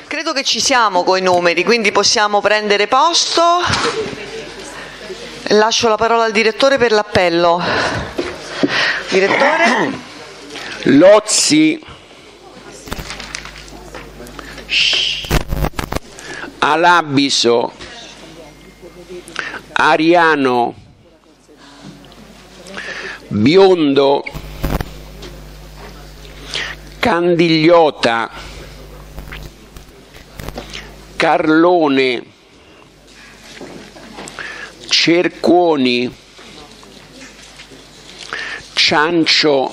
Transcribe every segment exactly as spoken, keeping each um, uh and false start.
Credo che ci siamo coi numeri, quindi possiamo prendere posto. Lascio la parola al direttore per l'appello. Direttore. Lozzi, Alabiso, Ariano, Biondo, Candigliota, Carlone, Cercuoni, Ciancio,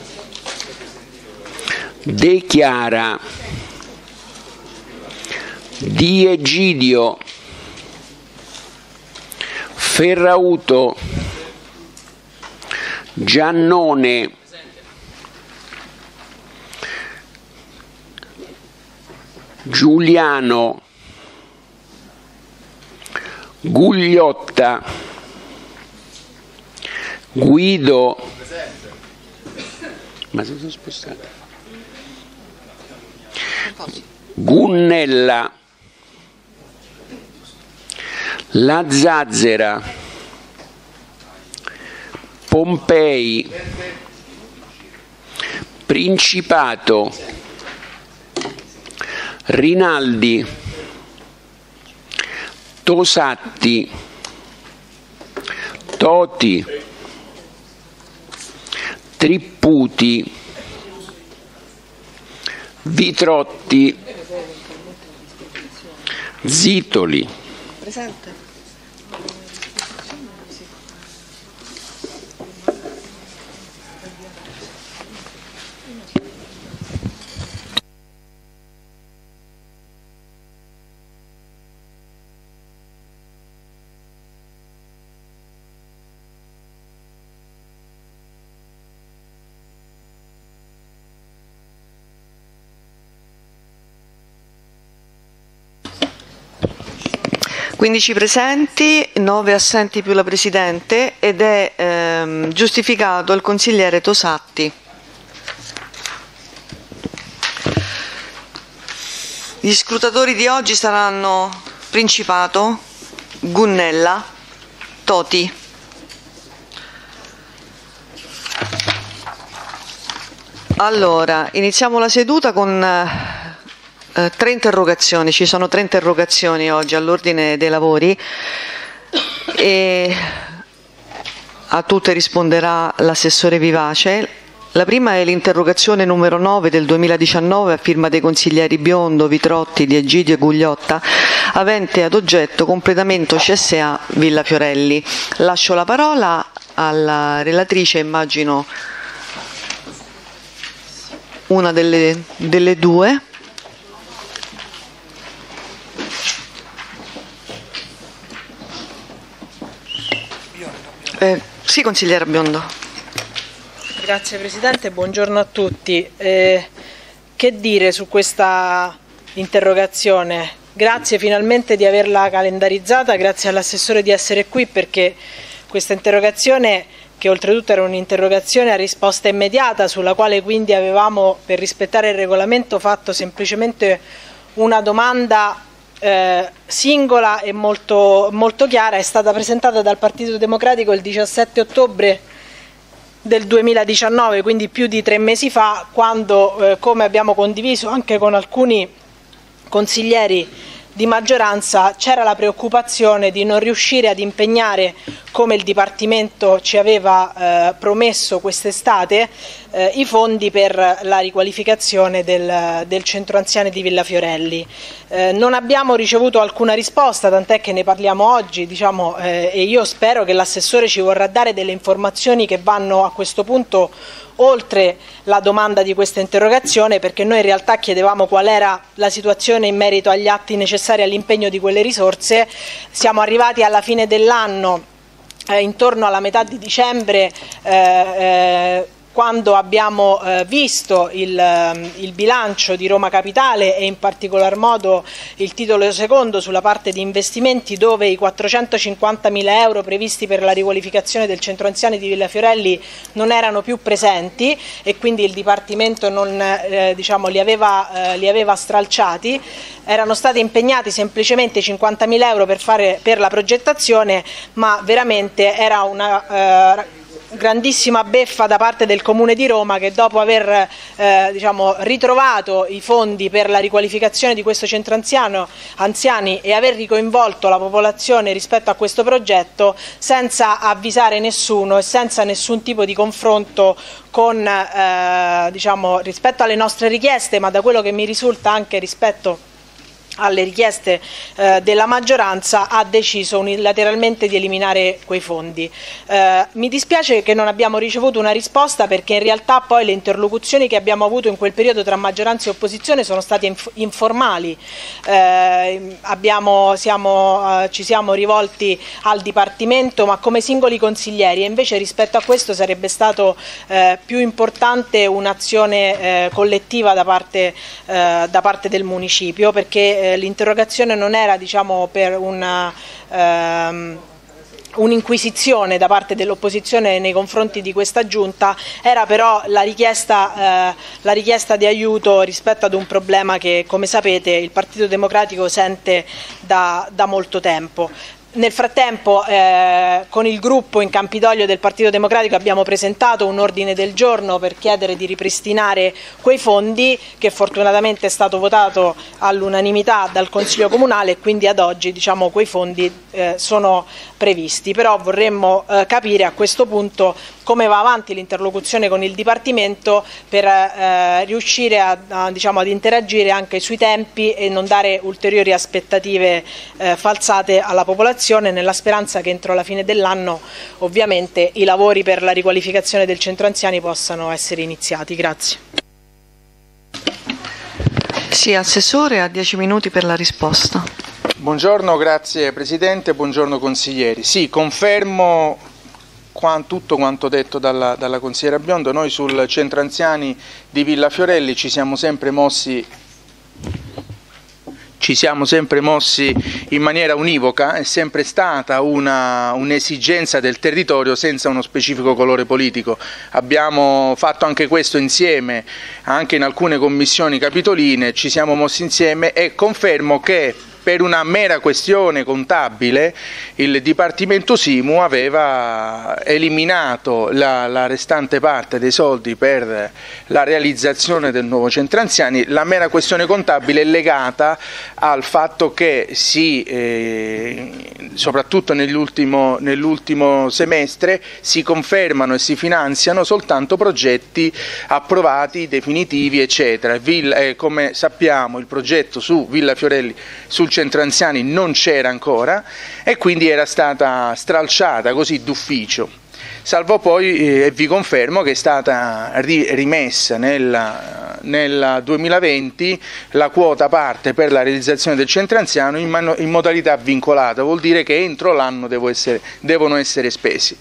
De Chiara, Di Egidio, Ferrauto, Giannone, Giuliano, Gugliotta, Guido, ma si sono spostati, Gunnella, La Zazzera, Pompei, Principato, Rinaldi, Tosatti, Toti, Tripputi, Vitrotti, Zitoli. Presente. quindici presenti, nove assenti più la Presidente ed è ehm, giustificato il consigliere Tosatti. Gli scrutatori di oggi saranno Principato, Gunnella, Toti. Allora, iniziamo la seduta con Eh, tre interrogazioni, ci sono tre interrogazioni oggi all'ordine dei lavori e a tutte risponderà l'assessore Vivace. La prima è l'interrogazione numero nove del duemiladiciannove a firma dei consiglieri Biondo, Vitrotti, Di Egidio e Gugliotta, avente ad oggetto completamento C S A Villa Fiorelli. Lascio la parola alla relatrice, immagino una delle, delle due. Eh, sì, consigliera Biondo. Grazie Presidente, buongiorno a tutti. Eh, che dire su questa interrogazione? Grazie finalmente di averla calendarizzata, grazie all'assessore di essere qui, perché questa interrogazione, che oltretutto era un'interrogazione a risposta immediata, sulla quale quindi avevamo, per rispettare il regolamento, fatto semplicemente una domanda Eh, singola e molto, molto chiara, è stata presentata dal Partito Democratico il diciassette ottobre del duemiladiciannove, quindi più di tre mesi fa, quando, eh, come abbiamo condiviso anche con alcuni consiglieri di maggioranza, c'era la preoccupazione di non riuscire ad impegnare, come il Dipartimento ci aveva eh, promesso quest'estate, eh, i fondi per la riqualificazione del, del centro anziani di Villa Fiorelli. Eh, non abbiamo ricevuto alcuna risposta, tant'è che ne parliamo oggi, diciamo, eh, e io spero che l'assessore ci vorrà dare delle informazioni che vanno a questo punto oltre la domanda di questa interrogazione, perché noi in realtà chiedevamo qual era la situazione in merito agli atti necessari all'impegno di quelle risorse. Siamo arrivati alla fine dell'anno, eh, intorno alla metà di dicembre, eh, eh, quando abbiamo eh, visto il, il bilancio di Roma Capitale e in particolar modo il titolo secondo sulla parte di investimenti, dove i quattrocentocinquantamila euro previsti per la riqualificazione del centro anziani di Villa Fiorelli non erano più presenti e quindi il Dipartimento non, eh, diciamo, li, aveva, eh, li aveva stralciati. Erano stati impegnati semplicemente cinquantamila euro per, fare, per la progettazione, ma veramente era una eh, grandissima beffa da parte del Comune di Roma, che dopo aver eh, diciamo, ritrovato i fondi per la riqualificazione di questo centro anziano, anziani e aver ricoinvolto la popolazione rispetto a questo progetto, senza avvisare nessuno e senza nessun tipo di confronto con, eh, diciamo, rispetto alle nostre richieste, ma da quello che mi risulta anche rispetto alle richieste eh, della maggioranza, ha deciso unilateralmente di eliminare quei fondi. Eh, mi dispiace che non abbiamo ricevuto una risposta, perché in realtà poi le interlocuzioni che abbiamo avuto in quel periodo tra maggioranza e opposizione sono state inf informali. Eh, abbiamo, siamo, eh, ci siamo rivolti al Dipartimento, ma come singoli consiglieri, e invece rispetto a questo sarebbe stato eh, più importante un'azione eh, collettiva da parte, eh, da parte del municipio, perché l'interrogazione non era, diciamo, per una ehm, un'inquisizione da parte dell'opposizione nei confronti di questa giunta, era però la richiesta, eh, la richiesta di aiuto rispetto ad un problema che, come sapete, il Partito Democratico sente da, da molto tempo. Nel frattempo eh, con il gruppo in Campidoglio del Partito Democratico abbiamo presentato un ordine del giorno per chiedere di ripristinare quei fondi, che fortunatamente è stato votato all'unanimità dal Consiglio Comunale, e quindi ad oggi, diciamo, quei fondi eh, sono previsti. Però vorremmo eh, capire a questo punto come va avanti l'interlocuzione con il Dipartimento per eh, riuscire a, a, diciamo, ad interagire anche sui tempi e non dare ulteriori aspettative eh, falsate alla popolazione, nella speranza che entro la fine dell'anno ovviamente i lavori per la riqualificazione del centro anziani possano essere iniziati. Grazie. Sì, Assessore, ha dieci minuti per la risposta. Buongiorno, grazie Presidente, buongiorno consiglieri. Sì, confermo tutto quanto detto dalla, dalla consigliera Biondo. Noi sul centro anziani di Villa Fiorelli ci siamo sempre mossi ci siamo sempre mossi in maniera univoca, è sempre stata un'esigenza del territorio senza uno specifico colore politico. Abbiamo fatto anche questo insieme, anche in alcune commissioni capitoline ci siamo mossi insieme, e confermo che per una mera questione contabile il Dipartimento Simu aveva eliminato la, la restante parte dei soldi per la realizzazione del nuovo centro anziani. La mera questione contabile è legata al fatto che si, eh, soprattutto nell'ultimo nell'ultimo semestre, si confermano e si finanziano soltanto progetti approvati, definitivi, eccetera. Villa, eh, come sappiamo, il progetto su Villa Fiorelli, sul centro anziani, non c'era ancora, e quindi era stata stralciata così d'ufficio, salvo poi, e eh, vi confermo che è stata ri rimessa nel, nel duemilaventi la quota parte per la realizzazione del centro anziano in, in modalità vincolata, vuol dire che entro l'anno devo essere, devono essere spesi.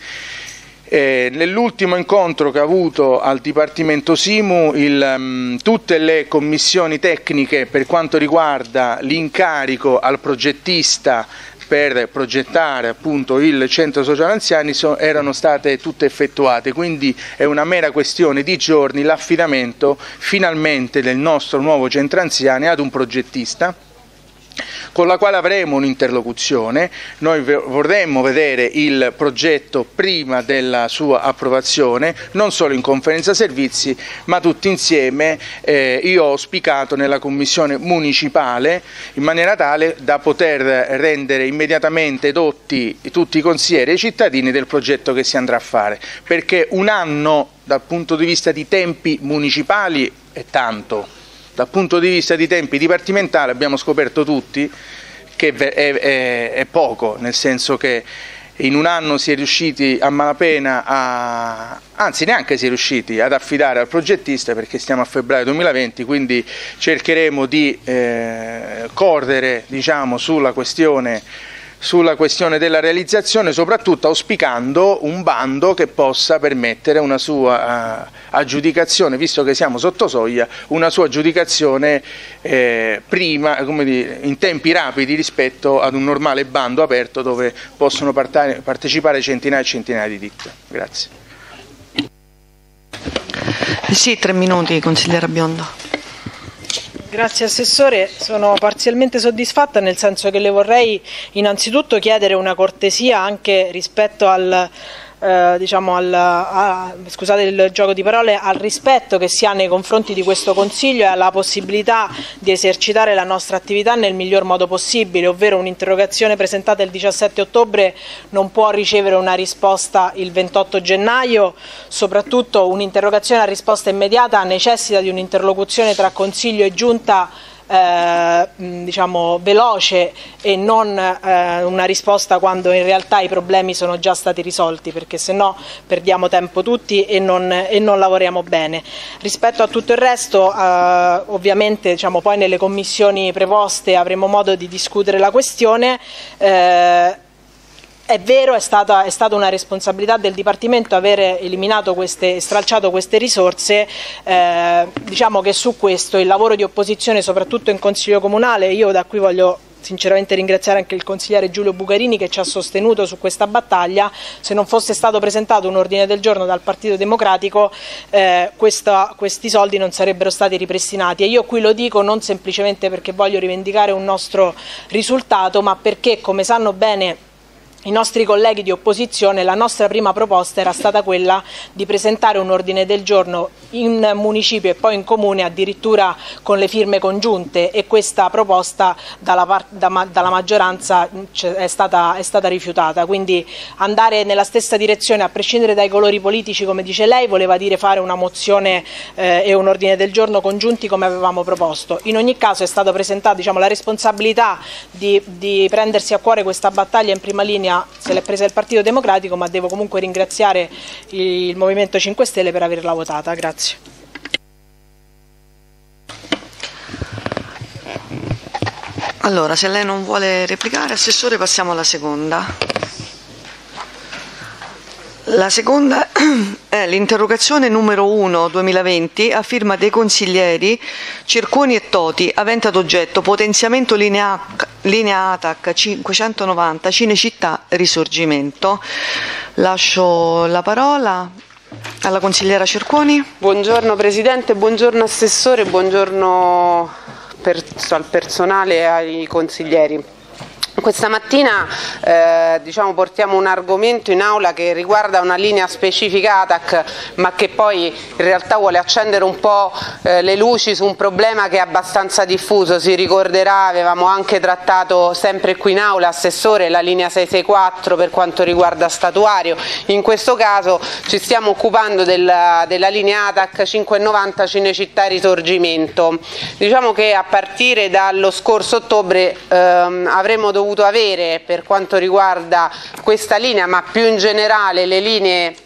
Eh, nell'ultimo incontro che ho avuto al Dipartimento Simu, il, um, tutte le commissioni tecniche per quanto riguarda l'incarico al progettista per progettare appunto il centro sociale anziani so, erano state tutte effettuate, quindi è una mera questione di giorni l'affidamento finalmente del nostro nuovo centro anziani ad un progettista, con la quale avremo un'interlocuzione. Noi vorremmo vedere il progetto prima della sua approvazione, non solo in conferenza servizi, ma tutti insieme. Eh, io ho auspicato nella commissione municipale, in maniera tale da poter rendere immediatamente edotti tutti i consiglieri e i cittadini del progetto che si andrà a fare, perché un anno dal punto di vista di tempi municipali è tanto. Dal punto di vista di tempi dipartimentali abbiamo scoperto tutti che è, è, è poco, nel senso che in un anno si è riusciti a malapena, a, anzi neanche si è riusciti ad affidare al progettista, perché stiamo a febbraio duemilaventi, quindi cercheremo di eh, correre, diciamo, sulla questione sulla questione della realizzazione, soprattutto auspicando un bando che possa permettere una sua uh, aggiudicazione, visto che siamo sotto soglia, una sua aggiudicazione eh, prima, come dire, in tempi rapidi rispetto ad un normale bando aperto dove possono partecipare centinaia e centinaia di ditte. Grazie. Sì, tre minuti, consigliera Biondo. Grazie Assessore, sono parzialmente soddisfatta, nel senso che le vorrei innanzitutto chiedere una cortesia anche rispetto al, eh, diciamo al, a, scusate il gioco di parole, al rispetto che si ha nei confronti di questo Consiglio e alla possibilità di esercitare la nostra attività nel miglior modo possibile, ovvero un'interrogazione presentata il diciassette ottobre non può ricevere una risposta il ventotto gennaio, soprattutto un'interrogazione a risposta immediata necessita di un'interlocuzione tra Consiglio e Giunta Eh, diciamo veloce e non eh, una risposta quando in realtà i problemi sono già stati risolti, perché se no perdiamo tempo tutti e non, e non lavoriamo bene. Rispetto a tutto il resto eh, ovviamente diciamo, poi nelle commissioni preposte avremo modo di discutere la questione. eh, È vero, è stata, è stata una responsabilità del Dipartimento avere eliminato queste, stralciato queste risorse, eh, diciamo che su questo il lavoro di opposizione, soprattutto in Consiglio Comunale, io da qui voglio sinceramente ringraziare anche il consigliere Giulio Bucarini che ci ha sostenuto su questa battaglia. Se non fosse stato presentato un ordine del giorno dal Partito Democratico eh, questa, questi soldi non sarebbero stati ripristinati, e io qui lo dico non semplicemente perché voglio rivendicare un nostro risultato, ma perché, come sanno bene i nostri colleghi di opposizione, la nostra prima proposta era stata quella di presentare un ordine del giorno in municipio e poi in comune, addirittura con le firme congiunte, e questa proposta dalla, par- da, dalla maggioranza è stata, è stata rifiutata. Quindi andare nella stessa direzione, a prescindere dai colori politici, come dice lei, voleva dire fare una mozione eh, e un ordine del giorno congiunti come avevamo proposto. In ogni caso è stata presentata, diciamo, la responsabilità di, di prendersi a cuore questa battaglia in prima linea se l'è presa il Partito Democratico, ma devo comunque ringraziare il Movimento cinque Stelle per averla votata. Grazie. Allora, se lei non vuole replicare, Assessore, passiamo alla seconda. La seconda è l'interrogazione numero uno duemilaventi a firma dei consiglieri Cerconi e Toti, avente ad oggetto potenziamento linea, linea A T A C cinquecentonovanta Cinecittà Risorgimento. Lascio la parola alla consigliera Cerconi. Buongiorno Presidente, buongiorno Assessore, buongiorno per, al personale e ai consiglieri. Questa mattina eh, diciamo, portiamo un argomento in aula che riguarda una linea specifica A T A C, ma che poi in realtà vuole accendere un po' eh, le luci su un problema che è abbastanza diffuso. Si ricorderà, avevamo anche trattato sempre qui in aula, Assessore, la linea sei sei quattro per quanto riguarda Statuario. In questo caso ci stiamo occupando della, della linea A T A C cinquecentonovanta Cinecittà Risorgimento. Diciamo che a partire dallo scorso ottobre ehm, avremo dovuto avere, per quanto riguarda questa linea, ma più in generale le linee eh,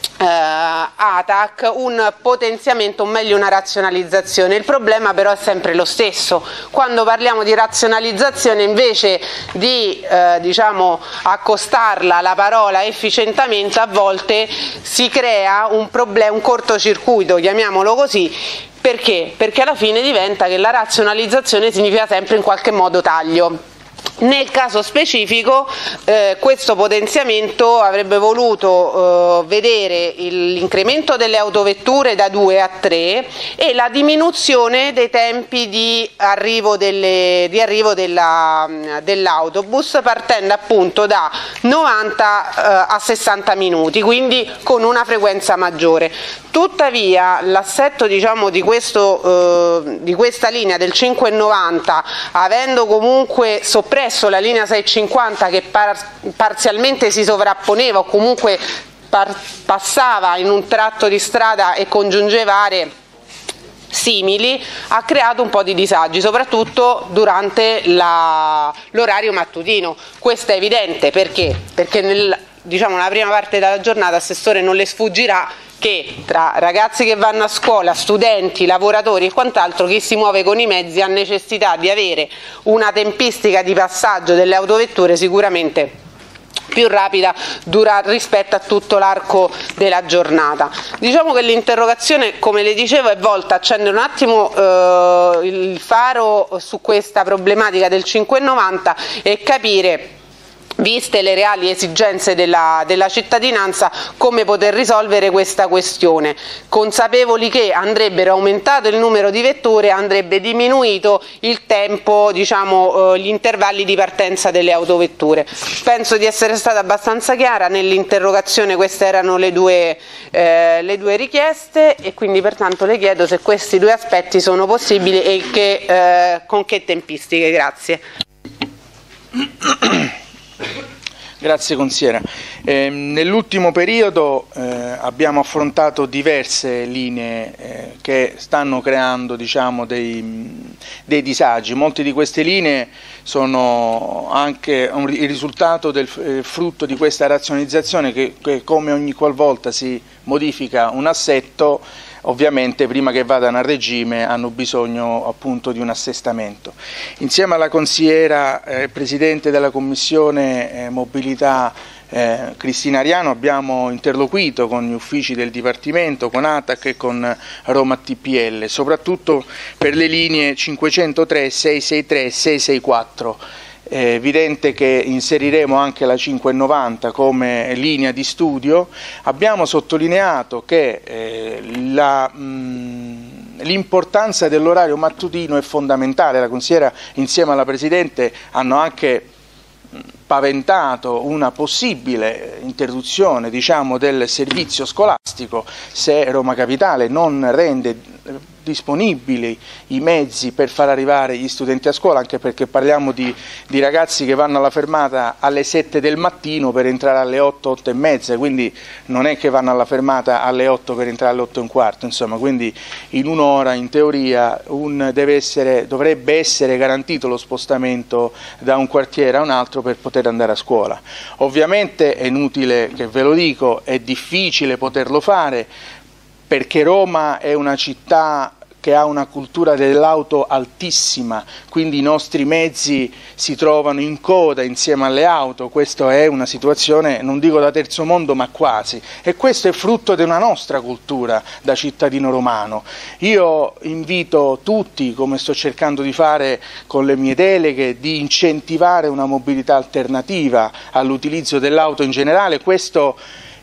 A T A C, un potenziamento, o meglio una razionalizzazione. Il problema però è sempre lo stesso: quando parliamo di razionalizzazione, invece di eh, diciamo, accostarla alla parola efficientamento, a volte si crea un problema, un cortocircuito, chiamiamolo così. Perché? Perché alla fine diventa che la razionalizzazione significa sempre in qualche modo taglio. Nel caso specifico eh, questo potenziamento avrebbe voluto eh, vedere l'incremento delle autovetture da due a tre e la diminuzione dei tempi di arrivo, delle, di arrivo della, dell'autobus, partendo appunto da novanta eh, a sessanta minuti, quindi con una frequenza maggiore. Tuttavia l'assetto, diciamo, di, questo, eh, di questa linea del cinquecentonovanta, avendo comunque soppresso la linea seicentocinquanta che par parzialmente si sovrapponeva o comunque passava in un tratto di strada e congiungeva aree simili, ha creato un po' di disagi, soprattutto durante l'orario mattutino. Questo è evidente perché, perché nel, diciamo, nella prima parte della giornata, Assessore, non le sfuggirà che tra ragazzi che vanno a scuola, studenti, lavoratori e quant'altro, chi si muove con i mezzi ha necessità di avere una tempistica di passaggio delle autovetture sicuramente più rapida dura rispetto a tutto l'arco della giornata. Diciamo che l'interrogazione, come le dicevo, è volta a accendere un attimo eh, il faro su questa problematica del cinque e novanta e capire, viste le reali esigenze della, della cittadinanza, come poter risolvere questa questione, consapevoli che andrebbe aumentato il numero di vetture, andrebbe diminuito il tempo, diciamo, eh, gli intervalli di partenza delle autovetture. Penso di essere stata abbastanza chiara nell'interrogazione, queste erano le due, eh, le due richieste e quindi pertanto le chiedo se questi due aspetti sono possibili e che, eh, con che tempistiche. Grazie. Grazie consigliera. Eh, nell'ultimo periodo eh, abbiamo affrontato diverse linee eh, che stanno creando, diciamo, dei, dei disagi. Molte di queste linee sono anche un, il risultato del eh, frutto di questa razionalizzazione che, che come ogni qualvolta si modifica un assetto, ovviamente prima che vadano a regime hanno bisogno appunto di un assestamento. Insieme alla consigliera eh, Presidente della Commissione eh, Mobilità eh, Cristina Ariano abbiamo interloquito con gli uffici del Dipartimento, con A T A C e con Roma T P L, soprattutto per le linee cinquecentotre, seicentosessantatré e seicentosessantaquattro. È evidente che inseriremo anche la cinque e novanta come linea di studio. Abbiamo sottolineato che eh, l'importanza dell'orario mattutino è fondamentale. La consigliera insieme alla Presidente hanno anche paventato una possibile interruzione, diciamo, del servizio scolastico se Roma Capitale non rende disponibili i mezzi per far arrivare gli studenti a scuola, anche perché parliamo di, di ragazzi che vanno alla fermata alle sette del mattino per entrare alle otto, otto e mezza, quindi non è che vanno alla fermata alle otto per entrare alle otto e un quarto, insomma, quindi in un'ora in teoria un, deve essere, dovrebbe essere garantito lo spostamento da un quartiere a un altro per poter andare a scuola. Ovviamente è inutile che ve lo dico, è difficile poterlo fare, perché Roma è una città che ha una cultura dell'auto altissima, quindi i nostri mezzi si trovano in coda insieme alle auto. Questa è una situazione, non dico da terzo mondo, ma quasi, e questo è frutto di una nostra cultura da cittadino romano. Io invito tutti, come sto cercando di fare con le mie deleghe, di incentivare una mobilità alternativa all'utilizzo dell'auto in generale. Questo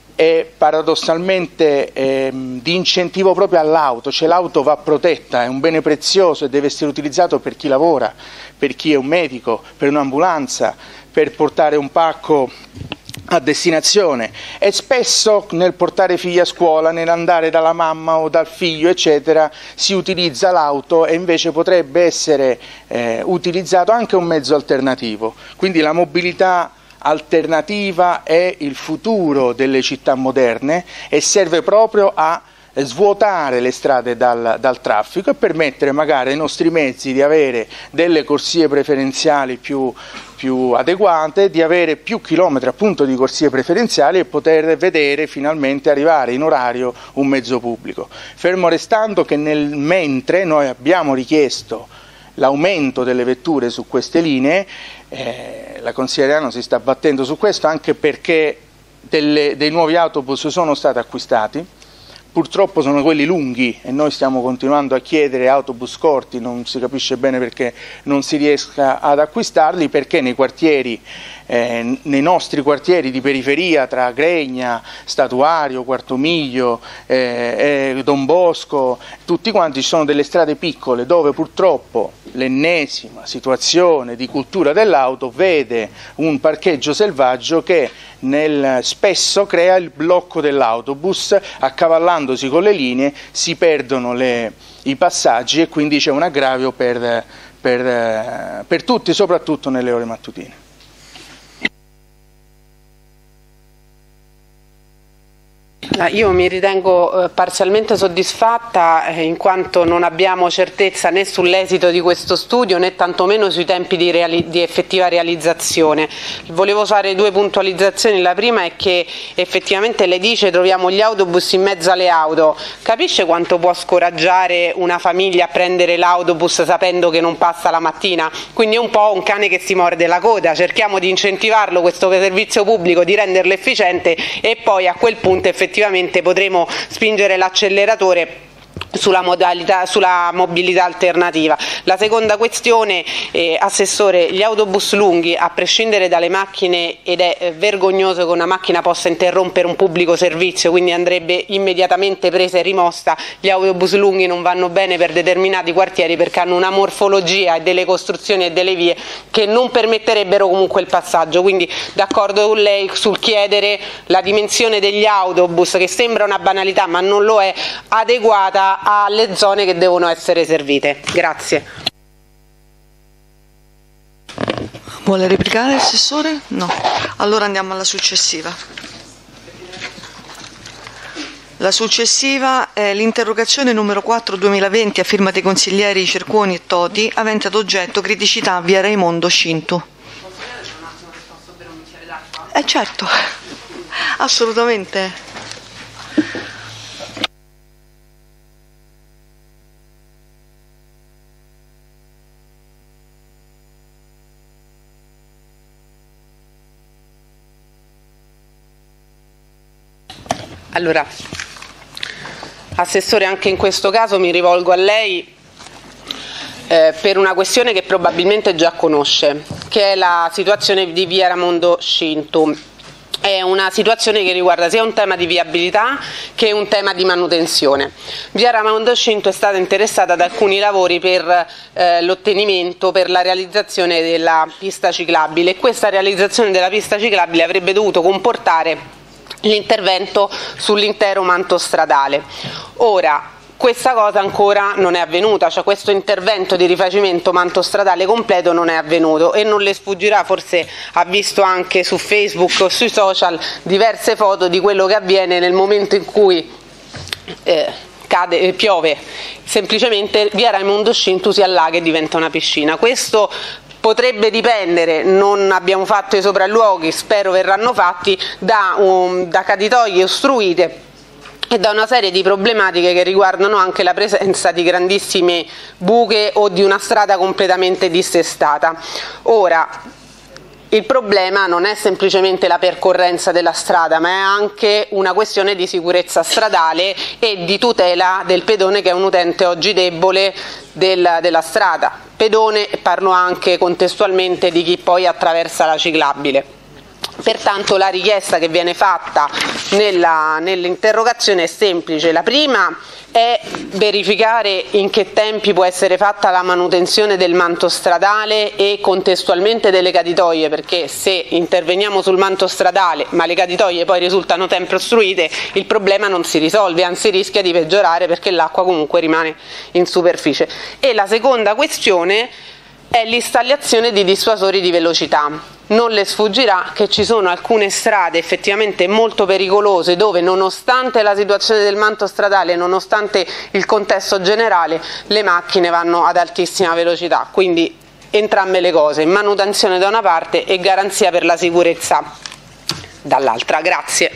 è paradossalmente eh, di incentivo proprio all'auto, cioè l'auto va protetta, è un bene prezioso e deve essere utilizzato per chi lavora, per chi è un medico, per un'ambulanza, per portare un pacco a destinazione, e spesso nel portare figli a scuola, nell'andare dalla mamma o dal figlio eccetera, si utilizza l'auto e invece potrebbe essere eh, utilizzato anche un mezzo alternativo. Quindi la mobilità alternativa è il futuro delle città moderne e serve proprio a svuotare le strade dal, dal traffico e permettere magari ai nostri mezzi di avere delle corsie preferenziali più, più adeguate, di avere più chilometri appunto di corsie preferenziali e poter vedere finalmente arrivare in orario un mezzo pubblico. Fermo restando che nel mentre noi abbiamo richiesto l'aumento delle vetture su queste linee, eh, la consigliera Ariano si sta battendo su questo anche perché delle, dei nuovi autobus sono stati acquistati, purtroppo sono quelli lunghi e noi stiamo continuando a chiedere autobus corti, non si capisce bene perché non si riesca ad acquistarli, perché nei quartieri, eh, nei nostri quartieri di periferia tra Gregna, Statuario, Quarto Miglio, eh, eh, Don Bosco, tutti quanti ci sono delle strade piccole dove purtroppo l'ennesima situazione di cultura dell'auto vede un parcheggio selvaggio che nel, spesso crea il blocco dell'autobus, accavallandosi con le linee si perdono le, i passaggi e quindi c'è un aggravio per, per, per tutti, soprattutto nelle ore mattutine. Io mi ritengo eh, parzialmente soddisfatta eh, in quanto non abbiamo certezza né sull'esito di questo studio né tantomeno sui tempi di, reali- di effettiva realizzazione. Volevo fare due puntualizzazioni. La prima è che effettivamente lei dice troviamo gli autobus in mezzo alle auto. Capisce quanto può scoraggiare una famiglia a prendere l'autobus sapendo che non passa la mattina? Quindi è un po' un cane che si morde la coda. Cerchiamo di incentivarlo questo servizio pubblico, di renderlo efficiente e poi a quel punto effettivamente potremo spingere l'acceleratore sulla modalità, sulla mobilità alternativa. La seconda questione, eh, Assessore, gli autobus lunghi, a prescindere dalle macchine, ed è eh, vergognoso che una macchina possa interrompere un pubblico servizio, quindi andrebbe immediatamente presa e rimossa. Gli autobus lunghi non vanno bene per determinati quartieri perché hanno una morfologia e delle costruzioni e delle vie che non permetterebbero comunque il passaggio, quindi d'accordo con lei sul chiedere la dimensione degli autobus, che sembra una banalità ma non lo è, adeguata alle zone che devono essere servite. Grazie. Vuole replicare Assessore? No. Allora andiamo alla successiva. La successiva è l'interrogazione numero quattro duemilaventi a firma dei consiglieri Cerconi e Toti, avente ad oggetto criticità via Raimondo Scintu. Eh certo, assolutamente. Allora, Assessore, anche in questo caso mi rivolgo a lei eh, per una questione che probabilmente già conosce, che è la situazione di via Raimondo Scintu. È una situazione che riguarda sia un tema di viabilità che un tema di manutenzione. Via Raimondo Scintu è stata interessata ad alcuni lavori per eh, l'ottenimento, per la realizzazione della pista ciclabile, e questa realizzazione della pista ciclabile avrebbe dovuto comportare l'intervento sull'intero manto stradale. Ora, questa cosa ancora non è avvenuta, cioè questo intervento di rifacimento manto stradale completo non è avvenuto, e non le sfuggirà, forse ha visto anche su Facebook o sui social diverse foto di quello che avviene nel momento in cui eh, cade, eh, piove, semplicemente via Raimondo Scintu si allaga e diventa una piscina. Questo potrebbe dipendere, non abbiamo fatto i sopralluoghi, spero verranno fatti, da, um, da caditoie ostruite e da una serie di problematiche che riguardano anche la presenza di grandissime buche o di una strada completamente dissestata. Ora, il problema non è semplicemente la percorrenza della strada, ma è anche una questione di sicurezza stradale e di tutela del pedone, che è un utente oggi debole del, della strada. Pedone, e parlo anche contestualmente di chi poi attraversa la ciclabile. Pertanto la richiesta che viene fatta nella, nell'interrogazione è semplice. La prima è verificare in che tempi può essere fatta la manutenzione del manto stradale e contestualmente delle caditoie, perché se interveniamo sul manto stradale ma le caditoie poi risultano sempre ostruite, il problema non si risolve, anzi rischia di peggiorare, perché l'acqua comunque rimane in superficie. E la seconda questione è l'installazione di dissuasori di velocità. Non le sfuggirà che ci sono alcune strade effettivamente molto pericolose dove, nonostante la situazione del manto stradale, nonostante il contesto generale, le macchine vanno ad altissima velocità. Quindi entrambe le cose, manutenzione da una parte e garanzia per la sicurezza dall'altra. Grazie.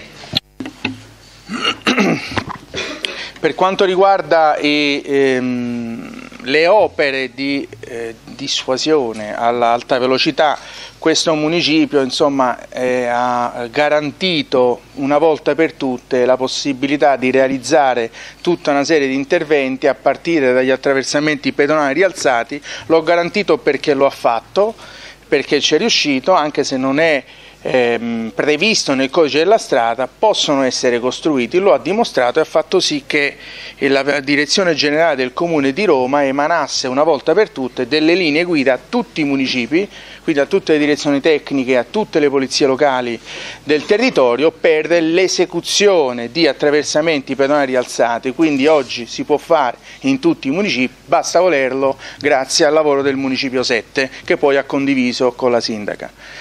Per quanto riguarda i, ehm, le opere di eh, dissuasione all'alta velocità, questo municipio insomma, eh, ha garantito una volta per tutte la possibilità di realizzare tutta una serie di interventi a partire dagli attraversamenti pedonali rialzati. L'ho garantito perché lo ha fatto, perché ci è riuscito, anche se non è Ehm, previsto nel codice della strada, possono essere costruiti. Lo ha dimostrato e ha fatto sì che la Direzione Generale del Comune di Roma emanasse una volta per tutte delle linee guida a tutti i municipi, quindi a tutte le direzioni tecniche, a tutte le polizie locali del territorio, per l'esecuzione di attraversamenti pedonali rialzati. Quindi oggi si può fare in tutti i municipi, basta volerlo, grazie al lavoro del Municipio sette, che poi ha condiviso con la Sindaca.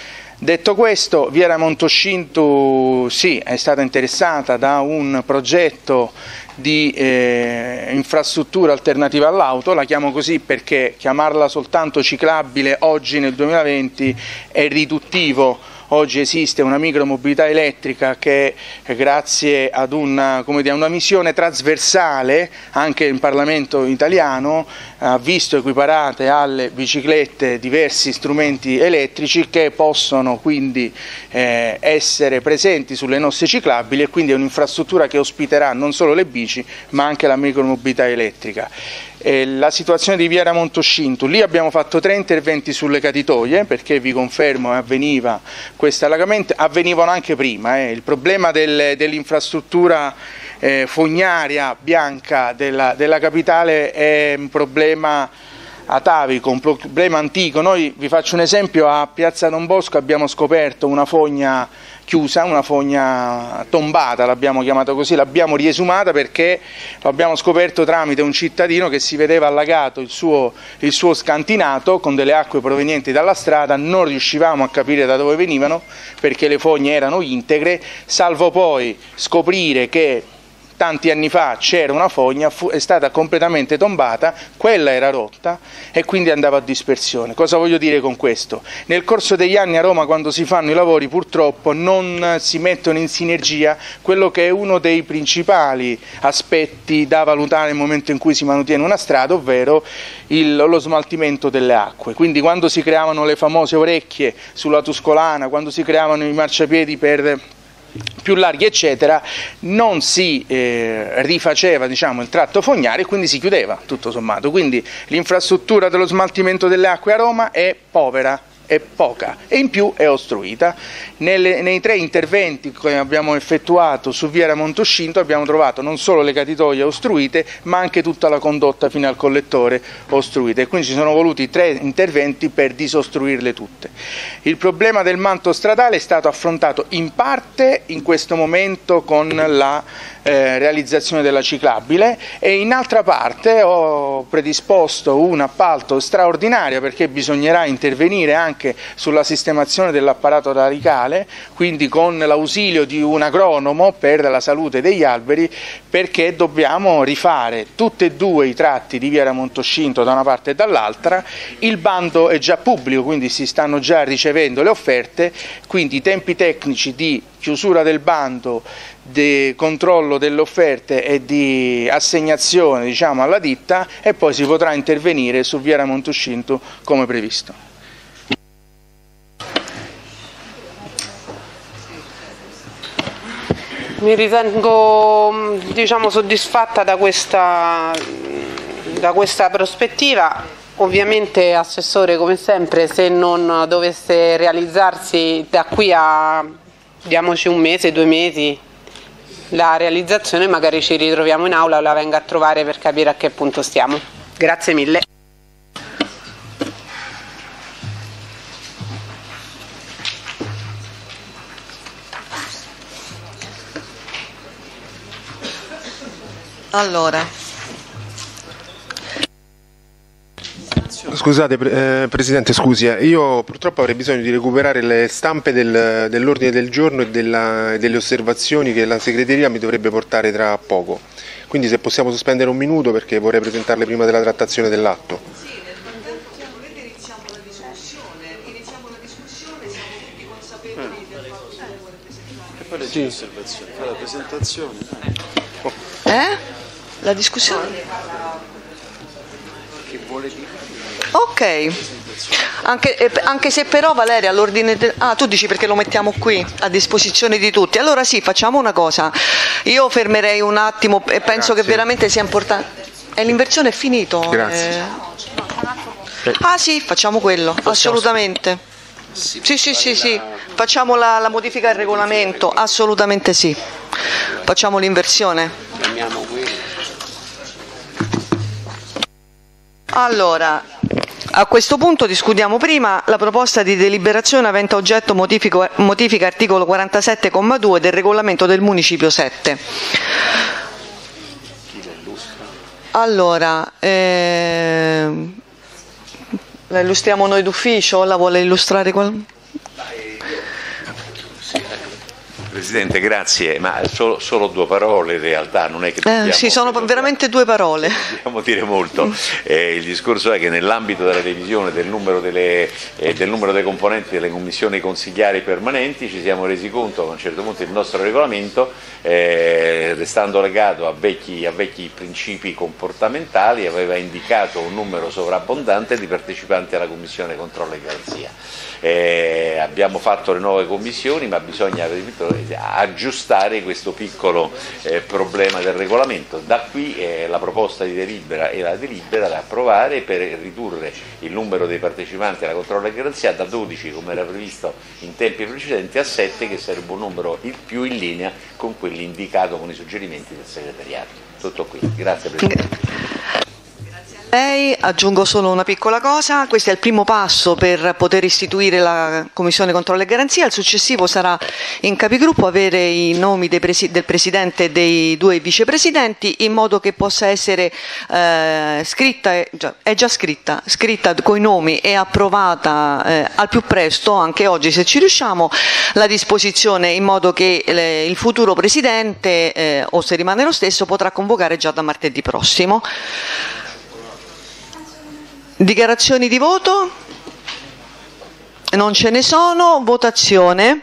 Detto questo, Viera Montoscinto sì, è stata interessata da un progetto di eh, infrastruttura alternativa all'auto, la chiamo così perché chiamarla soltanto ciclabile oggi nel duemilaventi è riduttivo. Oggi esiste una micromobilità elettrica che grazie ad una, come dire, una missione trasversale anche in Parlamento italiano ha visto equiparate alle biciclette diversi strumenti elettrici che possono quindi eh, essere presenti sulle nostre ciclabili, e quindi è un'infrastruttura che ospiterà non solo le bici ma anche la micromobilità elettrica. Eh, la situazione di Viera Montoscinto, lì abbiamo fatto tre interventi sulle catitoie perché vi confermo avveniva questo allagamento, avvenivano anche prima, eh. Il problema del, dell'infrastruttura eh, fognaria bianca della, della capitale è un problema atavico, un problema antico. Noi vi faccio un esempio: a Piazza Don Bosco abbiamo scoperto una fogna chiusa, una fogna tombata, l'abbiamo chiamata così, l'abbiamo riesumata perché l'abbiamo scoperto tramite un cittadino che si vedeva allagato il suo, il suo scantinato con delle acque provenienti dalla strada, non riuscivamo a capire da dove venivano perché le fogne erano integre, salvo poi scoprire che tanti anni fa c'era una fogna, fu, è stata completamente tombata, quella era rotta e quindi andava a dispersione. Cosa voglio dire con questo? Nel corso degli anni a Roma, quando si fanno i lavori, purtroppo non si mettono in sinergia quello che è uno dei principali aspetti da valutare nel momento in cui si mantiene una strada, ovvero il, lo smaltimento delle acque. Quindi quando si creavano le famose orecchie sulla Tuscolana, quando si creavano i marciapiedi per più larghi eccetera, non si eh, rifaceva, diciamo, il tratto fognario e quindi si chiudeva tutto sommato. Quindi l'infrastruttura dello smaltimento delle acque a Roma è povera, è poca e in più è ostruita. Nelle, nei tre interventi che abbiamo effettuato su Viera Montoscinto abbiamo trovato non solo le catitoie ostruite ma anche tutta la condotta fino al collettore ostruita, e quindi ci sono voluti tre interventi per disostruirle tutte. Il problema del manto stradale è stato affrontato in parte in questo momento con la eh, realizzazione della ciclabile, e in altra parte ho predisposto un appalto straordinario perché bisognerà intervenire anche sulla sistemazione dell'apparato radicale, quindi con l'ausilio di un agronomo per la salute degli alberi, perché dobbiamo rifare tutti e due i tratti di Viera Montoscinto da una parte e dall'altra. Il bando è già pubblico, quindi si stanno già ricevendo le offerte, quindi i tempi tecnici di chiusura del bando, di controllo delle offerte e di assegnazione, diciamo, alla ditta, e poi si potrà intervenire su Viera Montoscinto come previsto. Mi ritengo, diciamo, soddisfatta da questa, da questa prospettiva. Ovviamente, Assessore, come sempre, se non dovesse realizzarsi da qui a, diamoci un mese, due mesi, la realizzazione, magari ci ritroviamo in aula o la venga a trovare per capire a che punto stiamo. Grazie mille. Allora, scusate eh, Presidente, scusi, eh, io purtroppo avrei bisogno di recuperare le stampe del, dell'ordine del giorno e della, delle osservazioni che la segreteria mi dovrebbe portare tra poco, quindi se possiamo sospendere un minuto perché vorrei presentarle prima della trattazione dell'atto. sì, nel frattempo se volete iniziamo la discussione, iniziamo la discussione, siamo tutti consapevoli del fatto che vuole presentare. E poi leggi le osservazioni, fa la presentazione. Eh? La discussione? Che vuole dire? Ok, anche, eh, anche se però Valeria all'ordine del... Ah, tu dici perché lo mettiamo qui a disposizione di tutti. Allora sì, facciamo una cosa, io fermerei un attimo e penso Grazie. Che veramente sia importante. E l'inversione è finito? Grazie. Eh... Ah sì, facciamo quello, assolutamente. Sì, sì, sì, sì, sì. Facciamo la, la modifica del regolamento, assolutamente sì. Facciamo l'inversione. Chiamiamo quello. Allora, a questo punto discutiamo prima la proposta di deliberazione avente oggetto modifico, modifica articolo quarantasette comma due del regolamento del Municipio sette. Allora, eh, la illustriamo noi d'ufficio o la vuole illustrare qualcuno? Presidente, grazie, ma solo, solo due parole in realtà, non è che dobbiamo, eh, sì, sono veramente due parole. Dobbiamo dire molto. Eh, il discorso è che nell'ambito della revisione del numero, delle, eh, del numero dei componenti delle commissioni consigliari permanenti ci siamo resi conto che a un certo punto il nostro regolamento, eh, restando legato a vecchi, a vecchi principi comportamentali, aveva indicato un numero sovrabbondante di partecipanti alla Commissione Controllo e Garanzia. Eh, abbiamo fatto le nuove commissioni, ma bisogna aggiustare questo piccolo eh, problema del regolamento. Da qui eh, la proposta di delibera e la delibera da approvare per ridurre il numero dei partecipanti alla controllo e garanzia da dodici, come era previsto in tempi precedenti, a sette, che sarebbe un numero il più in linea con quelli indicato con i suggerimenti del segretariato. Tutto qui. Grazie Presidente. Lei, aggiungo solo una piccola cosa, questo è il primo passo per poter istituire la Commissione Controllo e Garanzia, il successivo sarà in capigruppo avere i nomi dei presi del Presidente e dei due vicepresidenti in modo che possa essere eh, scritta, è già scritta, scritta coi nomi e approvata eh, al più presto, anche oggi se ci riusciamo, la disposizione in modo che le, il futuro Presidente, eh, o se rimane lo stesso, potrà convocare già da martedì prossimo. Dichiarazioni di voto? Non ce ne sono. Votazione.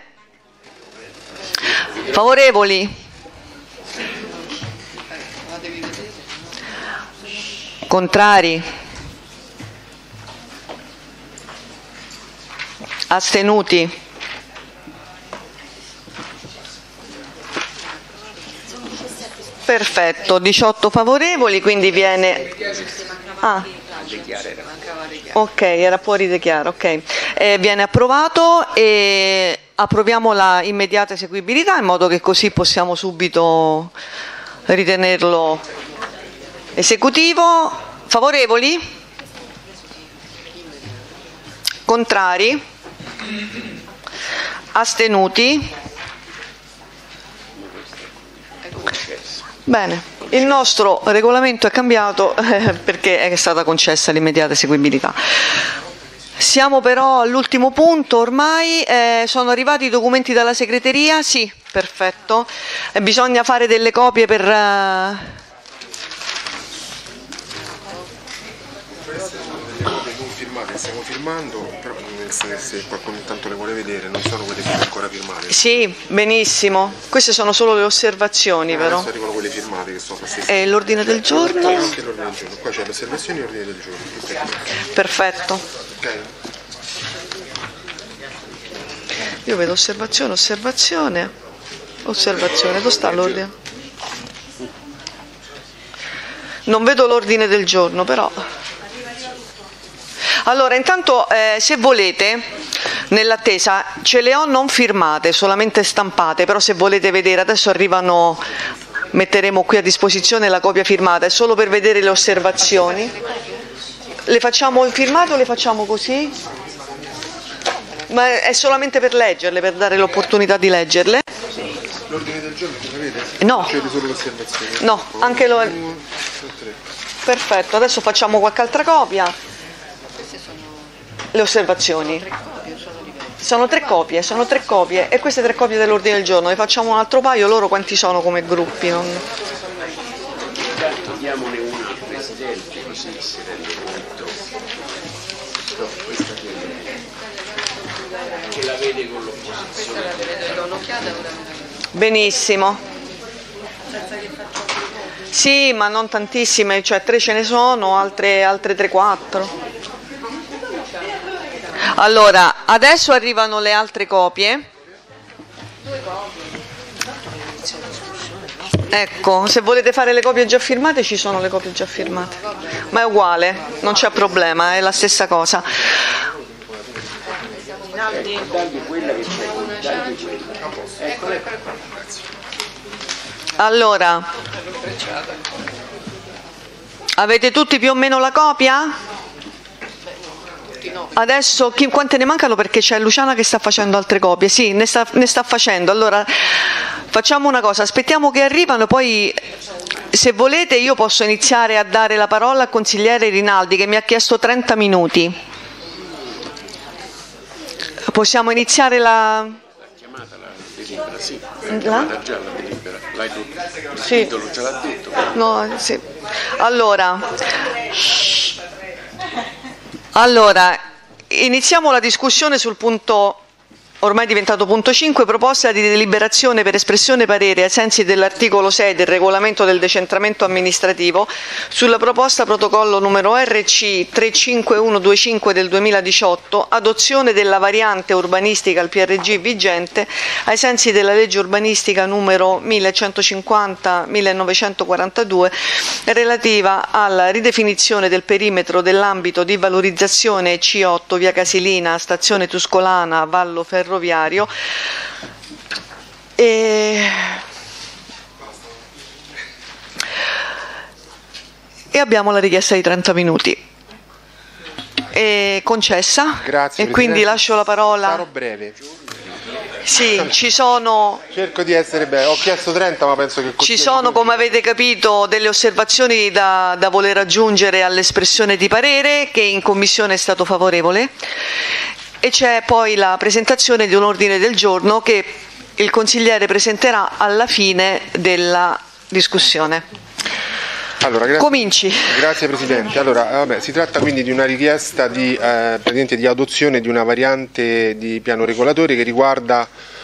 Favorevoli? Contrari? Astenuti? Perfetto, diciotto favorevoli, quindi viene... Ah. Ok, era fuori di chiaro, ok. Eh, viene approvato e approviamo la immediata eseguibilità in modo che così possiamo subito ritenerlo esecutivo. Favorevoli? Contrari? Astenuti? Bene. Il nostro regolamento è cambiato eh, perché è stata concessa l'immediata eseguibilità. Siamo però all'ultimo punto ormai, eh, sono arrivati i documenti dalla segreteria? Sì, perfetto. Eh, bisogna fare delle copie per... Uh... Stiamo firmando, però se qualcuno intanto le vuole vedere, non sono quelle che sono ancora firmate. Sì, benissimo. Queste sono solo le osservazioni, eh, però. Adesso arrivano quelle firmate che sono passate. E l'ordine del giorno? Anche l'ordine del giorno. Qua c'è le osservazioni e l'ordine del giorno. Perfetto. Okay. Io vedo osservazione, osservazione, osservazione. Dove sta l'ordine? Non vedo l'ordine del giorno, però... Allora, intanto eh, se volete, nell'attesa, ce le ho non firmate, solamente stampate, però se volete vedere, adesso arrivano, metteremo qui a disposizione la copia firmata, è solo per vedere le osservazioni. Le facciamo firmate o le facciamo così? Ma è solamente per leggerle, per dare l'opportunità di leggerle. L'ordine del giorno ce l'avete? No. C'è solo le osservazioni? No, anche lo... Perfetto, adesso facciamo qualche altra copia. Le osservazioni sono tre copie, sono tre copie e queste tre copie dell'ordine del giorno, ne facciamo un altro paio, loro quanti sono come gruppi? Non... Diamone una al Presidente così si rende conto che la vede con l'opposizione. Benissimo. Sì, ma non tantissime, cioè tre ce ne sono, altre, altre tre quattro. Allora, adesso arrivano le altre copie. Ecco, se volete fare le copie già firmate, ci sono le copie già firmate. Ma è uguale, non c'è problema, è la stessa cosa. Allora, avete tutti più o meno la copia? Adesso chi, quante ne mancano? Perché c'è Luciana che sta facendo altre copie. Sì, ne sta, ne sta facendo. Allora facciamo una cosa, aspettiamo che arrivano, poi se volete io posso iniziare a dare la parola al consigliere Rinaldi che mi ha chiesto trenta minuti. Possiamo iniziare la... delibera, sì. La? La già la delibera. L'hai tu? Il Sì. titolo ce l'ha detto. No, sì. Allora, allora, iniziamo la discussione sul punto ormai diventato punto cinque, proposta di deliberazione per espressione parere ai sensi dell'articolo sei del regolamento del decentramento amministrativo sulla proposta protocollo numero R C tre cinque uno due cinque del duemiladiciotto, adozione della variante urbanistica al P R G vigente ai sensi della legge urbanistica numero millecentocinquanta millenovecentoquarantadue relativa alla ridefinizione del perimetro dell'ambito di valorizzazione C otto via Casilina, stazione Tuscolana, Vallo Ferroviario e, e abbiamo la richiesta di trenta minuti e concessa. Grazie, e quindi Presidente. lascio la parola. Sarò breve. Sì, ci sono Cerco di essere breve. Ho chiesto trenta, ma penso che Ci sono, come avete capito, delle osservazioni da, da voler aggiungere all'espressione di parere, che in Commissione è stato favorevole, e c'è poi la presentazione di un ordine del giorno che il consigliere presenterà alla fine della discussione. Allora, grazie, Cominci. Grazie Presidente. Allora, vabbè, si tratta quindi di una richiesta di, eh, di adozione di una variante di piano regolatore che riguarda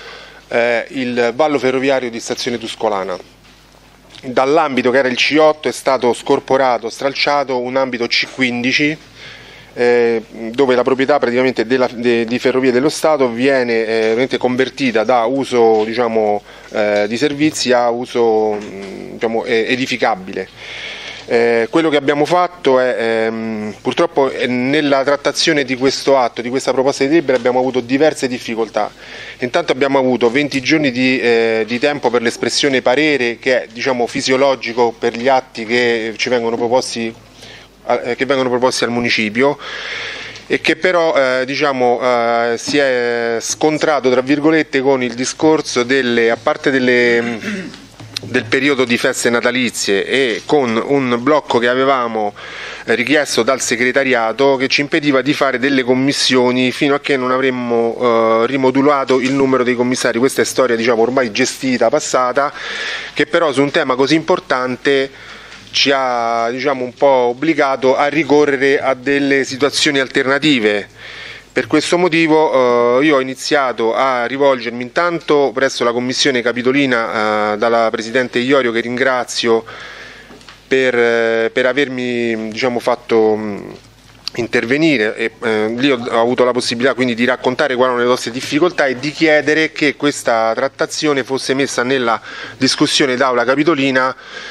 eh, il vallo ferroviario di stazione Tuscolana. Dall'ambito che era il C otto è stato scorporato, stralciato un ambito C quindici, eh, dove la proprietà praticamente della, de, di Ferrovie dello Stato viene eh, convertita da uso, diciamo, eh, di servizi a uso, diciamo, edificabile. Eh, quello che abbiamo fatto è, ehm, purtroppo eh, nella trattazione di questo atto, di questa proposta di delibera, abbiamo avuto diverse difficoltà. Intanto abbiamo avuto venti giorni di, eh, di tempo per l'espressione parere, che è, diciamo, fisiologico per gli atti che ci vengono proposti, eh, che vengono proposti al municipio, e che però eh, diciamo, eh, si è scontrato, tra virgolette, con il discorso delle, a parte delle del periodo di feste natalizie, e con un blocco che avevamo richiesto dal segretariato che ci impediva di fare delle commissioni fino a che non avremmo eh, rimodulato il numero dei commissari. Questa è storia, diciamo, ormai gestita, passata, che però su un tema così importante ci ha, diciamo, un po' obbligato a ricorrere a delle situazioni alternative. Per questo motivo eh, io ho iniziato a rivolgermi intanto presso la Commissione Capitolina eh, dalla Presidente Iorio, che ringrazio per, eh, per avermi, diciamo, fatto mh, intervenire, e eh, lì ho, ho avuto la possibilità quindi di raccontare quali erano le nostre difficoltà e di chiedere che questa trattazione fosse messa nella discussione d'aula capitolina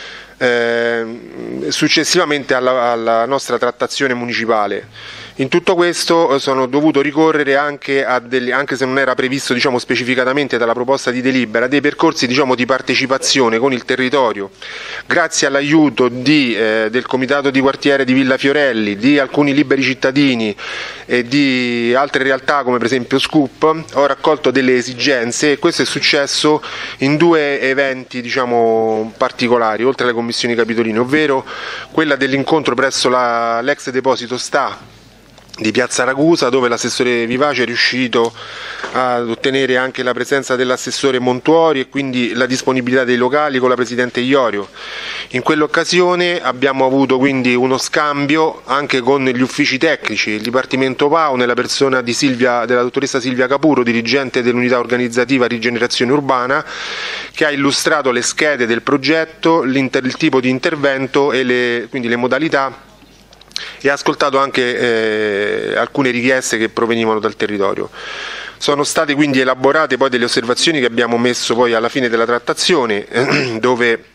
eh, successivamente alla, alla nostra trattazione municipale. In tutto questo sono dovuto ricorrere anche a degli, anche se non era previsto, diciamo, specificatamente dalla proposta di delibera, dei percorsi, diciamo, di partecipazione con il territorio. Grazie all'aiuto di, eh, del Comitato di Quartiere di Villa Fiorelli, di alcuni liberi cittadini e di altre realtà come per esempio Scoop, ho raccolto delle esigenze, e questo è successo in due eventi, diciamo, particolari, oltre alle commissioni capitoline, ovvero quella dell'incontro presso la, l'ex deposito Sta di Piazza Ragusa, dove l'assessore Vivace è riuscito ad ottenere anche la presenza dell'assessore Montuori e quindi la disponibilità dei locali con la Presidente Iorio. In quell'occasione abbiamo avuto quindi uno scambio anche con gli uffici tecnici, il Dipartimento P A U nella persona di Silvia, della dottoressa Silvia Capuro, dirigente dell'unità organizzativa Rigenerazione Urbana, che ha illustrato le schede del progetto, il tipo di intervento e le, quindi le modalità, e ha ascoltato anche eh, alcune richieste che provenivano dal territorio. Sono state quindi elaborate poi delle osservazioni che abbiamo messo poi alla fine della trattazione, eh, dove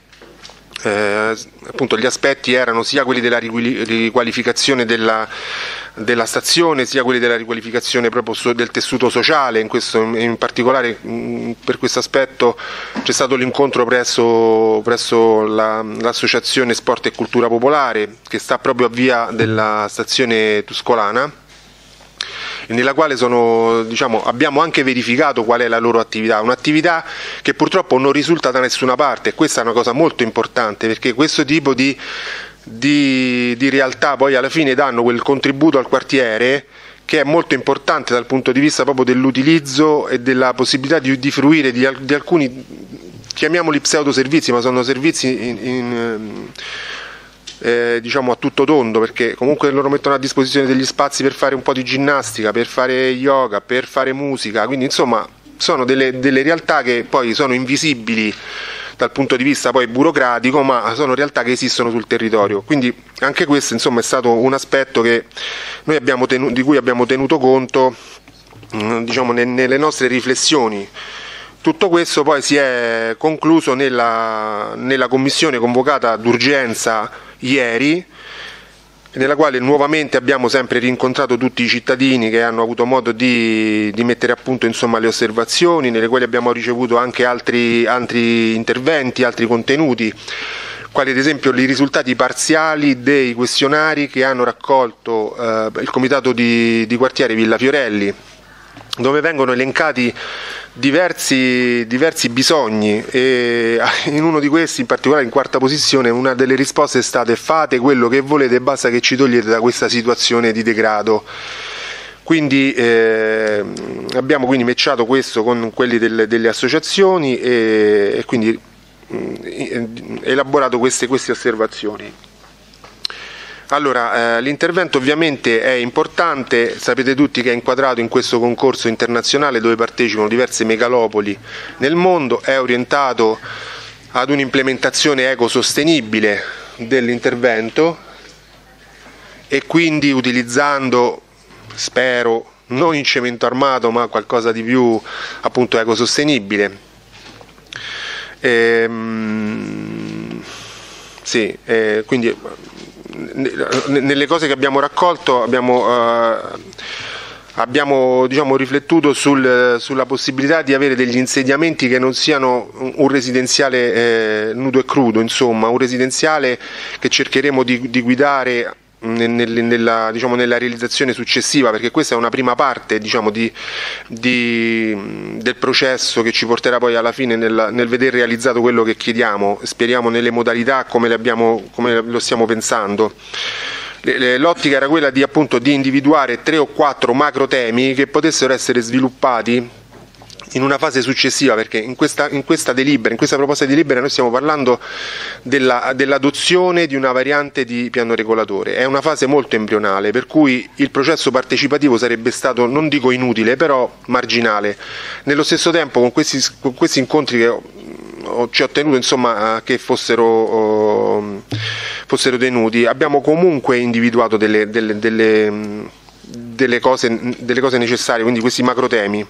eh, appunto gli aspetti erano sia quelli della riqualificazione della, della stazione, sia quelli della riqualificazione proprio so, del tessuto sociale. In, questo, in particolare mh, per questo aspetto c'è stato l'incontro presso, presso la, l'associazione Sport e Cultura Popolare, che sta proprio a via della stazione Tuscolana, nella quale sono, diciamo, abbiamo anche verificato qual è la loro attività, un'attività che purtroppo non risulta da nessuna parte, e questa è una cosa molto importante, perché questo tipo di, di, di realtà poi alla fine danno quel contributo al quartiere che è molto importante dal punto di vista proprio dell'utilizzo e della possibilità di, di fruire di, di alcuni, chiamiamoli pseudoservizi, ma sono servizi in, in, eh, diciamo a tutto tondo, perché comunque loro mettono a disposizione degli spazi per fare un po' di ginnastica, per fare yoga, per fare musica, quindi insomma sono delle, delle realtà che poi sono invisibili dal punto di vista poi burocratico, ma sono realtà che esistono sul territorio. Quindi anche questo insomma è stato un aspetto che noi abbiamo tenuto, di cui abbiamo tenuto conto diciamo, nelle nostre riflessioni. Tutto questo poi si è concluso nella, nella commissione convocata d'urgenza ieri, nella quale nuovamente abbiamo sempre rincontrato tutti i cittadini che hanno avuto modo di, di mettere a punto insomma, le osservazioni, nelle quali abbiamo ricevuto anche altri, altri interventi, altri contenuti, quali ad esempio i risultati parziali dei questionari che hanno raccolto eh, il comitato di, di quartiere Villa Fiorelli, dove vengono elencati diversi, diversi bisogni, e in uno di questi, in particolare in quarta posizione, una delle risposte è stata: fate quello che volete, basta che ci togliete da questa situazione di degrado. Quindi eh, abbiamo quindi matchato questo con quelli delle, delle associazioni e, e quindi mh, elaborato queste, queste osservazioni. Allora, eh, l'intervento ovviamente è importante, sapete tutti che è inquadrato in questo concorso internazionale dove partecipano diverse megalopoli nel mondo, è orientato ad un'implementazione ecosostenibile dell'intervento e quindi utilizzando, spero, non in cemento armato ma qualcosa di più appunto ecosostenibile. Ehm, sì, eh, quindi nelle cose che abbiamo raccolto abbiamo, eh, abbiamo diciamo, riflettuto sul, sulla possibilità di avere degli insediamenti che non siano un residenziale eh, nudo e crudo, insomma un residenziale che cercheremo di, di guidare nel, nella, diciamo, nella realizzazione successiva, perché questa è una prima parte diciamo, di, di, del processo che ci porterà poi alla fine nel, nel vedere realizzato quello che chiediamo, speriamo nelle modalità come, le abbiamo, come lo stiamo pensando. L'ottica era quella di, appunto, di individuare tre o quattro macro temi che potessero essere sviluppati in una fase successiva, perché in questa, in questa delibera, in questa proposta di delibera noi stiamo parlando della, dell'adozione di una variante di piano regolatore. È una fase molto embrionale, per cui il processo partecipativo sarebbe stato, non dico inutile, però marginale. Nello stesso tempo con questi, con questi incontri che ho, ho, ci ho tenuto insomma, che fossero, oh, fossero tenuti, abbiamo comunque individuato delle, delle, delle, delle, cose, delle cose necessarie, quindi questi macro temi.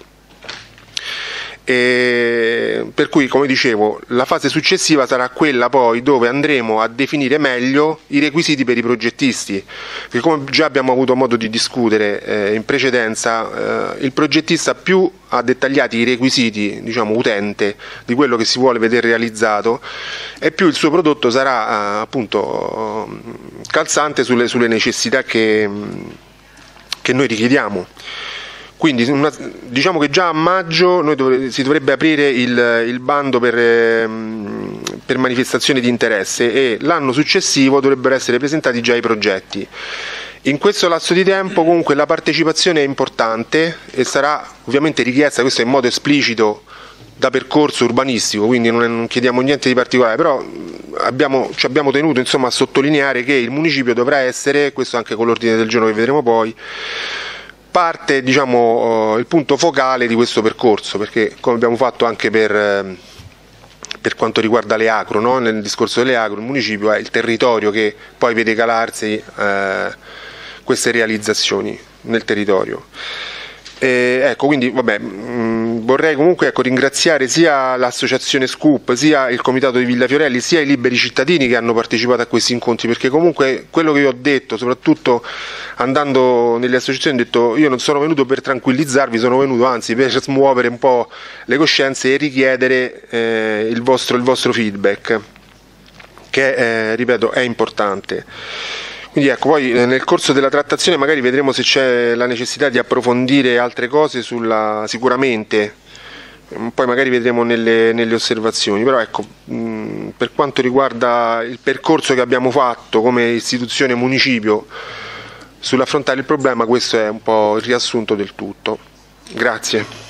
E per cui, come dicevo, la fase successiva sarà quella poi dove andremo a definire meglio i requisiti per i progettisti, perché come già abbiamo avuto modo di discutere eh, in precedenza, eh, il progettista più ha dettagliati i requisiti, diciamo, utente di quello che si vuole vedere realizzato, e più il suo prodotto sarà eh, appunto calzante sulle, sulle necessità che, che noi richiediamo. Quindi una, diciamo che già a maggio noi dov- si dovrebbe aprire il, il bando per, eh, per manifestazioni di interesse e l'anno successivo dovrebbero essere presentati già i progetti. In questo lasso di tempo comunque la partecipazione è importante e sarà ovviamente richiesta, questo in modo esplicito, da percorso urbanistico, quindi non, è, non chiediamo niente di particolare, però abbiamo, ci abbiamo tenuto insomma, a sottolineare che il municipio dovrà essere, questo anche con l'ordine del giorno che vedremo poi, parte, diciamo, il punto focale di questo percorso, perché come abbiamo fatto anche per, per quanto riguarda le agro, no? Nel discorso delle agro, il municipio è il territorio che poi vede calarsi eh, queste realizzazioni nel territorio. Eh, ecco, quindi vabbè, mh, vorrei comunque ecco, ringraziare sia l'associazione Scoop, sia il comitato di Villa Fiorelli, sia i liberi cittadini che hanno partecipato a questi incontri, perché comunque quello che io ho detto, soprattutto andando nelle associazioni, ho detto io non sono venuto per tranquillizzarvi, sono venuto anzi per smuovere un po' le coscienze e richiedere eh, il, vostro, il vostro feedback, che eh, ripeto è importante. Quindi ecco, poi nel corso della trattazione magari vedremo se c'è la necessità di approfondire altre cose sulla, sicuramente, poi magari vedremo nelle, nelle osservazioni, però ecco, mh, per quanto riguarda il percorso che abbiamo fatto come istituzione municipio, sull'affrontare il problema. Questo è un po' il riassunto del tutto. Grazie.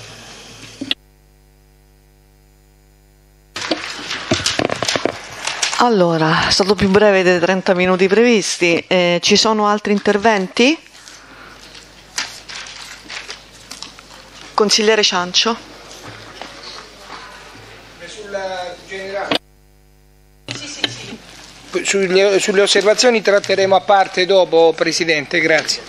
Allora, è stato più breve dei trenta minuti previsti. Eh, ci sono altri interventi? Consigliere Ciancio. Sulla generale. Sì, sì, sì. Sulle, sulle osservazioni tratteremo a parte dopo, Presidente, grazie.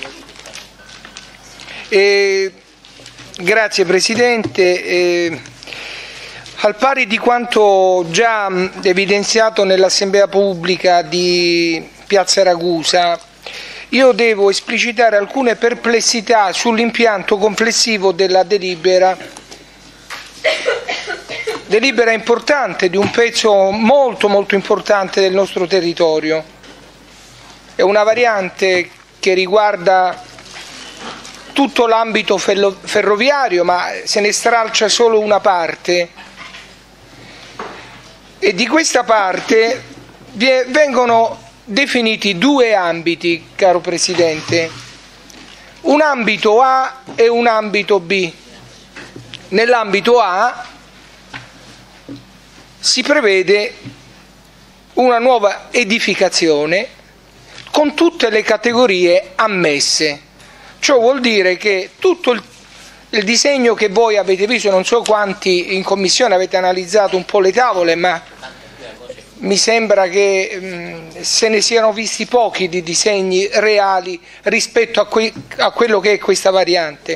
E, grazie Presidente. E, al pari di quanto già evidenziato nell'Assemblea Pubblica di Piazza Ragusa, io devo esplicitare alcune perplessità sull'impianto complessivo della delibera, delibera importante di un pezzo molto molto importante del nostro territorio. È una variante che riguarda tutto l'ambito ferroviario, ma se ne stralcia solo una parte. E di questa parte vengono definiti due ambiti, caro Presidente, un ambito A e un ambito B. Nell'ambito A si prevede una nuova edificazione con tutte le categorie ammesse. Ciò vuol dire che tutto il Il disegno che voi avete visto, non so quanti in commissione avete analizzato un po' le tavole, ma mi sembra che mh, se ne siano visti pochi di disegni reali rispetto a, que a quello che è questa variante.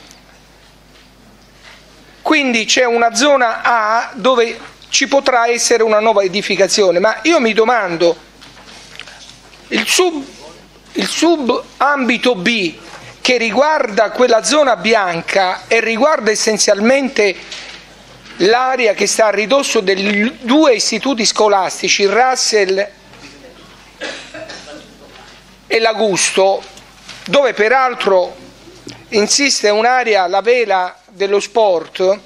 Quindi c'è una zona A dove ci potrà essere una nuova edificazione, ma io mi domando, il sub, il subambito B, che riguarda quella zona bianca e riguarda essenzialmente l'area che sta a ridosso dei due istituti scolastici, Russell e l'Augusto, dove peraltro insiste un'area, la Vela dello Sport,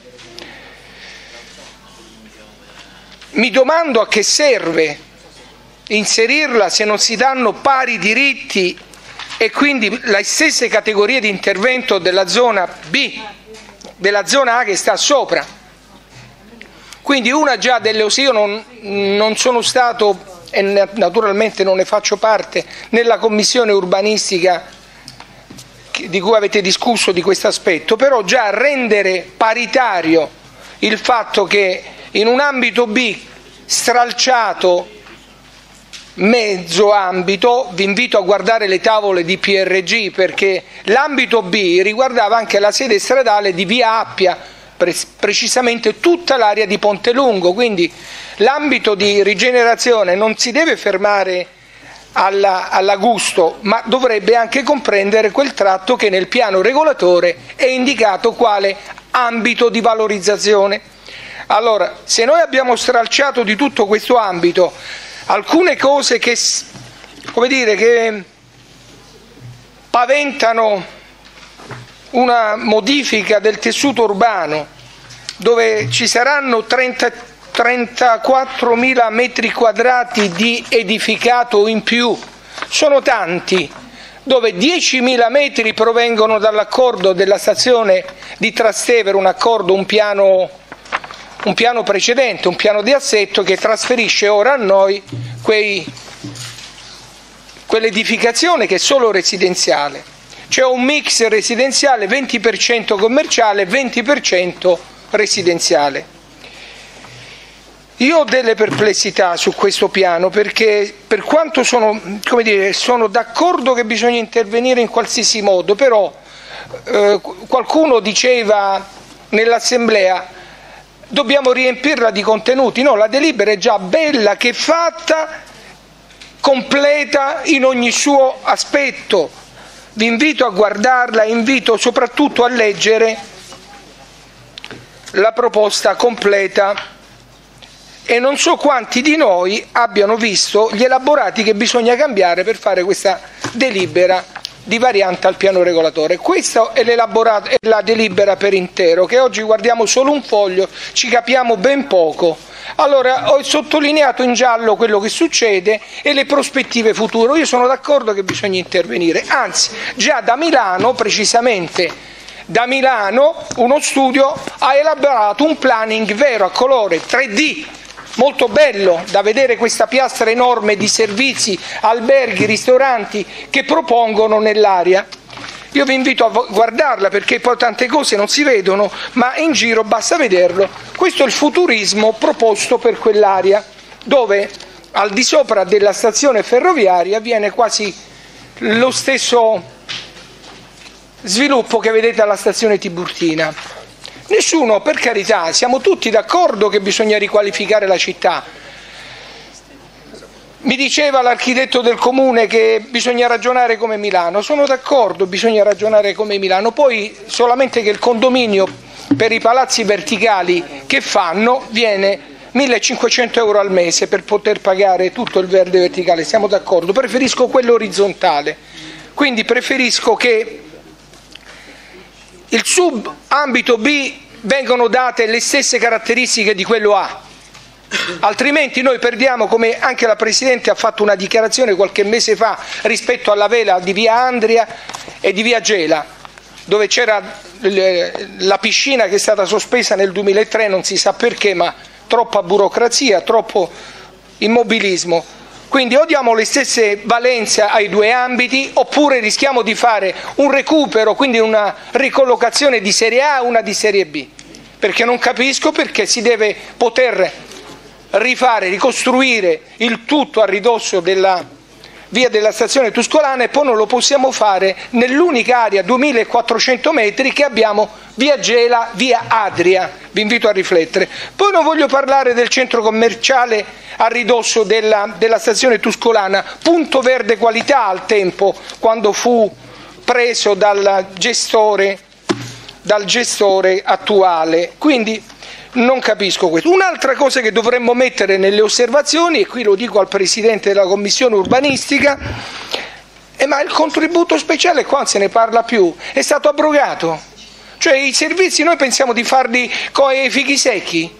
mi domando a che serve inserirla se non si danno pari diritti e quindi le stesse categorie di intervento della zona B, della zona A che sta sopra. Quindi una già delle io non, non sono stato e naturalmente non ne faccio parte nella commissione urbanistica di cui avete discusso di questo aspetto, però già rendere paritario il fatto che in un ambito B stralciato mezzo ambito, vi invito a guardare le tavole di P R G, perché l'ambito B riguardava anche la sede stradale di Via Appia, pre precisamente tutta l'area di Pontelungo, quindi l'ambito di rigenerazione non si deve fermare all'Augusto, ma dovrebbe anche comprendere quel tratto che nel piano regolatore è indicato quale ambito di valorizzazione. Allora, se noi abbiamo stralciato di tutto questo ambito alcune cose che, come dire, che paventano una modifica del tessuto urbano, dove ci saranno trentaquattromila metri quadrati di edificato in più, sono tanti, dove diecimila metri provengono dall'accordo della stazione di Trastevere, un accordo, un piano un piano precedente, un piano di assetto che trasferisce ora a noi quei, quell'edificazione che è solo residenziale. C'è un mix residenziale venti per cento commerciale e venti per cento residenziale. Io ho delle perplessità su questo piano, perché per quanto sono, come dire, sono d'accordo che bisogna intervenire in qualsiasi modo, però eh, qualcuno diceva nell'assemblea dobbiamo riempirla di contenuti. No, la delibera è già bella che è fatta, completa in ogni suo aspetto. Vi invito a guardarla, invito soprattutto a leggere la proposta completa, e non so quanti di noi abbiano visto gli elaborati che bisogna cambiare per fare questa delibera di variante al piano regolatore. Questa è, l'elaborato, è la delibera per intero, che oggi guardiamo solo un foglio, ci capiamo ben poco. Allora, ho sottolineato in giallo quello che succede e le prospettive future. Io sono d'accordo che bisogna intervenire, anzi, già da Milano, precisamente da Milano, uno studio ha elaborato un planning vero a colore tre D, molto bello da vedere, questa piastra enorme di servizi, alberghi, ristoranti che propongono nell'area. Io vi invito a guardarla perché poi tante cose non si vedono, ma in giro basta vederlo. Questo è il futurismo proposto per quell'area, dove al di sopra della stazione ferroviaria avviene quasi lo stesso sviluppo che vedete alla stazione Tiburtina. Nessuno, per carità, siamo tutti d'accordo che bisogna riqualificare la città. Mi diceva l'architetto del comune che bisogna ragionare come Milano, sono d'accordo, bisogna ragionare come Milano, poi solamente che il condominio per i palazzi verticali che fanno viene millecinquecento euro al mese per poter pagare tutto il verde verticale, siamo d'accordo, preferisco quello orizzontale, quindi preferisco che il sub-ambito B vengono date le stesse caratteristiche di quello A. Altrimenti noi perdiamo, come anche la Presidente ha fatto una dichiarazione qualche mese fa rispetto alla vela di via Andria e di via Gela, dove c'era la piscina che è stata sospesa nel duemilatré, non si sa perché, ma troppa burocrazia, troppo immobilismo. Quindi o diamo le stesse valenze ai due ambiti oppure rischiamo di fare un recupero, quindi una ricollocazione di serie A e una di serie B, perché non capisco perché si deve poter rifare, ricostruire il tutto a ridosso della via della stazione Tuscolana e poi non lo possiamo fare nell'unica area duemilaquattrocento metri che abbiamo via Gela, via Adria. Vi invito a riflettere. Poi non voglio parlare del centro commerciale a ridosso della, della stazione Tuscolana, punto verde qualità al tempo, quando fu preso dal gestore, dal gestore attuale. Quindi non capisco questo. Un'altra cosa che dovremmo mettere nelle osservazioni, e qui lo dico al Presidente della Commissione Urbanistica, è ma il contributo speciale qua non se ne parla più, è stato abrogato. Cioè i servizi noi pensiamo di farli con i fichi secchi.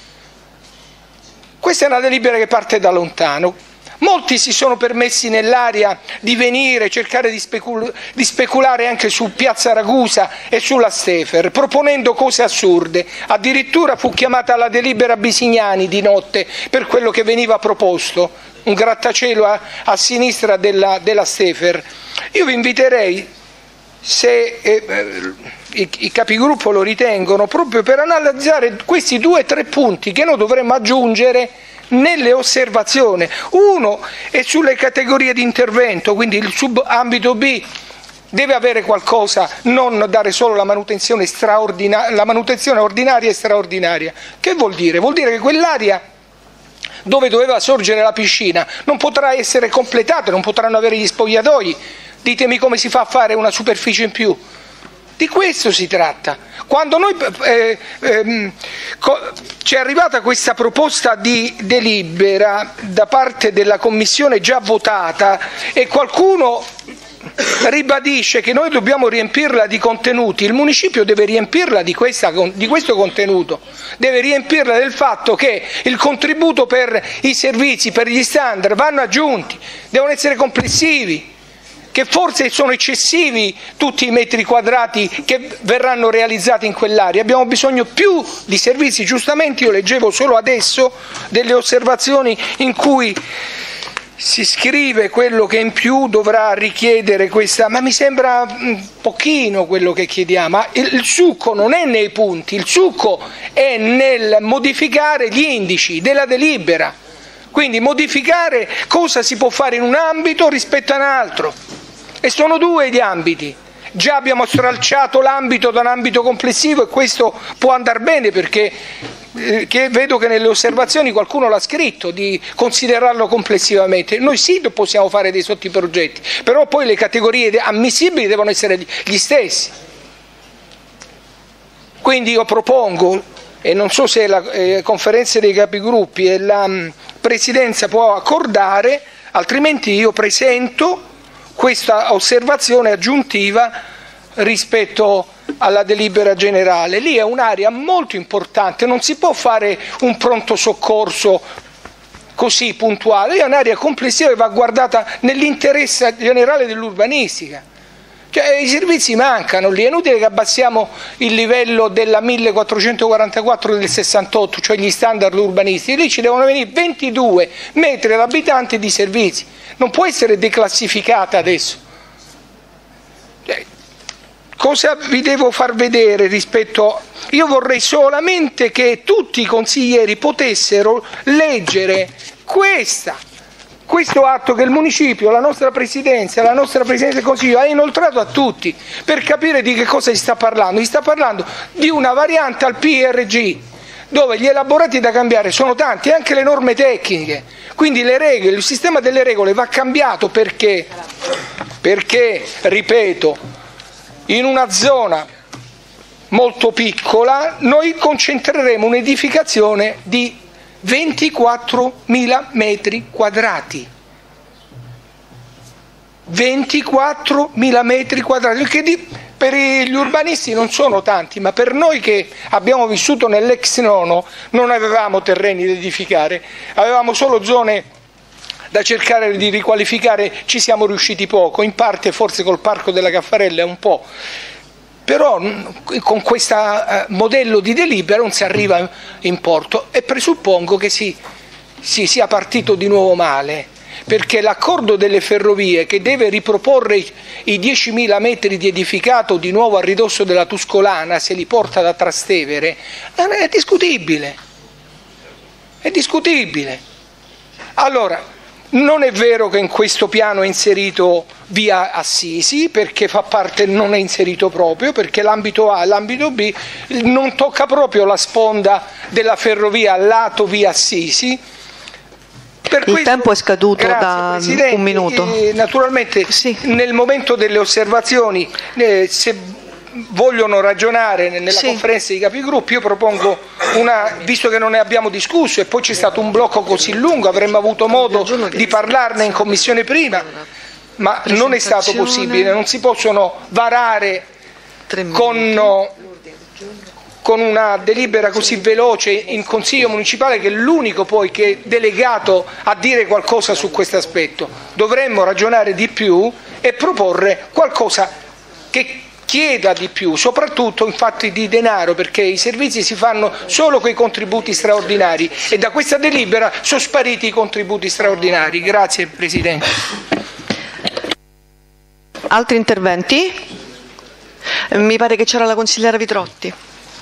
Questa è una delibera che parte da lontano. Molti si sono permessi nell'area di venire, cercare di, specul- di speculare anche su Piazza Ragusa e sulla Stefer, proponendo cose assurde. Addirittura fu chiamata la delibera Bisignani di notte per quello che veniva proposto, un grattacielo a, a sinistra della, della Stefer. Io vi inviterei, se eh, i, i capigruppo lo ritengono, proprio per analizzare questi due o tre punti che noi dovremmo aggiungere nelle osservazioni. Uno è sulle categorie di intervento, quindi il subambito B deve avere qualcosa, non dare solo la manutenzione, straordinaria, la manutenzione ordinaria e straordinaria. Che vuol dire? Vuol dire che quell'area dove doveva sorgere la piscina non potrà essere completata, non potranno avere gli spogliatoi. Ditemi come si fa a fare una superficie in più. Di questo si tratta. Quando noi eh, eh, ci è arrivata questa proposta di delibera da parte della Commissione già votata e qualcuno ribadisce che noi dobbiamo riempirla di contenuti, il municipio deve riempirla di, questa, di questo contenuto, deve riempirla del fatto che il contributo per i servizi, per gli standard vanno aggiunti, devono essere complessivi, che forse sono eccessivi tutti i metri quadrati che verranno realizzati in quell'area. Abbiamo bisogno più di servizi. Giustamente io leggevo solo adesso delle osservazioni in cui si scrive quello che in più dovrà richiedere questa, ma mi sembra pochino quello che chiediamo. Il, il succo non è nei punti, il succo è nel modificare gli indici della delibera, quindi modificare cosa si può fare in un ambito rispetto a un altro. E sono due gli ambiti. Già abbiamo stralciato l'ambito da un ambito complessivo e questo può andare bene perché eh, che vedo che nelle osservazioni qualcuno l'ha scritto, di considerarlo complessivamente. Noi sì possiamo fare dei sottoprogetti, però poi le categorie ammissibili devono essere gli stessi. Quindi io propongo, e non so se la eh, conferenza dei capigruppi e la mh, Presidenza può accordare, altrimenti io presento questa osservazione aggiuntiva rispetto alla delibera generale. Lì è un'area molto importante, non si può fare un pronto soccorso così puntuale, è un'area complessiva che va guardata nell'interesse generale dell'urbanistica. Cioè, i servizi mancano lì, è inutile che abbassiamo il livello della millequattrocentoquarantaquattro del sessantotto, cioè gli standard urbanistici, lì ci devono venire ventidue metri all'abitante di servizi, non può essere declassificata adesso. Cioè, cosa vi devo far vedere rispetto? Io vorrei solamente che tutti i consiglieri potessero leggere questa questo atto che il municipio, la nostra presidenza, la nostra presidenza del Consiglio ha inoltrato a tutti, per capire di che cosa si sta parlando. Si sta parlando di una variante al P R G, dove gli elaborati da cambiare sono tanti, e anche le norme tecniche. Quindi le regole, il sistema delle regole va cambiato perché, perché, ripeto, in una zona molto piccola noi concentreremo un'edificazione di ventiquattromila metri quadrati. ventiquattromila metri quadrati, che di, per gli urbanisti non sono tanti, ma per noi che abbiamo vissuto nell'ex nono non avevamo terreni da edificare, avevamo solo zone da cercare di riqualificare, ci siamo riusciti poco, in parte forse col Parco della Caffarella un po'. Però con questo modello di delibera non si arriva in porto e presuppongo che si, si sia partito di nuovo male, perché l'accordo delle ferrovie che deve riproporre i diecimila metri di edificato di nuovo a ridosso della Tuscolana, se li porta da Trastevere, è discutibile, è discutibile. Allora, non è vero che in questo piano è inserito via Assisi, perché fa parte, non è inserito proprio, perché l'ambito A e l'ambito B non tocca proprio la sponda della ferrovia lato via Assisi. Per Il questo, tempo è scaduto da un minuto. Eh, naturalmente sì. Nel momento delle osservazioni, eh, se vogliono ragionare nella sì. conferenza dei capigruppo, io propongo una, visto che non ne abbiamo discusso e poi c'è stato un blocco così lungo, avremmo avuto modo di parlarne in commissione prima, ma non è stato possibile, non si possono varare con, con una delibera così veloce in Consiglio Municipale, che è l'unico poi che è delegato a dire qualcosa su questo aspetto. Dovremmo ragionare di più e proporre qualcosa che chieda di più, soprattutto infatti di denaro, perché i servizi si fanno solo con i contributi straordinari e da questa delibera sono spariti i contributi straordinari. Grazie Presidente. Altri interventi? Mi pare che c'era la consigliera Vitrotti.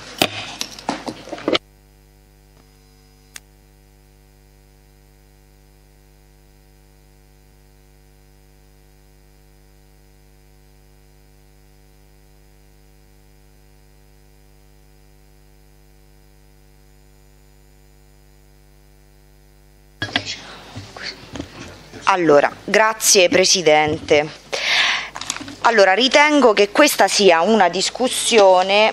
Allora, grazie Presidente. Allora, ritengo che questa sia una discussione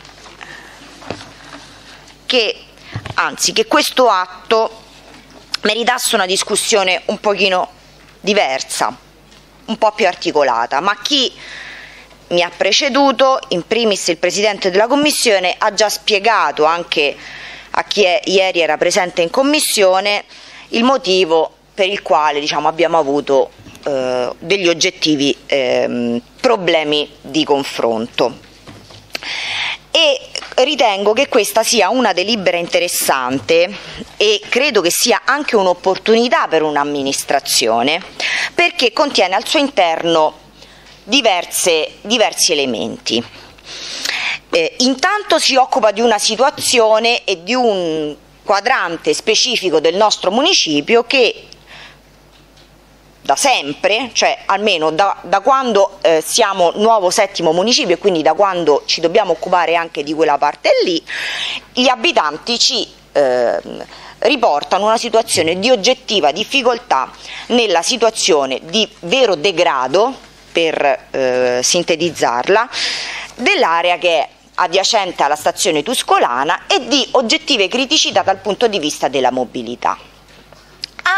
che, anzi, che questo atto meritasse una discussione un pochino diversa, un po' più articolata, ma chi mi ha preceduto, in primis il Presidente della Commissione, ha già spiegato anche a chi è, ieri era presente in Commissione il motivo per il quale, diciamo, abbiamo avuto eh, degli oggettivi eh, problemi di confronto. E ritengo che questa sia una delibera interessante e credo che sia anche un'opportunità per un'amministrazione, perché contiene al suo interno diverse, diversi elementi. Eh, intanto si occupa di una situazione e di un quadrante specifico del nostro municipio che da sempre, cioè almeno da, da quando eh, siamo nuovo settimo municipio e quindi da quando ci dobbiamo occupare anche di quella parte lì, gli abitanti ci eh, riportano una situazione di oggettiva difficoltà nella situazione di vero degrado, per eh, sintetizzarla, dell'area che è adiacente alla stazione Tuscolana e di oggettive criticità dal punto di vista della mobilità.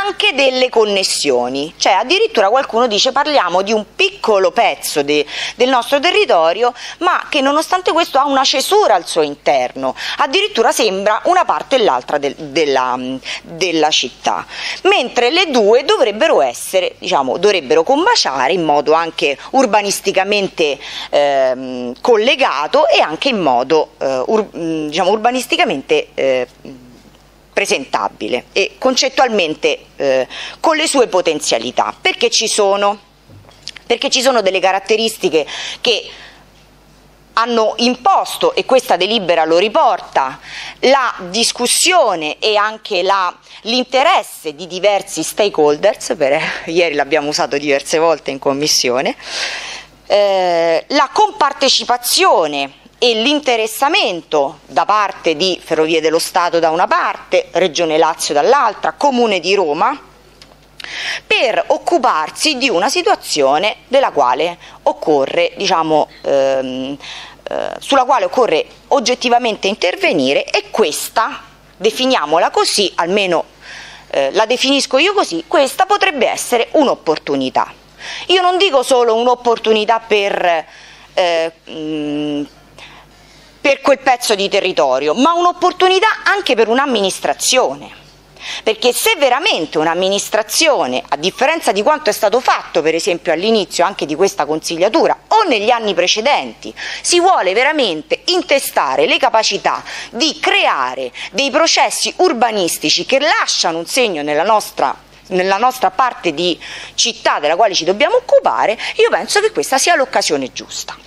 anche delle connessioni, cioè addirittura qualcuno dice parliamo di un piccolo pezzo de, del nostro territorio, ma che nonostante questo ha una cesura al suo interno, addirittura sembra una parte e l'altra del, della, della città, mentre le due dovrebbero essere, diciamo, dovrebbero combaciare in modo anche urbanisticamente eh, collegato e anche in modo eh, ur, diciamo, urbanisticamente eh, presentabile e concettualmente eh, con le sue potenzialità, perché ci sono, perché ci sono delle caratteristiche che hanno imposto, e questa delibera lo riporta, la discussione e anche l'interesse di diversi stakeholders, per, ieri l'abbiamo usato diverse volte in commissione, eh, la compartecipazione e l'interessamento da parte di Ferrovie dello Stato da una parte, Regione Lazio dall'altra, Comune di Roma, per occuparsi di una situazione della quale occorre, diciamo, ehm, eh, sulla quale occorre oggettivamente intervenire, e questa, definiamola così, almeno eh, la definisco io così, questa potrebbe essere un'opportunità. Io non dico solo un'opportunità per eh, mh, per quel pezzo di territorio, ma un'opportunità anche per un'amministrazione, perché se veramente un'amministrazione, a differenza di quanto è stato fatto per esempio all'inizio anche di questa consigliatura o negli anni precedenti, si vuole veramente intestare le capacità di creare dei processi urbanistici che lasciano un segno nella nostra nella nostra parte di città della quale ci dobbiamo occupare, io penso che questa sia l'occasione giusta.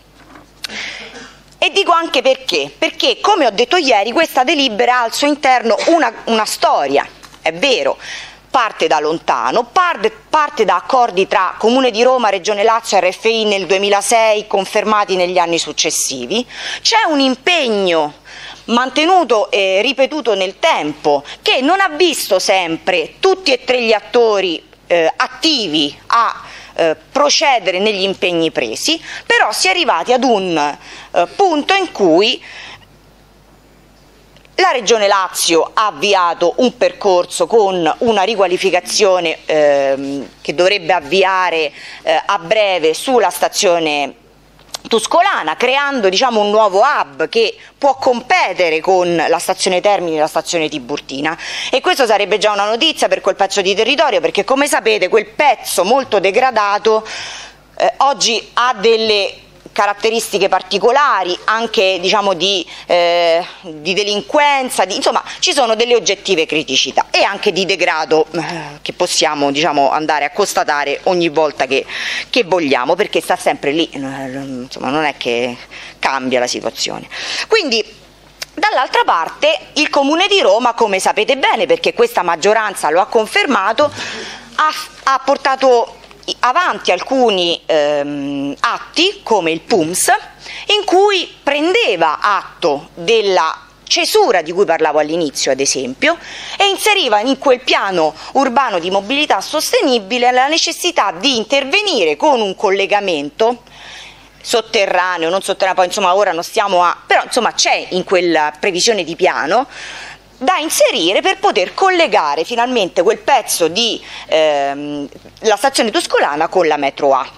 E dico anche perché, perché come ho detto ieri questa delibera ha al suo interno una, una storia, è vero, parte da lontano, parte, parte da accordi tra Comune di Roma, Regione Lazio e R F I nel duemilasei confermati negli anni successivi, c'è un impegno mantenuto e ripetuto nel tempo che non ha visto sempre tutti e tre gli attori eh, attivi a Eh, procedere negli impegni presi, però si è arrivati ad un eh, punto in cui la Regione Lazio ha avviato un percorso con una riqualificazione ehm, che dovrebbe avviare eh, a breve sulla stazione Tuscolana, creando, diciamo, un nuovo hub che può competere con la stazione Termini e la stazione Tiburtina, e questo sarebbe già una notizia per quel pezzo di territorio, perché come sapete quel pezzo molto degradato eh, oggi ha delle caratteristiche particolari anche, diciamo, di, eh, di delinquenza, di, insomma ci sono delle oggettive criticità e anche di degrado eh, che possiamo, diciamo, andare a constatare ogni volta che, che vogliamo, perché sta sempre lì, insomma non è che cambia la situazione. Quindi dall'altra parte il Comune di Roma, come sapete bene perché questa maggioranza lo ha confermato, ha, ha portato avanti alcuni ehm, atti come il P U M S in cui prendeva atto della cesura di cui parlavo all'inizio ad esempio e inseriva in quel piano urbano di mobilità sostenibile la necessità di intervenire con un collegamento sotterraneo, non sotterraneo, poi insomma ora non stiamo a, però insomma c'è in quella previsione di piano da inserire per poter collegare finalmente quel pezzo di ehm, la stazione Tuscolana con la metro A.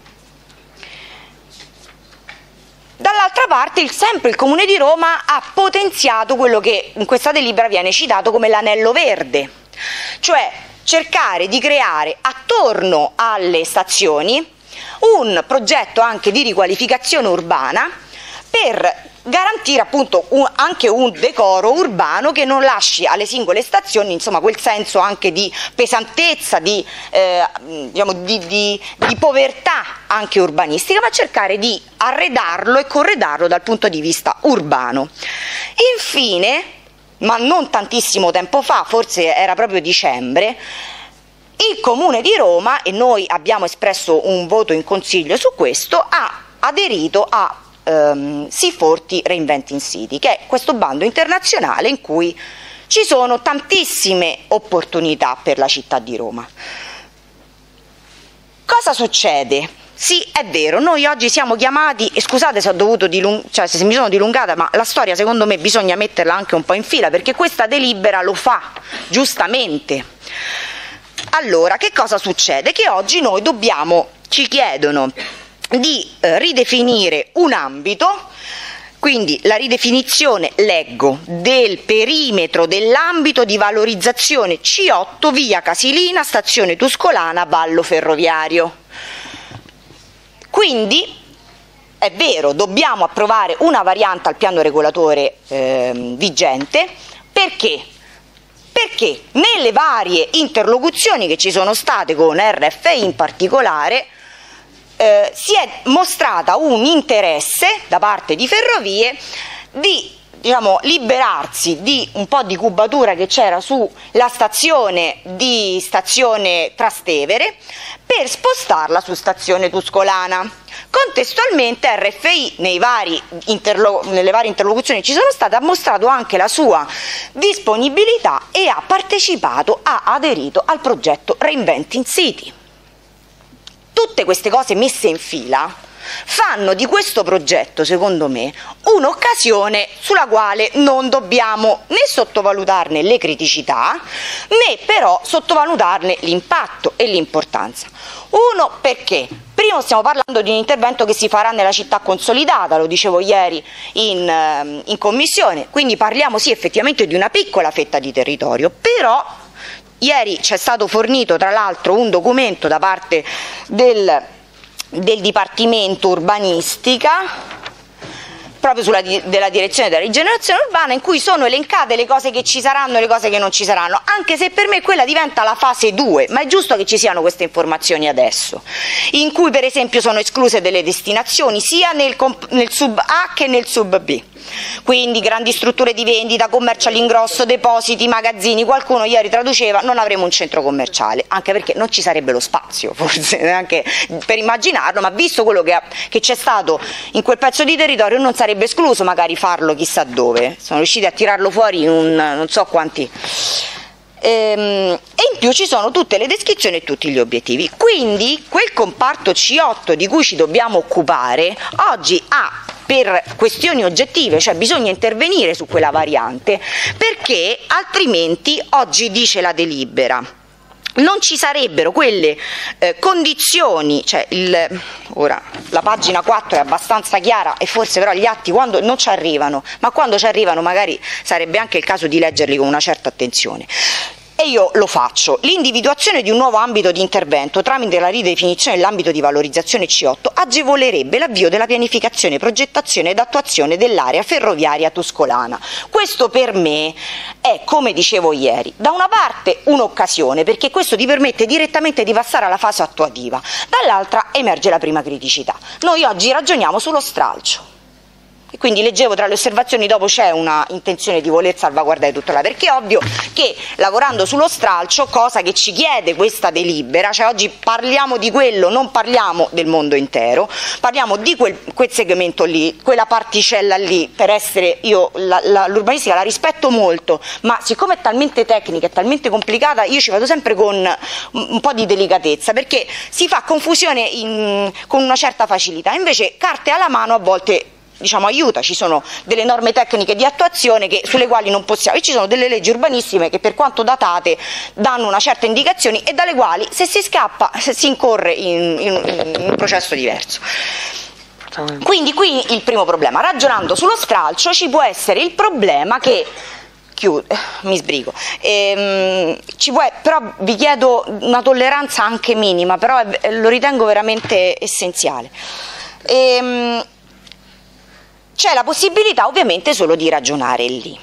Dall'altra parte il, sempre il Comune di Roma ha potenziato quello che in questa delibera viene citato come l'anello verde, cioè cercare di creare attorno alle stazioni un progetto anche di riqualificazione urbana per garantire appunto un, anche un decoro urbano che non lasci alle singole stazioni, insomma, quel senso anche di pesantezza, di, eh, diciamo, di, di, di povertà anche urbanistica, ma cercare di arredarlo e corredarlo dal punto di vista urbano. Infine, ma non tantissimo tempo fa, forse era proprio dicembre, il Comune di Roma, e noi abbiamo espresso un voto in consiglio su questo, ha aderito a Um, Sea forty Reinventing City, che è questo bando internazionale in cui ci sono tantissime opportunità per la città di Roma. Cosa succede? Sì, è vero, noi oggi siamo chiamati, e scusate se ho dovuto dilung- cioè se mi sono dilungata, ma la storia secondo me bisogna metterla anche un po' in fila, perché questa delibera lo fa, giustamente. Allora, che cosa succede? Che oggi noi dobbiamo, ci chiedono di eh, ridefinire un ambito. Quindi la ridefinizione, leggo, del perimetro dell'ambito di valorizzazione C otto via Casilina, stazione Tuscolana, Vallo Ferroviario. Quindi è vero, dobbiamo approvare una variante al piano regolatore eh, vigente, perché? Perché nelle varie interlocuzioni che ci sono state con R F I in particolare, Eh, si è mostrata un interesse da parte di Ferrovie di, diciamo, liberarsi di un po' di cubatura che c'era sulla stazione di stazione Trastevere per spostarla su stazione Tuscolana. Contestualmente R F I nei vari interlo- nelle varie interlocuzioni che ci sono state ha mostrato anche la sua disponibilità e ha partecipato, ha aderito al progetto Reinventing City. Tutte queste cose messe in fila fanno di questo progetto, secondo me, un'occasione sulla quale non dobbiamo né sottovalutarne le criticità, né però sottovalutarne l'impatto e l'importanza. Uno, perché? Primo, stiamo parlando di un intervento che si farà nella città consolidata, lo dicevo ieri in, in commissione, quindi parliamo sì effettivamente di una piccola fetta di territorio, però ieri ci è stato fornito tra l'altro un documento da parte del, del Dipartimento Urbanistica proprio sulla della direzione della rigenerazione urbana, in cui sono elencate le cose che ci saranno e le cose che non ci saranno, anche se per me quella diventa la fase due, ma è giusto che ci siano queste informazioni adesso, in cui per esempio sono escluse delle destinazioni sia nel, nel sub A che nel sub B. Quindi grandi strutture di vendita, commercio all'ingrosso, depositi, magazzini. Qualcuno ieri traduceva: non avremo un centro commerciale, anche perché non ci sarebbe lo spazio forse neanche per immaginarlo, ma visto quello che, che c'è stato in quel pezzo di territorio non sarebbe escluso magari farlo chissà dove. Sono riusciti a tirarlo fuori in un non so quanti. E in più ci sono tutte le descrizioni e tutti gli obiettivi. Quindi quel comparto C otto di cui ci dobbiamo occupare oggi ha, per questioni oggettive, cioè bisogna intervenire su quella variante, perché altrimenti oggi dice la delibera non ci sarebbero quelle eh, condizioni, cioè il, ora la pagina quattro è abbastanza chiara e forse però gli atti quando non ci arrivano, ma quando ci arrivano magari sarebbe anche il caso di leggerli con una certa attenzione. E io lo faccio. L'individuazione di un nuovo ambito di intervento tramite la ridefinizione dell'ambito di valorizzazione C otto agevolerebbe l'avvio della pianificazione, progettazione ed attuazione dell'area ferroviaria tuscolana. Questo per me è, come dicevo ieri, da una parte un'occasione, perché questo ti permette direttamente di passare alla fase attuativa, dall'altra emerge la prima criticità. Noi oggi ragioniamo sullo stralcio. E quindi leggevo tra le osservazioni, dopo c'è una intenzione di voler salvaguardare tutto là, perché è ovvio che lavorando sullo stralcio, cosa che ci chiede questa delibera, cioè oggi parliamo di quello, non parliamo del mondo intero, parliamo di quel, quel segmento lì, quella particella lì, per essere, io la, la, l'urbanistica la rispetto molto, ma siccome è talmente tecnica, è talmente complicata, io ci vado sempre con un, un po' di delicatezza, perché si fa confusione in, con una certa facilità, invece carte alla mano a volte diciamo aiuta, ci sono delle norme tecniche di attuazione che, sulle quali non possiamo, e ci sono delle leggi urbanistiche che per quanto datate danno una certa indicazioni e dalle quali se si scappa se si incorre in, in, in un processo diverso. Quindi qui il primo problema, ragionando sullo stralcio ci può essere il problema che chiudo, mi sbrigo, ehm, ci può, però vi chiedo una tolleranza anche minima, però è, lo ritengo veramente essenziale. Ehm, C'è la possibilità ovviamente solo di ragionare lì.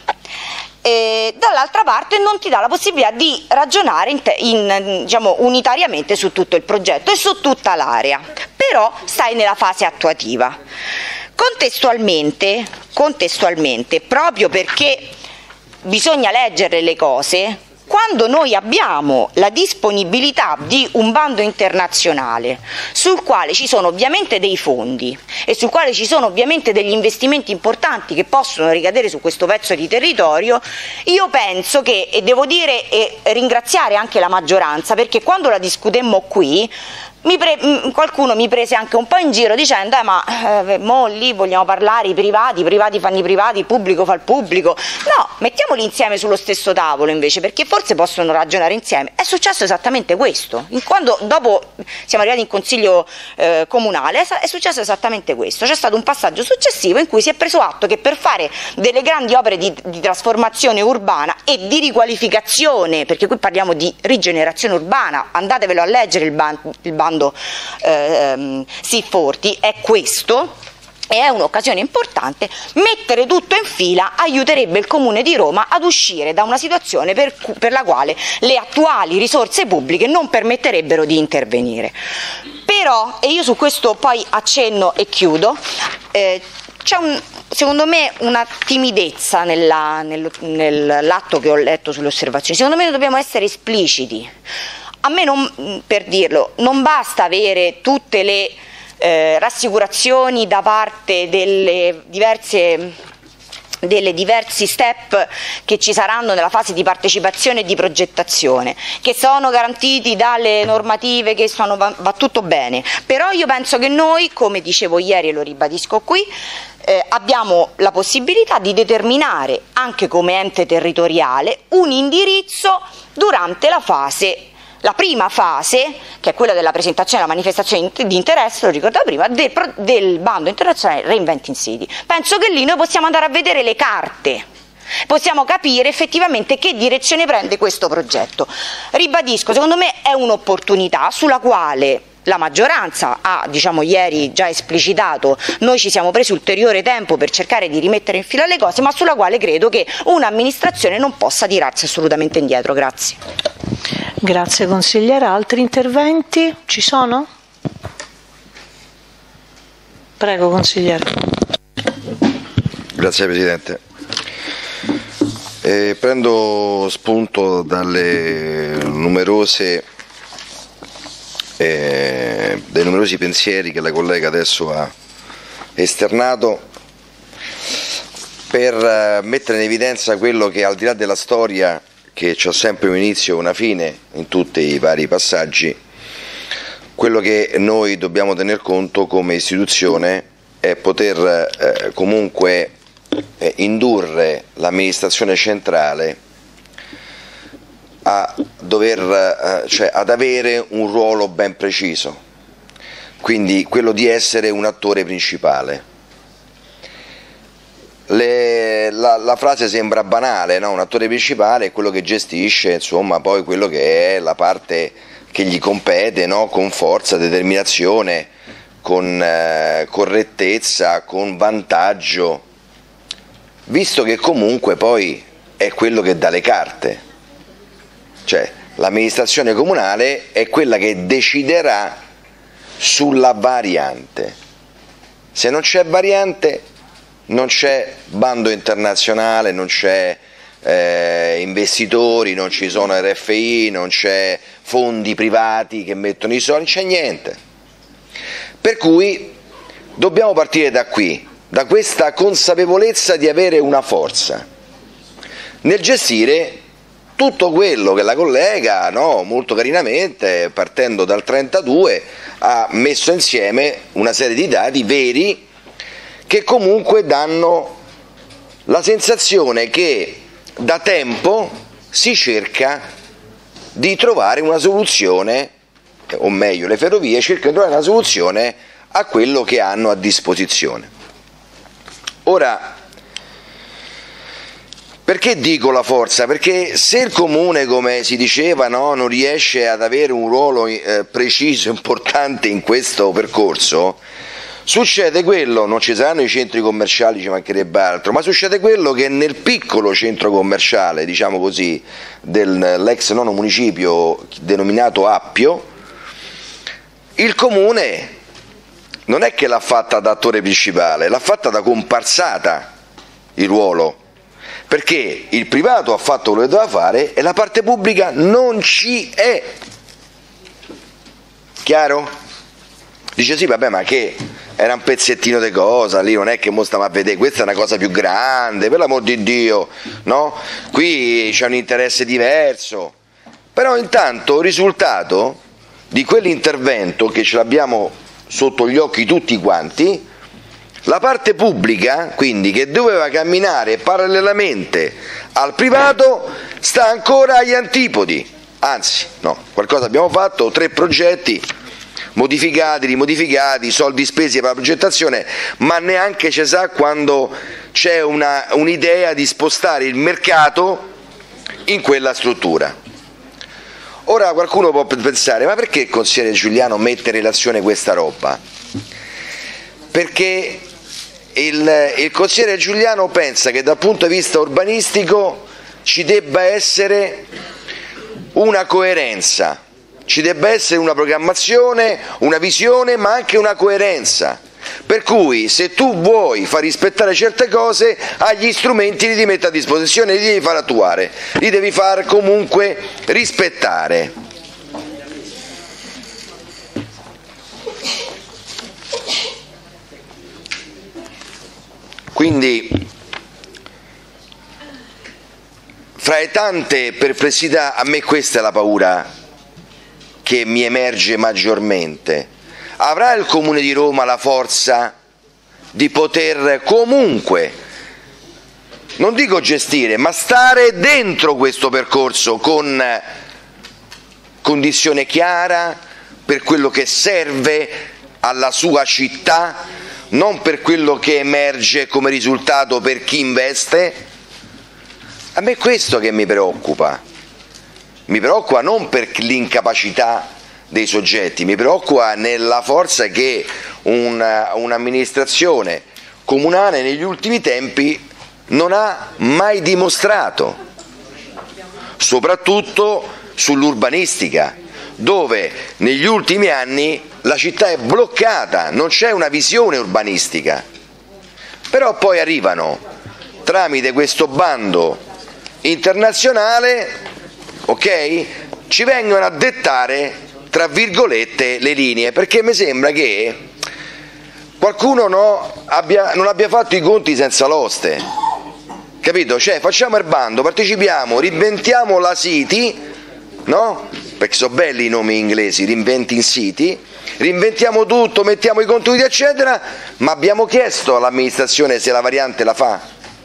E dall'altra parte non ti dà la possibilità di ragionare in, in, diciamo, unitariamente su tutto il progetto e su tutta l'area, però stai nella fase attuativa. Contestualmente, contestualmente, proprio perché bisogna leggere le cose, quando noi abbiamo la disponibilità di un bando internazionale sul quale ci sono ovviamente dei fondi e sul quale ci sono ovviamente degli investimenti importanti che possono ricadere su questo pezzo di territorio, io penso che, e devo dire e ringraziare anche la maggioranza, perché quando la discutemmo qui Mi pre qualcuno mi prese anche un po' in giro dicendo eh, ma eh, mo lì vogliamo parlare i privati, i privati fanno i privati, il pubblico fa il pubblico. No, mettiamoli insieme sullo stesso tavolo invece, perché forse possono ragionare insieme. È successo esattamente questo. Quando dopo siamo arrivati in consiglio eh, comunale è successo esattamente questo. C'è stato un passaggio successivo in cui si è preso atto che per fare delle grandi opere di, di trasformazione urbana e di riqualificazione, perché qui parliamo di rigenerazione urbana, andatevelo a leggere il bando, il bando Eh, Sifforti, è questo, e è un'occasione importante. Mettere tutto in fila aiuterebbe il Comune di Roma ad uscire da una situazione per, per la quale le attuali risorse pubbliche non permetterebbero di intervenire. Però, e io su questo poi accenno e chiudo, eh, c'è un, secondo me una timidezza nell'atto nel, nell che ho letto sulle osservazioni. Secondo me dobbiamo essere espliciti. A me, non, per dirlo, non basta avere tutte le eh, rassicurazioni da parte delle diverse, delle diversi step che ci saranno nella fase di partecipazione e di progettazione, che sono garantiti dalle normative, che sono, va, va tutto bene. Però io penso che noi, come dicevo ieri e lo ribadisco qui, eh, abbiamo la possibilità di determinare, anche come ente territoriale, un indirizzo durante la fase la prima fase, che è quella della presentazione della manifestazione di interesse, lo ricordavo prima, del, del bando internazionale Reinventing City. Penso che lì noi possiamo andare a vedere le carte, possiamo capire effettivamente che direzione prende questo progetto. Ribadisco, secondo me è un'opportunità sulla quale la maggioranza ha, diciamo, ieri già esplicitato, noi ci siamo presi ulteriore tempo per cercare di rimettere in fila le cose, ma sulla quale credo che un'amministrazione non possa tirarsi assolutamente indietro. Grazie. Grazie consigliera. Altri interventi? Ci sono? Prego consigliere. Grazie Presidente. Eh, prendo spunto dalle numerose eh, dai numerosi pensieri che la collega adesso ha esternato per mettere in evidenza quello che, al di là della storia che c'ha sempre un inizio e una fine in tutti i vari passaggi, quello che noi dobbiamo tener conto come istituzione è poter eh, comunque eh, indurre l'amministrazione centrale a dover, eh, cioè ad avere un ruolo ben preciso, quindi quello di essere un attore principale. Le, la, la frase sembra banale, no? Un attore principale è quello che gestisce, insomma, poi quello che è la parte che gli compete, no? Con forza, determinazione, con eh, correttezza, con vantaggio, visto che comunque poi è quello che dà le carte, cioè l'amministrazione comunale è quella che deciderà sulla variante. Se non c'è variante non c'è bando internazionale, non c'è eh, investitori, non ci sono R F I, non c'è fondi privati che mettono i soldi, non c'è niente. Per cui dobbiamo partire da qui, da questa consapevolezza di avere una forza nel gestire tutto quello che la collega, no, molto carinamente, partendo dal trentadue, ha messo insieme una serie di dati veri che comunque danno la sensazione che da tempo si cerca di trovare una soluzione, o meglio le ferrovie cercano di trovare una soluzione a quello che hanno a disposizione. Ora, perché dico la forza? Perché se il Comune, come si diceva, no, non riesce ad avere un ruolo eh, preciso, importante in questo percorso, succede quello, non ci saranno i centri commerciali, ci mancherebbe altro, ma succede quello che nel piccolo centro commerciale, diciamo così, dell'ex nono municipio denominato Appio, il Comune non è che l'ha fatta da attore principale, l'ha fatta da comparsata il ruolo, perché il privato ha fatto quello che doveva fare e la parte pubblica non ci è. Chiaro? Dice sì, vabbè, ma che era un pezzettino di cosa, lì non è che mo stiamo a vedere, questa è una cosa più grande, per l'amor di Dio, no? Qui c'è un interesse diverso. Però intanto il risultato di quell'intervento, che ce l'abbiamo sotto gli occhi tutti quanti, la parte pubblica, quindi, che doveva camminare parallelamente al privato, sta ancora agli antipodi. Anzi, no, qualcosa abbiamo fatto, tre progetti modificati, rimodificati, soldi spesi per la progettazione, ma neanche ci sa quando c'è un'idea di spostare il mercato in quella struttura. Ora qualcuno può pensare, ma perché il consigliere Giuliano mette in relazione questa roba? Perché il, il consigliere Giuliano pensa che dal punto di vista urbanistico ci debba essere una coerenza, ci debba essere una programmazione, una visione, ma anche una coerenza. Per cui se tu vuoi far rispettare certe cose, hai gli strumenti, li devi mettere a disposizione, li devi far attuare, li devi far comunque rispettare. Quindi, fra le tante perplessità, a me questa è la paura che mi emerge maggiormente. Avrà il Comune di Roma la forza di poter comunque, non dico gestire, ma stare dentro questo percorso con condizione chiara per quello che serve alla sua città, non per quello che emerge come risultato per chi investe? A me è questo che mi preoccupa. Mi preoccupa non per l'incapacità dei soggetti, mi preoccupa nella forza che un'amministrazione comunale negli ultimi tempi non ha mai dimostrato, soprattutto sull'urbanistica, dove negli ultimi anni la città è bloccata, non c'è una visione urbanistica. Però poi arrivano, tramite questo bando internazionale, ok, ci vengono a dettare, tra virgolette, le linee, perché mi sembra che qualcuno no, abbia, non abbia fatto i conti senza l'oste, capito? Cioè facciamo il bando, partecipiamo, reinventiamo la City, no? Perché sono belli i nomi inglesi, Reinventing City, reinventiamo tutto, mettiamo i contenuti eccetera, ma abbiamo chiesto all'amministrazione se la variante la fa?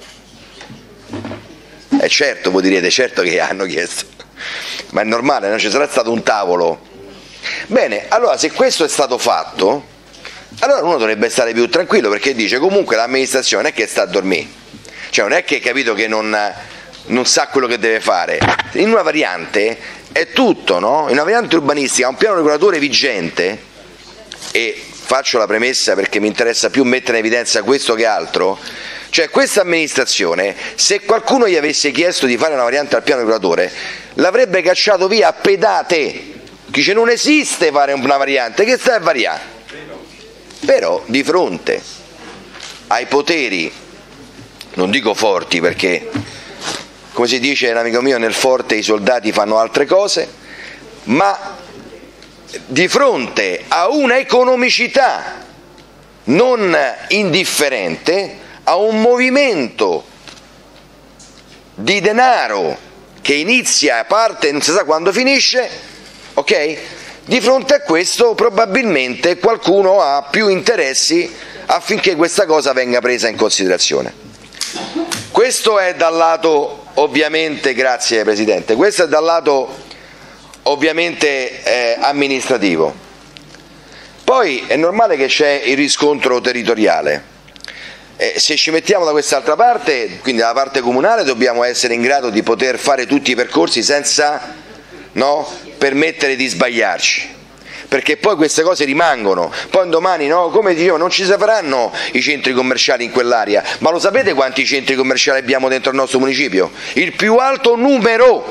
Eh certo, voi direte, certo che hanno chiesto, ma è normale, non ci sarà stato un tavolo. Bene, allora se questo è stato fatto, allora uno dovrebbe stare più tranquillo, perché dice comunque l'amministrazione è che sta a dormire, cioè non è che, capito, che non, non sa quello che deve fare. In una variante è tutto, no? In una variante urbanistica, un piano regolatore vigente, e faccio la premessa perché mi interessa più mettere in evidenza questo che altro, cioè questa amministrazione, se qualcuno gli avesse chiesto di fare una variante al piano regolatore, l'avrebbe cacciato via a pedate. Dice non esiste fare una variante, che stai a variare? Però di fronte ai poteri, non dico forti perché, come si dice l'amico mio, nel forte i soldati fanno altre cose, ma di fronte a una economicità non indifferente, a un movimento di denaro che inizia, parte e non si sa quando finisce, ok? Di fronte a questo probabilmente qualcuno ha più interessi affinché questa cosa venga presa in considerazione. Questo è dal lato ovviamente, grazie Presidente, questo è dal lato ovviamente eh, amministrativo. Poi è normale che c'è il riscontro territoriale. Eh, se ci mettiamo da quest'altra parte, quindi dalla parte comunale, dobbiamo essere in grado di poter fare tutti i percorsi senza, no, permettere di sbagliarci, perché poi queste cose rimangono. Poi domani, no, come dicevo, non ci faranno i centri commerciali in quell'area, ma lo sapete quanti centri commerciali abbiamo dentro il nostro municipio? Il più alto numero,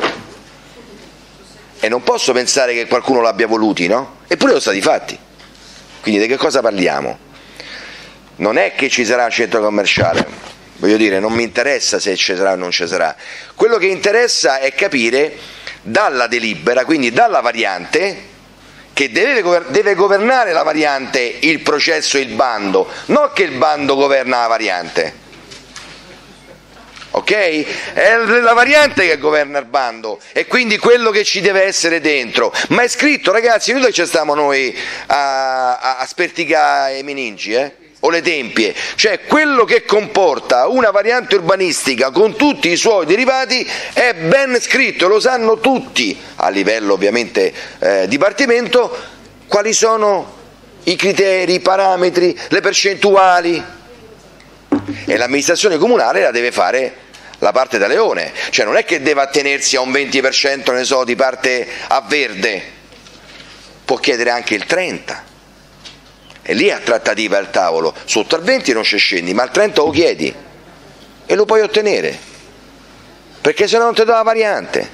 e non posso pensare che qualcuno l'abbia voluti, no? Eppure sono stati fatti. Quindi di che cosa parliamo? Non è che ci sarà un centro commerciale, voglio dire, non mi interessa se ci sarà o non ci sarà. Quello che interessa è capire dalla delibera, quindi dalla variante, che deve, deve governare la variante il processo e il bando, non che il bando governa la variante. ok? È la variante che governa il bando e quindi quello che ci deve essere dentro, ma è scritto, ragazzi, non è che ci stiamo noi a, a, a sperticare i meningi, eh? O le tempie, cioè quello che comporta una variante urbanistica con tutti i suoi derivati è ben scritto, lo sanno tutti a livello ovviamente eh, dipartimento quali sono i criteri, i parametri, le percentuali, e l'amministrazione comunale la deve fare la parte da leone, cioè non è che deve attenersi a un venti per cento, ne so, di parte a verde, può chiedere anche il trenta per cento. E lì a trattativa al tavolo, sotto al venti non ci scendi, ma al trenta lo chiedi e lo puoi ottenere, perché se no non ti dà la variante.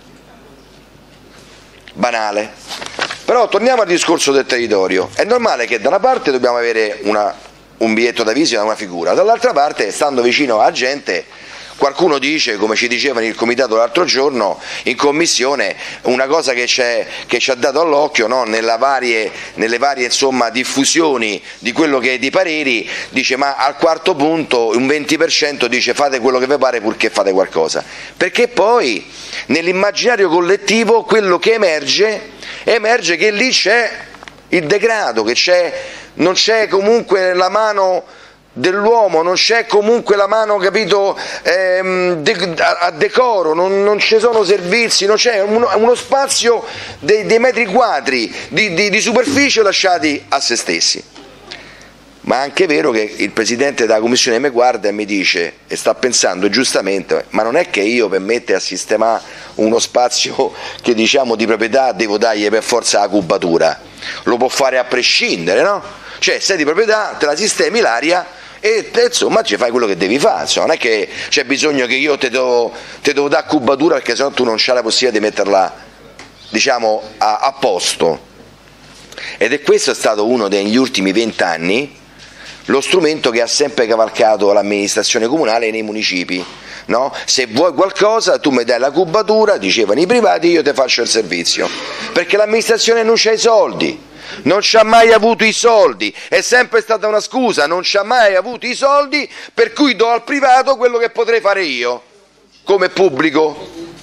Banale. Però torniamo al discorso del territorio. È normale che da una parte dobbiamo avere una, un biglietto da visita, una figura, dall'altra parte, stando vicino alla gente, qualcuno dice, come ci diceva il comitato l'altro giorno in commissione, una cosa che, che ci ha dato all'occhio, no? Nella varie, nelle varie insomma, diffusioni di quello che è di pareri, dice ma al quarto punto un venti per cento dice fate quello che vi pare purché fate qualcosa, perché poi nell'immaginario collettivo quello che emerge, emerge che lì c'è il degrado, che c'è, non c'è comunque la mano dell'uomo, non c'è comunque la mano, capito, ehm, de, a decoro, non, non ci sono servizi, non c'è uno, uno spazio dei, dei metri quadri di, di, di superficie lasciati a se stessi. Ma è anche vero che il presidente della commissione mi guarda e mi dice, e sta pensando giustamente, ma non è che io per mettere a sistemare uno spazio che diciamo di proprietà devo dargli per forza la cubatura, lo può fare a prescindere, no? Cioè se di proprietà te la sistemi l'aria e te, insomma ci fai quello che devi fare, insomma, non è che c'è bisogno che io te devo, te devo dare cubatura perché sennò tu non c'hai la possibilità di metterla, diciamo, a, a posto. Ed è questo è stato uno degli ultimi vent'anni lo strumento che ha sempre cavalcato l'amministrazione comunale nei municipi, no? Se vuoi qualcosa tu mi dai la cubatura, dicevano i privati, io ti faccio il servizio, perché l'amministrazione non c'ha i soldi. Non ci ha mai avuto i soldi, è sempre stata una scusa, non ci ha mai avuto i soldi, per cui do al privato quello che potrei fare io, come pubblico.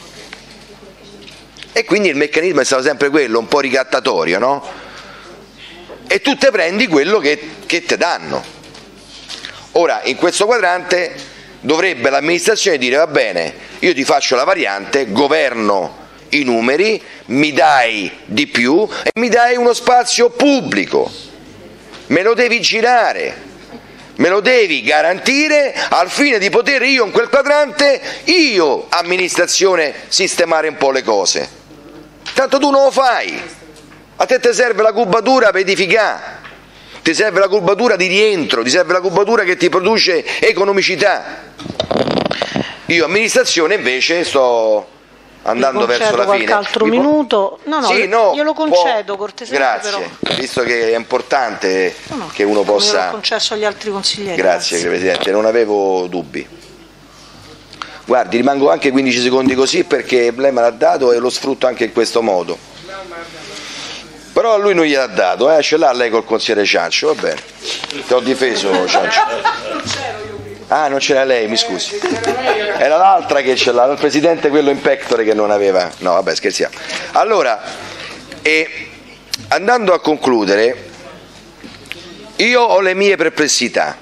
E quindi il meccanismo è stato sempre quello, un po' ricattatorio, no? E tu te prendi quello che, che ti danno. Ora, in questo quadrante dovrebbe l'amministrazione dire, va bene, io ti faccio la variante, governo i numeri, mi dai di più e mi dai uno spazio pubblico, me lo devi girare, me lo devi garantire al fine di poter io in quel quadrante, io amministrazione, sistemare un po' le cose. Tanto tu non lo fai, a te ti serve la cubatura per edificare, ti serve la cubatura di rientro, ti serve la cubatura che ti produce economicità. Io amministrazione invece sto andando verso la fine. Qualche altro minuto? No, no, sì, no, glielo concedo può... cortesemente. Grazie, però. Visto che è importante no, no, che uno possa... l'ho concesso agli altri consiglieri. Grazie, grazie, Presidente, non avevo dubbi. Guardi, rimango anche quindici secondi così perché lei me l'ha dato e lo sfrutto anche in questo modo. Però a lui non gliel'ha dato, eh? Ce l'ha lei col consigliere Ciancio, va bene. Ti ho difeso, Ciancio. Ah, non c'era lei, mi scusi. Era l'altra che ce l'ha, il presidente quello in pectore che non aveva. No, vabbè, scherziamo. Allora, e andando a concludere, io ho le mie perplessità,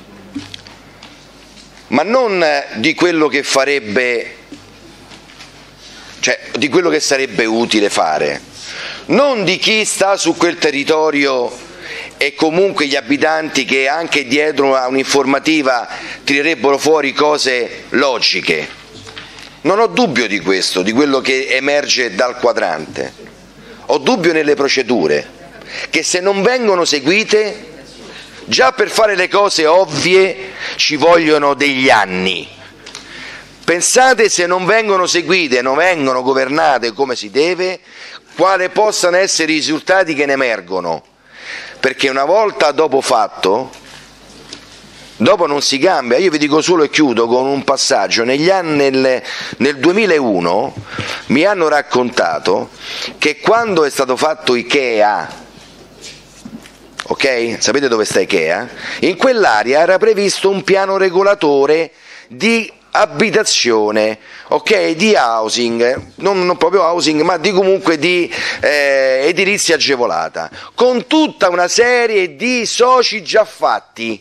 ma non di quello che farebbe, cioè di quello che sarebbe utile fare, non di chi sta su quel territorio e comunque gli abitanti che anche dietro a un'informativa tirerebbero fuori cose logiche. Non ho dubbio di questo, di quello che emerge dal quadrante. Ho dubbio nelle procedure, che se non vengono seguite, già per fare le cose ovvie ci vogliono degli anni. Pensate se non vengono seguite, non vengono governate come si deve, quali possano essere i risultati che ne emergono. Perché una volta dopo fatto, dopo non si cambia. Io vi dico solo e chiudo con un passaggio. Negli anni, nel, nel duemilauno mi hanno raccontato che quando è stato fatto Ikea, ok? Sapete dove sta Ikea? In quell'area era previsto un piano regolatore di abitazione, ok, di housing, non, non proprio housing, ma di comunque di eh, edilizia agevolata, con tutta una serie di soci già fatti,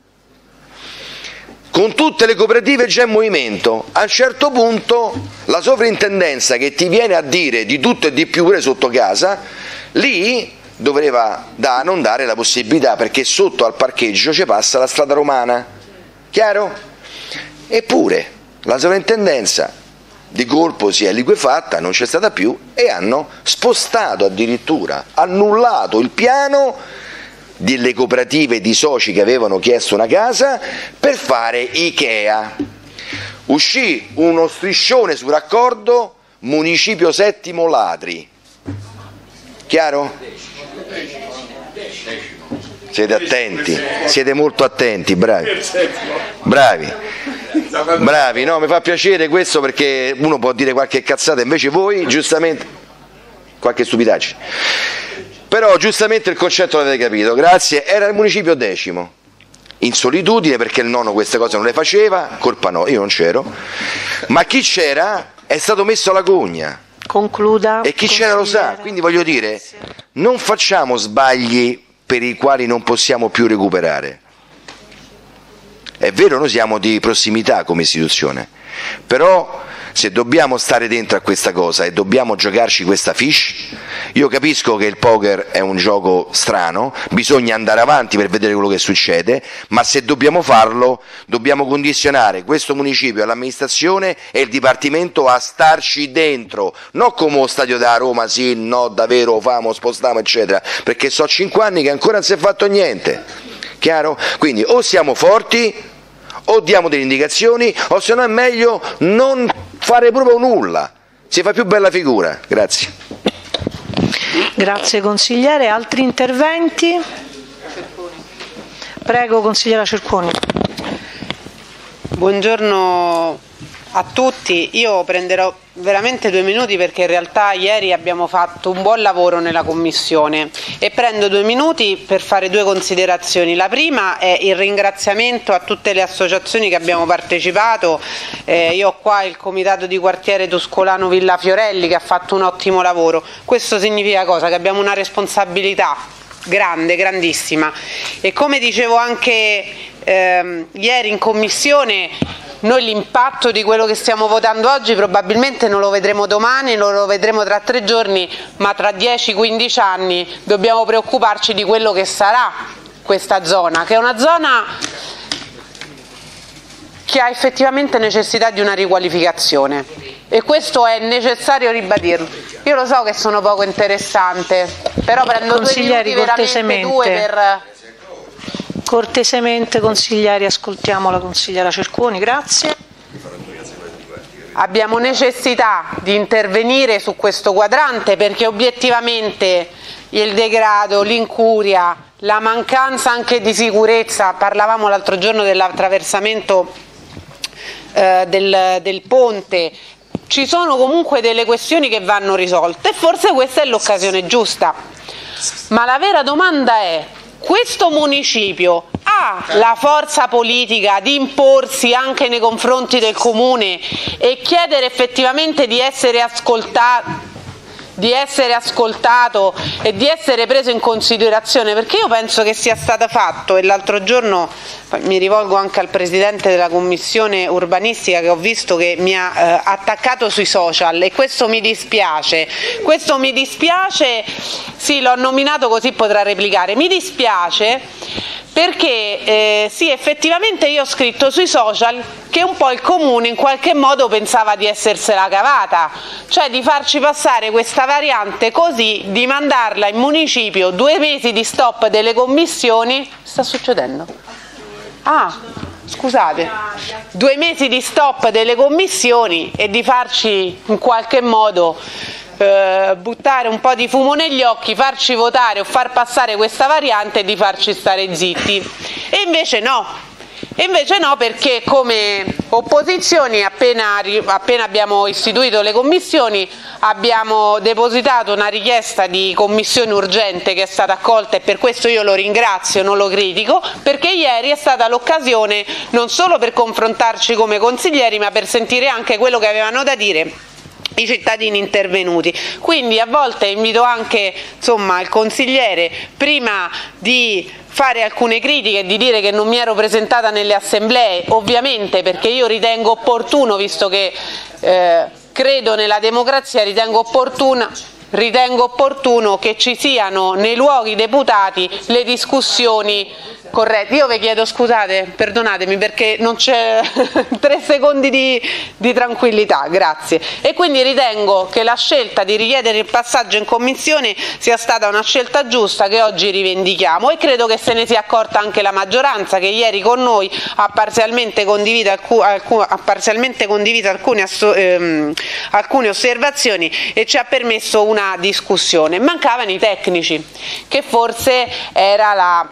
con tutte le cooperative già in movimento. A un certo punto la sovrintendenza, che ti viene a dire di tutto e di più pure sotto casa, lì doveva da non dare la possibilità, perché sotto al parcheggio ci passa la strada romana, chiaro? Eppure la sovrintendenza di colpo si è liquefatta, non c'è stata più, e hanno spostato, addirittura annullato il piano delle cooperative di soci che avevano chiesto una casa per fare Ikea. Uscì uno striscione su raccordo Municipio Settimo Ladri, chiaro? Siete attenti, siete molto attenti, bravi, bravi, bravi, no, mi fa piacere questo, perché uno può dire qualche cazzata, invece voi, giustamente, qualche stupidaggine, però giustamente il concetto l'avete capito, grazie. Era il municipio decimo, in solitudine, perché il nonno queste cose non le faceva, colpa no, io non c'ero, ma chi c'era è stato messo alla gogna. Concluda. E chi c'era lo sa, quindi voglio dire, non facciamo sbagli per i quali non possiamo più recuperare. È vero, noi siamo di prossimità come istituzione, però se dobbiamo stare dentro a questa cosa e dobbiamo giocarci questa fiche, io capisco che il poker è un gioco strano, bisogna andare avanti per vedere quello che succede, ma se dobbiamo farlo dobbiamo condizionare questo municipio e l'amministrazione e il dipartimento a starci dentro, non come lo stadio da Roma, sì, no, davvero, famo, spostiamo, eccetera, perché so cinque anni che ancora non si è fatto niente, chiaro? Quindi o siamo forti o diamo delle indicazioni, o se no è meglio non fare proprio nulla, si fa più bella figura. Grazie. Grazie consigliere. Altri interventi? Prego consigliera Cerconi. Buongiorno a tutti, io prenderò veramente due minuti perché in realtà ieri abbiamo fatto un buon lavoro nella Commissione e prendo due minuti per fare due considerazioni. La prima è il ringraziamento a tutte le associazioni che abbiamo partecipato, eh, io ho qua il comitato di quartiere Tuscolano Villa Fiorelli che ha fatto un ottimo lavoro. Questo significa cosa? Che abbiamo una responsabilità grande, grandissima, e come dicevo anche ehm, ieri in Commissione, noi l'impatto di quello che stiamo votando oggi probabilmente non lo vedremo domani, non lo vedremo tra tre giorni, ma tra dieci quindici anni dobbiamo preoccuparci di quello che sarà questa zona, che è una zona che ha effettivamente necessità di una riqualificazione, e questo è necessario ribadirlo. Io lo so che sono poco interessante, però prendo due minuti, veramente due per... Cortesemente consiglieri, ascoltiamo la consigliera Cerconi, grazie. Abbiamo necessità di intervenire su questo quadrante perché obiettivamente il degrado, l'incuria, la mancanza anche di sicurezza, parlavamo l'altro giorno dell'attraversamento eh, del, del ponte, ci sono comunque delle questioni che vanno risolte e forse questa è l'occasione giusta, ma la vera domanda è: questo municipio ha la forza politica di imporsi anche nei confronti del comune e chiedere effettivamente di essere ascoltato, di essere ascoltato e di essere preso in considerazione? Perché io penso che sia stato fatto, e l'altro giorno mi rivolgo anche al Presidente della Commissione Urbanistica che ho visto che mi ha eh, attaccato sui social, e questo mi dispiace, questo mi dispiace, sì, l'ho nominato così potrà replicare, mi dispiace perché eh, sì, effettivamente io ho scritto sui social che un po' il comune in qualche modo pensava di essersela cavata, cioè di farci passare questa variante così, di mandarla in municipio, due mesi di stop delle commissioni. Sta succedendo? Ah, scusate, due mesi di stop delle commissioni e di farci in qualche modo eh, buttare un po' di fumo negli occhi, farci votare o far passare questa variante e di farci stare zitti. E invece no, E invece no, perché come opposizioni, appena, appena abbiamo istituito le commissioni, abbiamo depositato una richiesta di commissione urgente che è stata accolta, e per questo io lo ringrazio, non lo critico, perché ieri è stata l'occasione non solo per confrontarci come consiglieri, ma per sentire anche quello che avevano da dire i cittadini intervenuti. Quindi a volte invito anche, insomma, il consigliere, prima di fare alcune critiche e di dire che non mi ero presentata nelle assemblee, ovviamente perché io ritengo opportuno, visto che eh, credo nella democrazia, ritengo opportuna ritengo opportuno che ci siano nei luoghi deputati le discussioni corrette. Io vi chiedo scusate, perdonatemi, perché non c'è tre secondi di, di tranquillità, grazie. E quindi ritengo che la scelta di richiedere il passaggio in commissione sia stata una scelta giusta, che oggi rivendichiamo, e credo che se ne sia accorta anche la maggioranza, che ieri con noi ha parzialmente condiviso, alcu alcu ha parzialmente condiviso alcune, ehm, alcune osservazioni e ci ha permesso una discussione. Mancavano i tecnici, che forse era la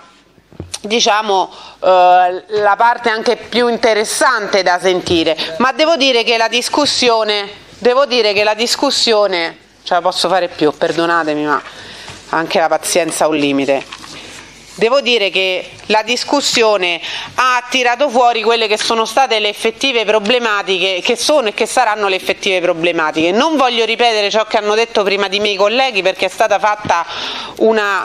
diciamo eh, la parte anche più interessante da sentire, ma devo dire che la discussione devo dire che la discussione ce la posso fare più, perdonatemi, ma anche la pazienza ha un limite. Devo dire che la discussione ha tirato fuori quelle che sono state le effettive problematiche, che sono e che saranno le effettive problematiche. Non voglio ripetere ciò che hanno detto prima di me i colleghi, perché è stata fatta una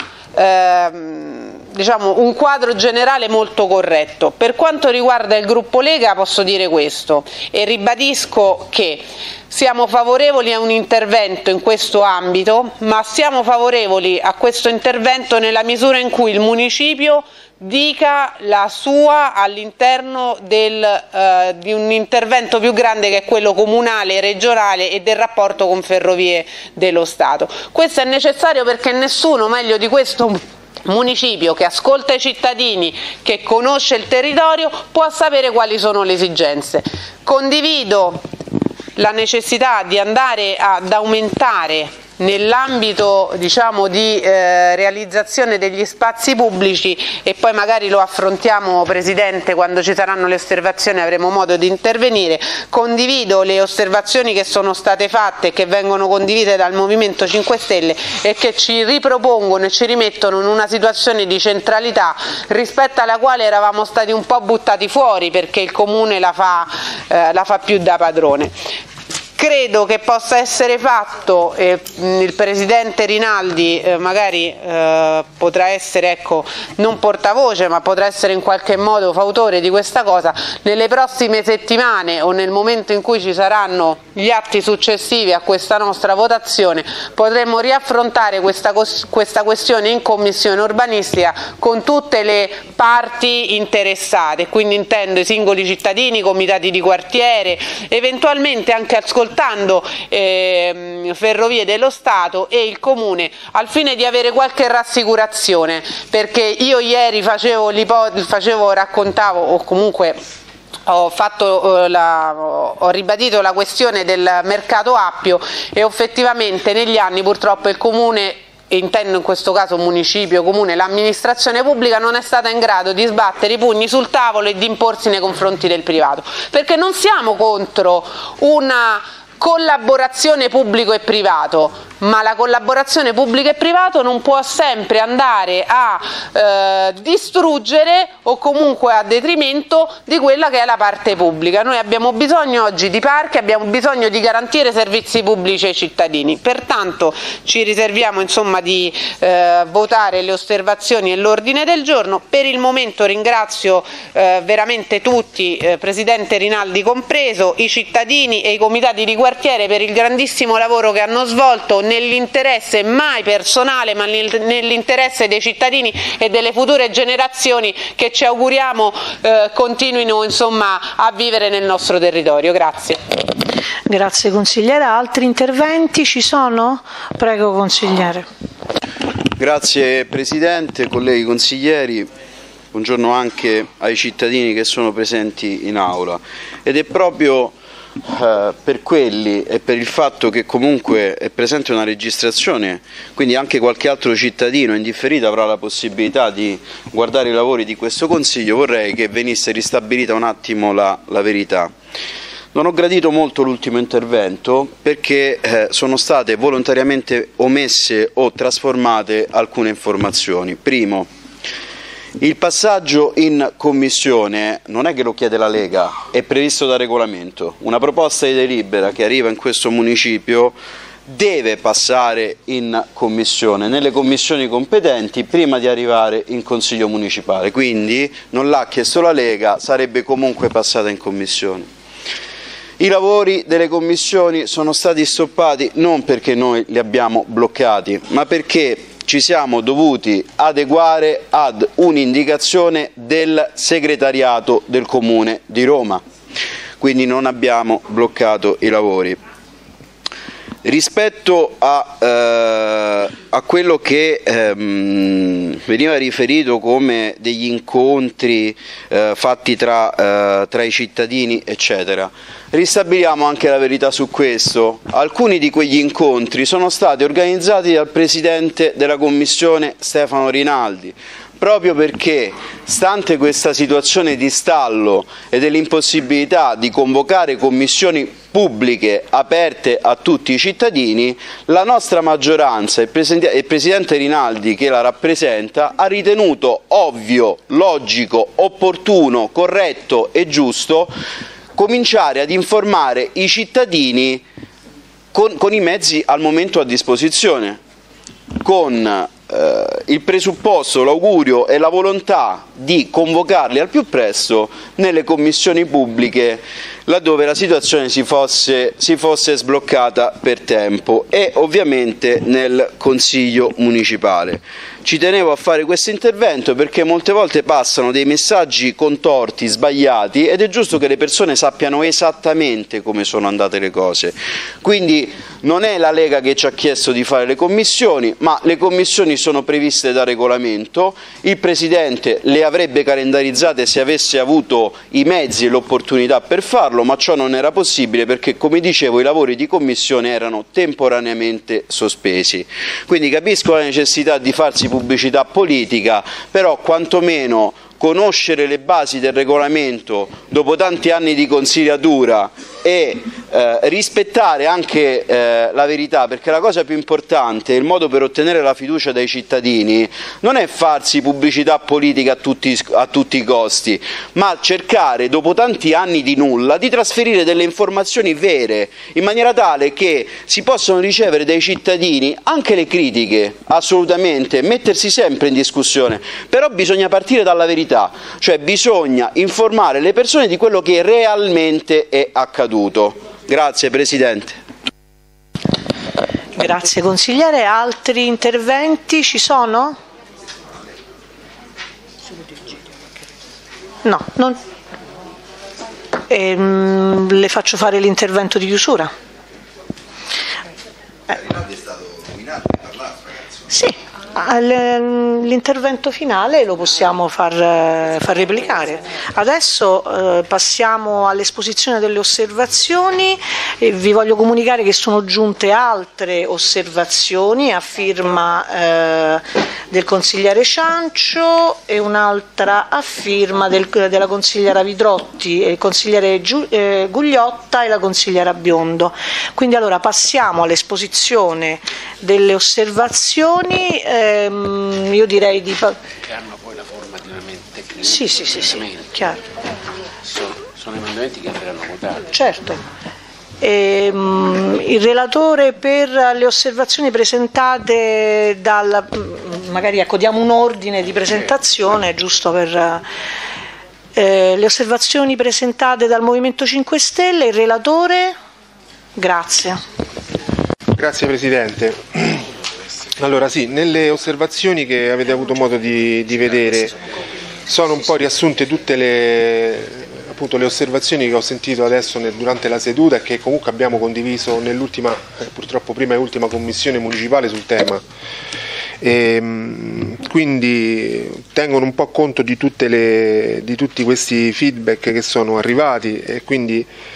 ehm, diciamo un quadro generale molto corretto. Per quanto riguarda il gruppo Lega posso dire questo, e ribadisco che siamo favorevoli a un intervento in questo ambito, ma siamo favorevoli a questo intervento nella misura in cui il municipio dica la sua all'interno eh, di un intervento più grande, che è quello comunale, regionale e del rapporto con Ferrovie dello Stato. Questo è necessario perché nessuno meglio di questo municipio, che ascolta i cittadini, che conosce il territorio, può sapere quali sono le esigenze. Condivido la necessità di andare ad aumentare nell'ambito diciamo di eh, realizzazione degli spazi pubblici, e poi magari lo affrontiamo, Presidente, quando ci saranno le osservazioni avremo modo di intervenire. Condivido le osservazioni che sono state fatte e che vengono condivise dal Movimento cinque Stelle e che ci ripropongono e ci rimettono in una situazione di centralità rispetto alla quale eravamo stati un po' buttati fuori, perché il Comune la fa, eh, la fa più da padrone. Credo che possa essere fatto, e il Presidente Rinaldi eh, magari eh, potrà essere, ecco, non portavoce, ma potrà essere in qualche modo fautore di questa cosa, nelle prossime settimane o nel momento in cui ci saranno gli atti successivi a questa nostra votazione, potremo riaffrontare questa, questa questione in Commissione urbanistica con tutte le parti interessate, quindi intendo i singoli cittadini, i comitati di quartiere, eventualmente anche ascoltare ascoltando eh, Ferrovie dello Stato e il Comune, al fine di avere qualche rassicurazione, perché io ieri facevo, facevo raccontavo o comunque ho, fatto, eh, la, ho ribadito la questione del mercato Appio, e effettivamente negli anni purtroppo il Comune, e intendo in questo caso municipio, comune, l'amministrazione pubblica non è stata in grado di sbattere i pugni sul tavolo e di imporsi nei confronti del privato, perché non siamo contro una collaborazione pubblico e privato, ma la collaborazione pubblico e privato non può sempre andare a eh, distruggere o comunque a detrimento di quella che è la parte pubblica. Noi abbiamo bisogno oggi di parchi, abbiamo bisogno di garantire servizi pubblici ai cittadini, pertanto ci riserviamo insomma di eh, votare le osservazioni e l'ordine del giorno. Per il momento ringrazio eh, veramente tutti, eh, Presidente Rinaldi compreso, i cittadini e i comitati di quartiere per il grandissimo lavoro che hanno svolto nell'interesse mai personale, ma nell'interesse dei cittadini e delle future generazioni che ci auguriamo eh, continuino insomma a vivere nel nostro territorio. Grazie. Grazie consigliera. Altri interventi ci sono? Prego consigliere. Grazie Presidente, colleghi consiglieri, buongiorno anche ai cittadini che sono presenti in aula. Ed è proprio eh, per quelli e per il fatto che comunque è presente una registrazione, quindi anche qualche altro cittadino in differita avrà la possibilità di guardare i lavori di questo Consiglio, vorrei che venisse ristabilita un attimo la, la verità. Non ho gradito molto l'ultimo intervento perché eh, sono state volontariamente omesse o trasformate alcune informazioni. Primo, il passaggio in Commissione non è che lo chiede la Lega, è previsto da regolamento. Una proposta di delibera che arriva in questo municipio deve passare in Commissione, nelle commissioni competenti, prima di arrivare in Consiglio municipale. Quindi non l'ha chiesto la Lega, sarebbe comunque passata in Commissione. I lavori delle commissioni sono stati stoppati non perché noi li abbiamo bloccati, ma perché ci siamo dovuti adeguare ad un'indicazione del segretariato del Comune di Roma, quindi non abbiamo bloccato i lavori. Rispetto a, eh, a quello che ehm, veniva riferito come degli incontri eh, fatti tra, eh, tra i cittadini, eccetera, ristabiliamo anche la verità su questo. Alcuni di quegli incontri sono stati organizzati dal Presidente della Commissione Stefano Rinaldi, proprio perché, stante questa situazione di stallo e dell'impossibilità di convocare commissioni pubbliche aperte a tutti i cittadini, la nostra maggioranza e il Presidente Rinaldi che la rappresenta ha ritenuto ovvio, logico, opportuno, corretto e giusto cominciare ad informare i cittadini con, con i mezzi al momento a disposizione, con eh, il presupposto, l'augurio e la volontà di convocarli al più presto nelle commissioni pubbliche laddove la situazione si fosse, si fosse sbloccata per tempo e ovviamente nel Consiglio municipale. Ci tenevo a fare questo intervento perché molte volte passano dei messaggi contorti, sbagliati, ed è giusto che le persone sappiano esattamente come sono andate le cose. Quindi non è la Lega che ci ha chiesto di fare le commissioni, ma le commissioni sono previste da regolamento, il Presidente le avrebbe calendarizzate se avesse avuto i mezzi e l'opportunità per farlo, ma ciò non era possibile perché, come dicevo, i lavori di commissione erano temporaneamente sospesi. Quindi capisco la necessità di farsi pubblicità politica, però quantomeno conoscere le basi del regolamento dopo tanti anni di consigliatura e eh, rispettare anche eh, la verità, perché la cosa più importante, il modo per ottenere la fiducia dai cittadini non è farsi pubblicità politica a tutti, a tutti i costi, ma cercare dopo tanti anni di nulla di trasferire delle informazioni vere in maniera tale che si possano ricevere dai cittadini anche le critiche, assolutamente, mettersi sempre in discussione, però bisogna partire dalla verità, cioè bisogna informare le persone di quello che realmente è accaduto. Grazie Presidente. Grazie consigliere. Altri interventi ci sono? No, non... ehm, le faccio fare l'intervento di chiusura. Eh. Sì, l'intervento finale lo possiamo far, far replicare. Adesso eh, passiamo all'esposizione delle osservazioni e vi voglio comunicare che sono giunte altre osservazioni a firma eh, del consigliere Ciancio e un'altra a firma del, della consigliera Vidrotti, il consigliere Giu, eh, Gugliotta e la consigliera Biondo. Quindi allora passiamo all'esposizione delle osservazioni. Ehm, io direi di... Che hanno poi la forma di una tecnica. Sì, sì, sì, sì, chiaro. Sono, sono emendamenti che andranno votati. Certo. Ehm, il relatore per le osservazioni presentate dal... magari ecco, diamo un ordine di presentazione giusto per... Eh, le osservazioni presentate dal Movimento cinque Stelle, il relatore? Grazie. Grazie Presidente. Allora sì, nelle osservazioni che avete avuto modo di, di vedere sono un po' riassunte tutte le, appunto, le osservazioni che ho sentito adesso nel, durante la seduta e che comunque abbiamo condiviso nell'ultima, eh, purtroppo prima e ultima commissione municipale sul tema. E, quindi tengono un po' conto di, tutte le, di tutti questi feedback che sono arrivati e quindi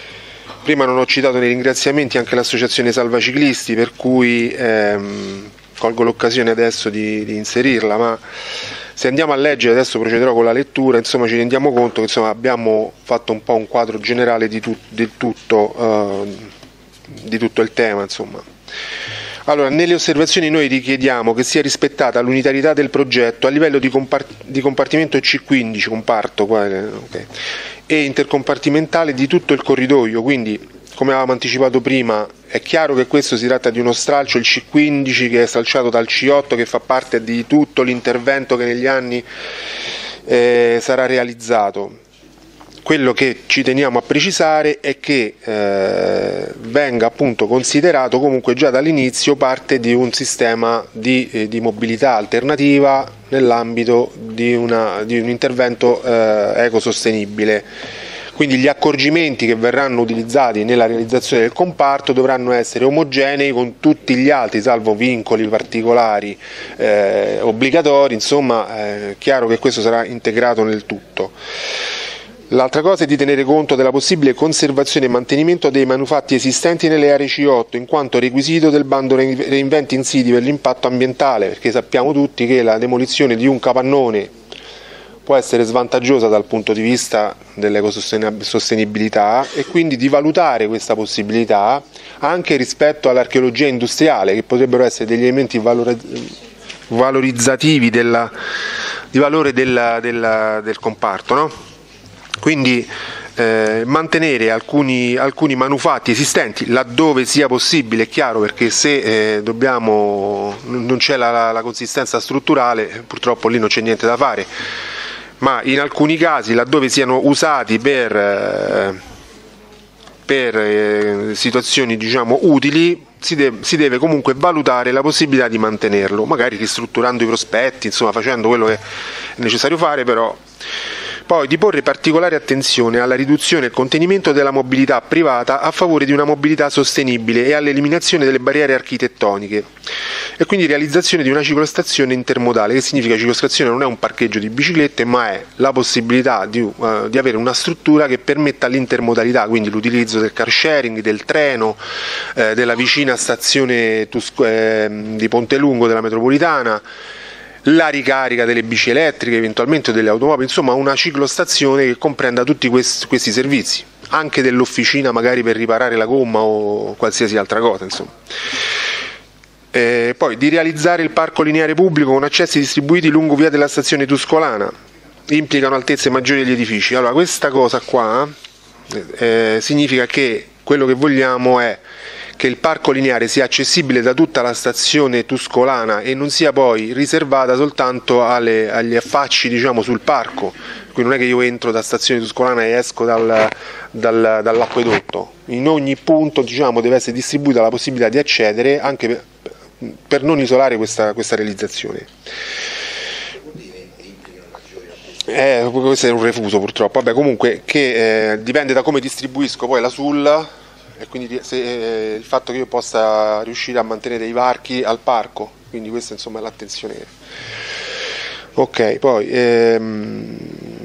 Prima non ho citato nei ringraziamenti anche l'associazione Salvaciclisti, per cui ehm, colgo l'occasione adesso di, di inserirla, ma se andiamo a leggere, adesso procederò con la lettura, insomma ci rendiamo conto che insomma, abbiamo fatto un po' un quadro generale di, tu, di, tutto, eh, di tutto il tema. Insomma. Allora, nelle osservazioni noi richiediamo che sia rispettata l'unitarietà del progetto a livello di, compart- di compartimento C quindici, comparto, qua, okay, e intercompartimentale di tutto il corridoio, quindi come avevamo anticipato prima è chiaro che questo si tratta di uno stralcio, il C quindici che è stralciato dal C otto, che fa parte di tutto l'intervento che negli anni eh, sarà realizzato. Quello che ci teniamo a precisare è che eh, venga appunto considerato comunque già dall'inizio parte di un sistema di, eh, di mobilità alternativa nell'ambito di, una, di un intervento eh, ecosostenibile. Quindi gli accorgimenti che verranno utilizzati nella realizzazione del comparto dovranno essere omogenei con tutti gli altri, salvo vincoli particolari eh, obbligatori, insomma è chiaro che questo sarà integrato nel tutto. L'altra cosa è di tenere conto della possibile conservazione e mantenimento dei manufatti esistenti nelle aree C otto, in quanto requisito del bando reinventi in siti per l'impatto ambientale, perché sappiamo tutti che la demolizione di un capannone può essere svantaggiosa dal punto di vista dell'ecosostenibilità e quindi di valutare questa possibilità anche rispetto all'archeologia industriale, che potrebbero essere degli elementi valorizzativi della, di valore della, della, del comparto, no? Quindi eh, mantenere alcuni, alcuni manufatti esistenti laddove sia possibile, è chiaro, perché se eh, dobbiamo, non c'è la, la, la consistenza strutturale, purtroppo lì non c'è niente da fare, ma in alcuni casi laddove siano usati per, eh, per eh, situazioni diciamo utili si deve, si deve comunque valutare la possibilità di mantenerlo, magari ristrutturando i prospetti, insomma facendo quello che è necessario fare, però. Poi di porre particolare attenzione alla riduzione e contenimento della mobilità privata a favore di una mobilità sostenibile e all'eliminazione delle barriere architettoniche e quindi realizzazione di una ciclostazione intermodale, che significa ciclostazione non è un parcheggio di biciclette ma è la possibilità di, uh, di avere una struttura che permetta l'intermodalità, quindi l'utilizzo del car sharing, del treno, eh, della vicina stazione Tusco- eh, di Pontelungo della metropolitana, la ricarica delle bici elettriche, eventualmente delle automobili, insomma una ciclostazione che comprenda tutti questi, questi servizi, anche dell'officina magari per riparare la gomma o qualsiasi altra cosa, insomma. Eh, poi di realizzare il parco lineare pubblico con accessi distribuiti lungo via della stazione Tuscolana, implicano altezze maggiori degli edifici. Allora questa cosa qua eh, significa che quello che vogliamo è che il parco lineare sia accessibile da tutta la stazione Tuscolana e non sia poi riservata soltanto alle, agli affacci diciamo, sul parco, quindi non è che io entro da stazione Tuscolana e esco dal, dal, dall'acquedotto, in ogni punto diciamo, deve essere distribuita la possibilità di accedere anche per, per non isolare questa, questa realizzazione. Eh, questo è un refuso purtroppo, vabbè comunque che eh, dipende da come distribuisco poi la S U L. E quindi se, eh, il fatto che io possa riuscire a mantenere i varchi al parco, quindi questa insomma è l'attenzione. Ok, poi ehm,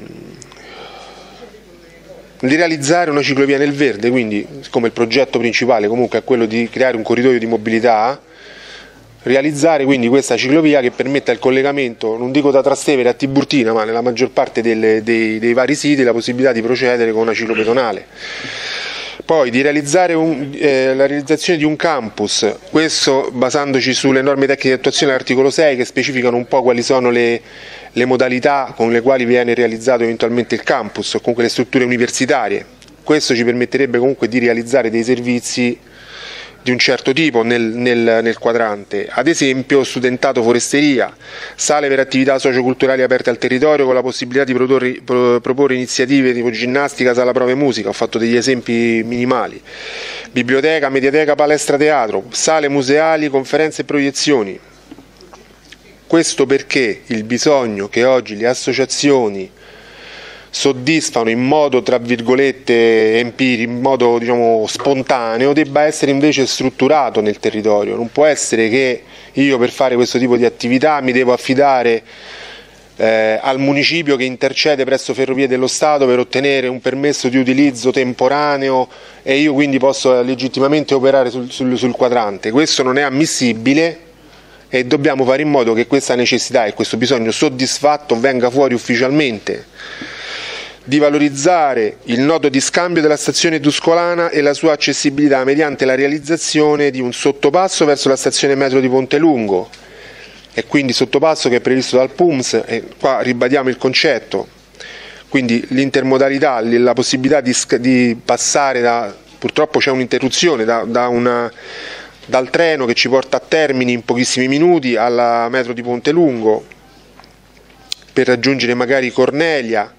di realizzare una ciclovia nel verde, quindi come il progetto principale comunque è quello di creare un corridoio di mobilità, realizzare quindi questa ciclovia che permetta il collegamento, non dico da Trastevere a Tiburtina, ma nella maggior parte delle, dei, dei vari siti la possibilità di procedere con una ciclopedonale. Poi di realizzare un, eh, la realizzazione di un campus, questo basandoci sulle norme tecniche di attuazione dell'articolo sei che specificano un po' quali sono le, le modalità con le quali viene realizzato eventualmente il campus o comunque le strutture universitarie. Questo ci permetterebbe comunque di realizzare dei servizi di un certo tipo nel, nel, nel quadrante, ad esempio studentato foresteria, sale per attività socioculturali aperte al territorio con la possibilità di produrre, pro, proporre iniziative tipo ginnastica, sala prove musica, ho fatto degli esempi minimali, biblioteca, mediateca, palestra, teatro, sale museali, conferenze e proiezioni. Questo perché il bisogno che oggi le associazioni soddisfano in modo tra virgolette empirico, in modo diciamo spontaneo, debba essere invece strutturato nel territorio. Non può essere che io per fare questo tipo di attività mi devo affidare eh, al municipio che intercede presso Ferrovie dello Stato per ottenere un permesso di utilizzo temporaneo e io quindi posso legittimamente operare sul, sul, sul quadrante. Questo non è ammissibile e dobbiamo fare in modo che questa necessità e questo bisogno soddisfatto venga fuori ufficialmente, di valorizzare il nodo di scambio della stazione tuscolana e la sua accessibilità mediante la realizzazione di un sottopasso verso la stazione metro di Pontelungo e quindi sottopasso che è previsto dal P U M S, e qua ribadiamo il concetto, quindi l'intermodalità, la possibilità di, di passare da, purtroppo c'è un'interruzione da, da una, dal treno che ci porta a Termini in pochissimi minuti alla metro di Pontelungo per raggiungere magari Cornelia.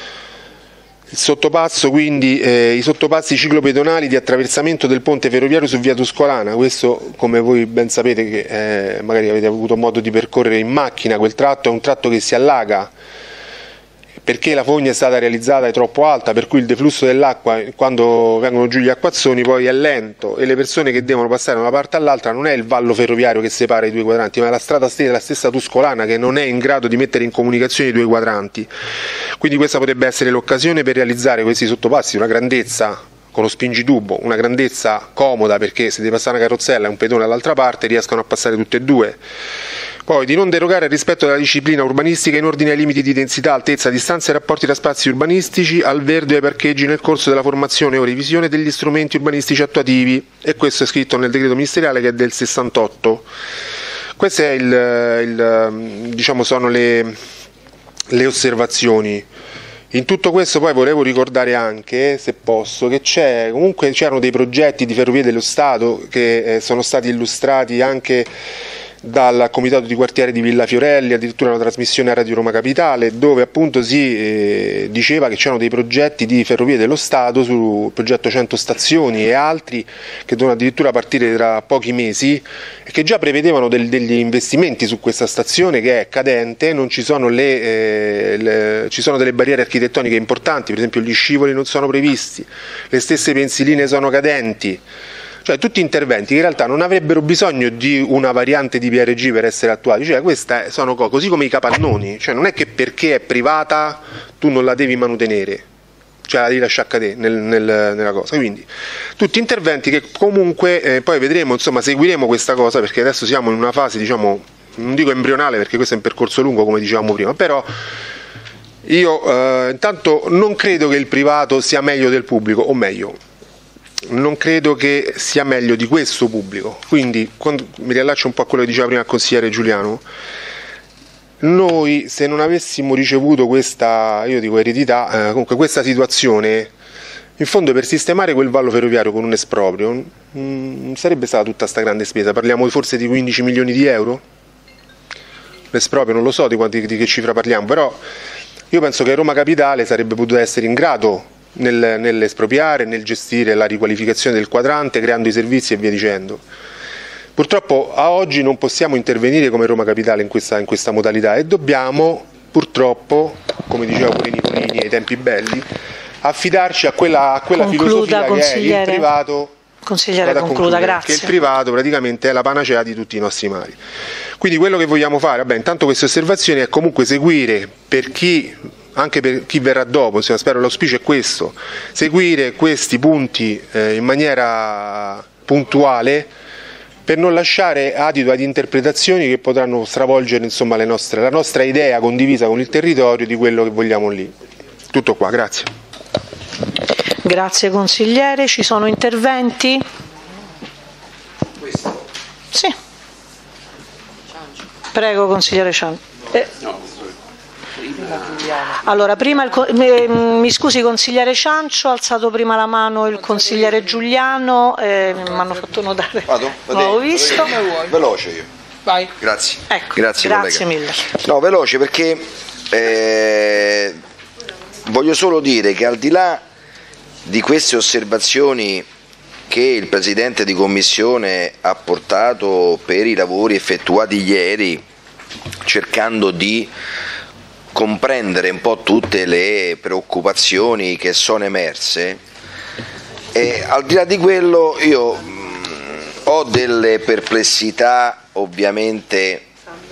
Il sottopasso, quindi eh, i sottopassi ciclopedonali di attraversamento del ponte ferroviario su via Tuscolana, questo come voi ben sapete che eh, magari avete avuto modo di percorrere in macchina, quel tratto è un tratto che si allaga perché la fogna è stata realizzata è troppo alta, per cui il deflusso dell'acqua quando vengono giù gli acquazzoni poi è lento e le persone che devono passare da una parte all'altra non è il vallo ferroviario che separa i due quadranti, ma è la strada stessa, la stessa Tuscolana che non è in grado di mettere in comunicazione i due quadranti. Quindi questa potrebbe essere l'occasione per realizzare questi sottopassi, una grandezza con lo spingitubo, una grandezza comoda perché se deve passare una carrozzella e un pedone dall'altra parte riescono a passare tutte e due. Poi di non derogare al rispetto della disciplina urbanistica in ordine ai limiti di densità, altezza, distanza e rapporti tra spazi urbanistici, al verde e ai parcheggi nel corso della formazione o revisione degli strumenti urbanistici attuativi, e questo è scritto nel decreto ministeriale che è del sessantotto. Queste è il, il, diciamo, sono le, le osservazioni. In tutto questo poi volevo ricordare anche, se posso, che c'è, comunque c'erano dei progetti di Ferrovie dello Stato che eh, sono stati illustrati anche dal comitato di quartiere di Villa Fiorelli, addirittura una trasmissione a Radio Roma Capitale, dove appunto si eh, diceva che c'erano dei progetti di Ferrovie dello Stato sul progetto cento stazioni e altri che devono addirittura partire tra pochi mesi e che già prevedevano del, degli investimenti su questa stazione che è cadente, non ci sono, le, eh, le, ci sono delle barriere architettoniche importanti, per esempio gli scivoli non sono previsti, le stesse pensiline sono cadenti. Cioè tutti interventi che in realtà non avrebbero bisogno di una variante di P R G per essere attuati, cioè queste sono cose, così come i capannoni, cioè non è che perché è privata tu non la devi manutenere, cioè la devi lasciare cadere nel, nel, nella cosa, quindi tutti interventi che comunque eh, poi vedremo, insomma seguiremo questa cosa perché adesso siamo in una fase, diciamo, non dico embrionale perché questo è un percorso lungo come dicevamo prima, però io eh, intanto non credo che il privato sia meglio del pubblico, o meglio, non credo che sia meglio di questo pubblico, quindi quando, mi riallaccio un po' a quello che diceva prima il consigliere Giuliano, noi se non avessimo ricevuto questa, io dico eredità, eh, comunque questa situazione, in fondo per sistemare quel vallo ferroviario con un esproprio non sarebbe stata tutta sta grande spesa, parliamo forse di quindici milioni di euro, l'esproprio non lo so di, quanti, di che cifra parliamo, però io penso che Roma Capitale sarebbe potuta essere in grado Nel, nell'espropriare, nel gestire la riqualificazione del quadrante, creando i servizi e via dicendo. Purtroppo a oggi non possiamo intervenire come Roma Capitale in questa, in questa modalità e dobbiamo purtroppo, come diceva pure Nicolini ai tempi belli, affidarci a quella, a quella filosofia che è il privato. Consigliere, concluda, grazie. Che il privato praticamente è la panacea di tutti i nostri mali. Quindi quello che vogliamo fare, vabbè, intanto queste osservazioni è comunque seguire per chi anche per chi verrà dopo, insomma, spero l'auspicio è questo, seguire questi punti eh, in maniera puntuale per non lasciare adito ad interpretazioni che potranno stravolgere insomma, le nostre, la nostra idea condivisa con il territorio di quello che vogliamo lì. Tutto qua, grazie. Grazie consigliere, ci sono interventi? Questo? Sì. Prego consigliere Ciancio. Eh. No. Allora, prima il, mi, mi scusi consigliere Ciancio, ha alzato prima la mano il consigliere Giuliano, eh, mi hanno fatto notare, Vado? non avevo visto. Veloce io. Vai. Grazie. Ecco, grazie, grazie mille. No, veloce perché eh, voglio solo dire che al di là di queste osservazioni che il Presidente di Commissione ha portato per i lavori effettuati ieri, cercando di comprendere un po' tutte le preoccupazioni che sono emerse, e al di là di quello io mh, ho delle perplessità ovviamente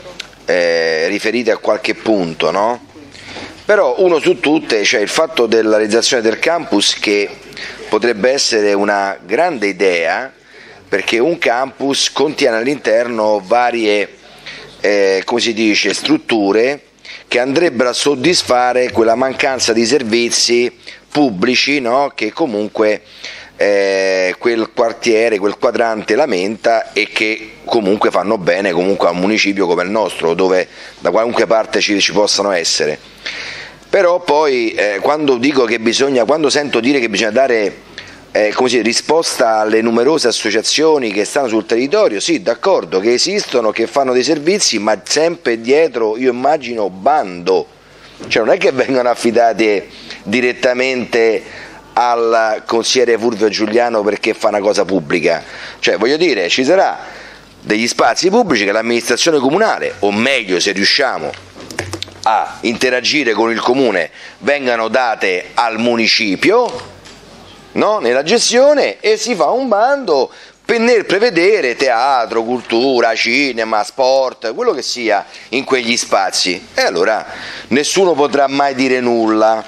eh, riferite a qualche punto, no? Però uno su tutte, cioè il fatto della realizzazione del campus, che potrebbe essere una grande idea, perché un campus contiene all'interno varie, eh, come si dice, strutture che andrebbero a soddisfare quella mancanza di servizi pubblici, no? Che comunque eh, quel quartiere, quel quadrante lamenta e che comunque fanno bene comunque a un municipio come il nostro, dove da qualunque parte ci, ci possano essere. Però poi eh, quando dico che bisogna, quando sento dire che bisogna dare Eh, come si dice, risposta alle numerose associazioni che stanno sul territorio, sì, d'accordo, che esistono, che fanno dei servizi, ma sempre dietro, io immagino, bando, cioè non è che vengono affidate direttamente al consigliere Fulvio Giuliano perché fa una cosa pubblica, cioè voglio dire, ci sarà degli spazi pubblici che l'amministrazione comunale, o meglio se riusciamo a interagire con il comune, vengano date al municipio, no? Nella gestione, e si fa un bando per nel prevedere teatro, cultura, cinema, sport, quello che sia in quegli spazi, e allora nessuno potrà mai dire nulla.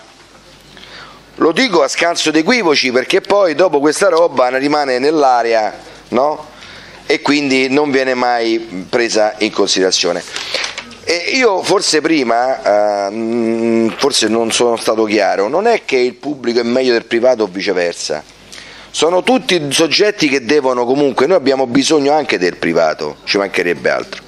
Lo dico a scanso di equivoci, perché poi dopo questa roba rimane nell'aria, no? E quindi non viene mai presa in considerazione. E io forse prima, eh, forse non sono stato chiaro, non è che il pubblico è meglio del privato o viceversa, sono tutti soggetti che devono comunque, noi abbiamo bisogno anche del privato, ci mancherebbe altro.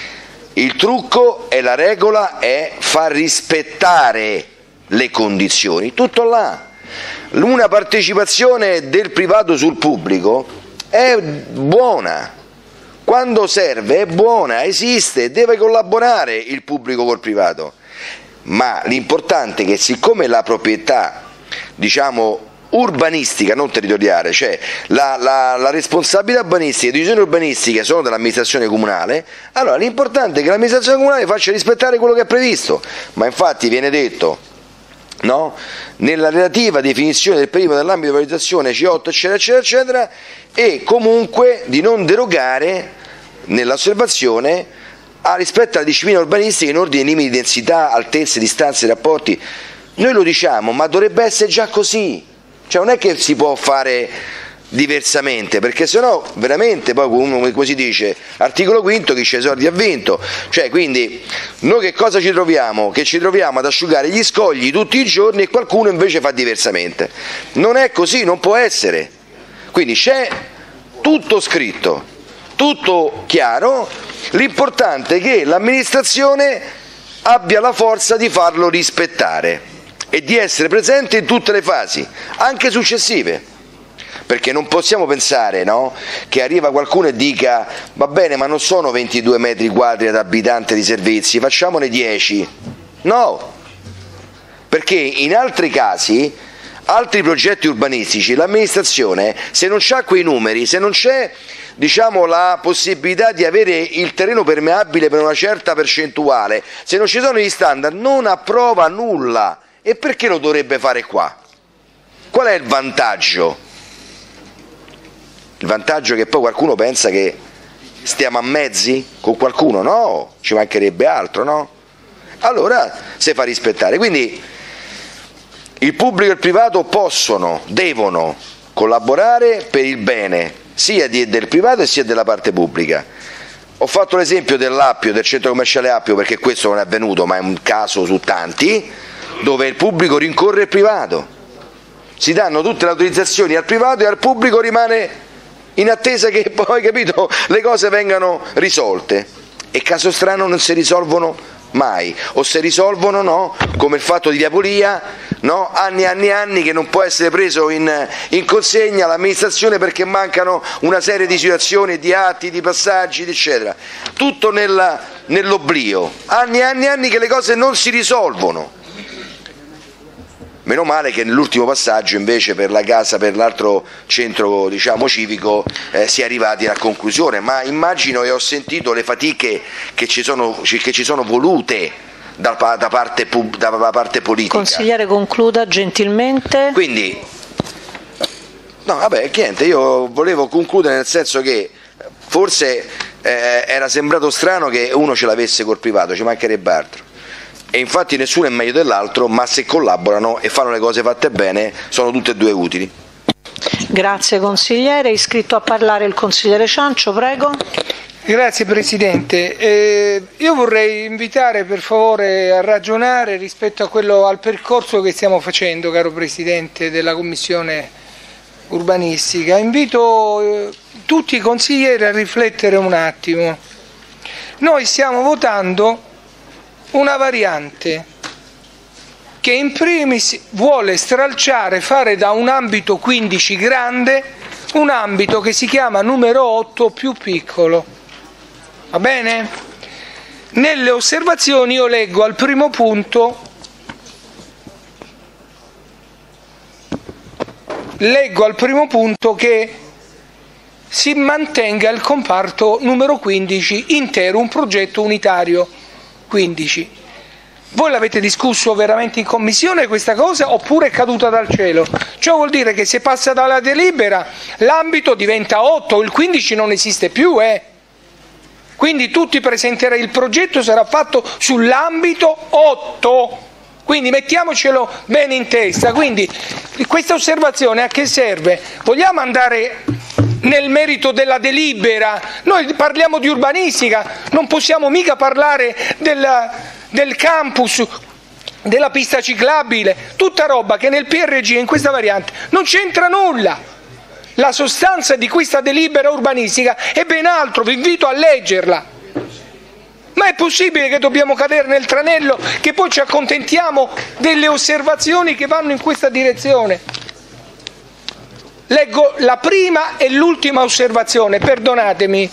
Il trucco e la regola è far rispettare le condizioni, tutto là. Una partecipazione del privato sul pubblico è buona. Quando serve è buona, esiste, deve collaborare il pubblico col privato, ma l'importante è che siccome la proprietà, diciamo, urbanistica, non territoriale, cioè la, la, la responsabilità urbanistica, le decisioni urbanistiche sono dell'amministrazione comunale, allora l'importante è che l'amministrazione comunale faccia rispettare quello che è previsto, ma infatti viene detto, no? Nella relativa definizione del perimetro dell'ambito di valorizzazione C otto eccetera eccetera eccetera, e comunque di non derogare nell'osservazione a rispetto alla disciplina urbanistica in ordine ai limiti di densità, altezze, distanze, rapporti. Noi lo diciamo, ma dovrebbe essere già così, cioè non è che si può fare diversamente, perché sennò veramente poi uno, come si dice, articolo quinto, chi c'è esordi ha vinto, cioè quindi noi che cosa ci troviamo? Che ci troviamo ad asciugare gli scogli tutti i giorni e qualcuno invece fa diversamente. Non è così, non può essere, quindi c'è tutto scritto, tutto chiaro, l'importante è che l'amministrazione abbia la forza di farlo rispettare e di essere presente in tutte le fasi, anche successive. Perché non possiamo pensare, no, che arriva qualcuno e dica va bene, ma non sono ventidue metri quadri ad abitante di servizi, facciamone dieci. No, perché in altri casi, altri progetti urbanistici, l'amministrazione, se non c'ha quei numeri, se non c'è, diciamo, la possibilità di avere il terreno permeabile per una certa percentuale, se non ci sono gli standard, non approva nulla. E perché lo dovrebbe fare qua? Qual è il vantaggio? Il vantaggio è che poi qualcuno pensa che stiamo a mezzi con qualcuno, no, ci mancherebbe altro, no? Allora si fa rispettare, quindi il pubblico e il privato possono, devono collaborare per il bene sia di, del privato e sia della parte pubblica. Ho fatto l'esempio dell'Appio, del centro commerciale Appio, perché questo non è avvenuto, ma è un caso su tanti, dove il pubblico rincorre il privato, si danno tutte le autorizzazioni al privato e al pubblico rimane in attesa che poi, capito, le cose vengano risolte, e caso strano non si risolvono mai, o se risolvono, no, come il fatto di Via Polia, no, anni e anni e anni che non può essere preso in, in consegna l'amministrazione perché mancano una serie di situazioni, di atti, di passaggi, eccetera, tutto nella, nell'oblio, anni e anni e anni che le cose non si risolvono. Meno male che nell'ultimo passaggio invece per la casa, per l'altro centro, diciamo, civico, eh, si è arrivati a conclusione, ma immagino e ho sentito le fatiche che ci sono, che ci sono volute da, da, parte, da parte politica. Consigliere, concluda gentilmente. Quindi, no, vabbè, niente, io volevo concludere nel senso che forse eh, era sembrato strano che uno ce l'avesse col privato, ci mancherebbe altro. E infatti nessuno è meglio dell'altro, ma se collaborano e fanno le cose fatte bene sono tutte e due utili. Grazie consigliere. Iscritto a parlare il consigliere Ciancio, prego. Grazie Presidente. Eh, io vorrei invitare per favore a ragionare rispetto a quello, al percorso che stiamo facendo, caro Presidente della Commissione Urbanistica. Invito eh, tutti i consiglieri a riflettere un attimo. Noi stiamo votando una variante che in primis vuole stralciare, fare da un ambito quindici grande un ambito che si chiama numero otto più piccolo. Va bene? Nelle osservazioni io leggo al primo punto, leggo al primo punto che si mantenga il comparto numero quindici intero, un progetto unitario quindici. Voi l'avete discusso veramente in commissione questa cosa oppure è caduta dal cielo? Ciò vuol dire che se passa dalla delibera l'ambito diventa otto, il quindici non esiste più, eh? Quindi tutti presenterei, il progetto sarà fatto sull'ambito otto, quindi mettiamocelo bene in testa. Quindi questa osservazione a che serve? Vogliamo andare nel merito della delibera? Noi parliamo di urbanistica, non possiamo mica parlare del, del campus, della pista ciclabile, tutta roba che nel P R G in questa variante non c'entra nulla. La sostanza di questa delibera urbanistica è ben altro, vi invito a leggerla. Ma è possibile che dobbiamo cadere nel tranello che poi ci accontentiamo delle osservazioni che vanno in questa direzione? Leggo la prima e l'ultima osservazione, perdonatemi.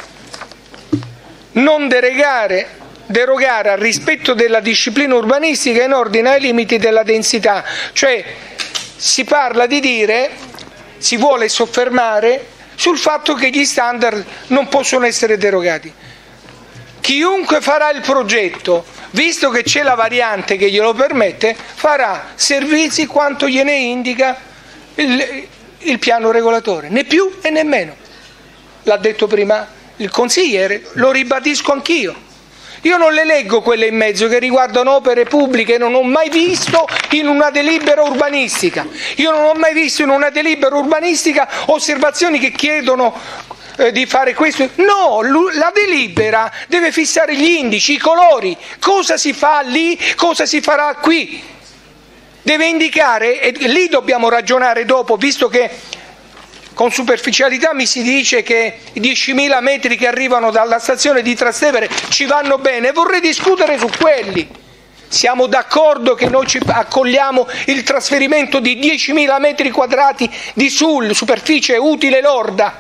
Non derogare, derogare al rispetto della disciplina urbanistica in ordine ai limiti della densità. Cioè si parla di dire, si vuole soffermare sul fatto che gli standard non possono essere derogati. Chiunque farà il progetto, visto che c'è la variante che glielo permette, farà servizi quanto gliene indica il, il piano regolatore, né più e né meno. L'ha detto prima il consigliere, lo ribadisco anch'io. Io non le leggo quelle in mezzo che riguardano opere pubbliche, non ho mai visto in una delibera urbanistica. Io non ho mai visto in una delibera urbanistica osservazioni che chiedono eh, di fare questo. No, la delibera deve fissare gli indici, i colori, cosa si fa lì, cosa si farà qui. Deve indicare, e lì dobbiamo ragionare dopo, visto che con superficialità mi si dice che i diecimila metri che arrivano dalla stazione di Trastevere ci vanno bene, vorrei discutere su quelli. Siamo d'accordo che noi ci accogliamo il trasferimento di diecimila metri quadrati di S U L, superficie utile lorda?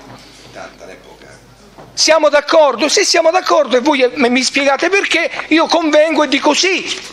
Siamo d'accordo? Se siamo d'accordo e voi mi spiegate perché, io convengo e dico sì.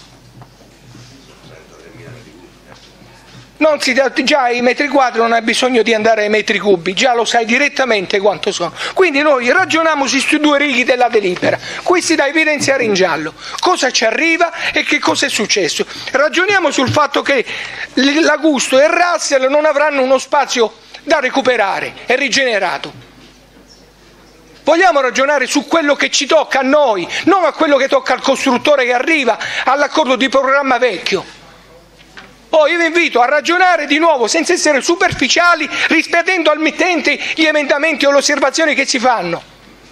Non si dà, già ai metri quadri non hai bisogno di andare ai metri cubi, già lo sai direttamente quanto sono. Quindi noi ragioniamo su questi due righi della delibera, questi da evidenziare in giallo. Cosa ci arriva e che cosa è successo? Ragioniamo sul fatto che l'Augusto e il Russell non avranno uno spazio da recuperare e rigenerato. Vogliamo ragionare su quello che ci tocca a noi, non a quello che tocca al costruttore che arriva all'accordo di programma vecchio. Oh, io vi invito a ragionare di nuovo senza essere superficiali, rispedendo al mittente gli emendamenti o le osservazioni che si fanno.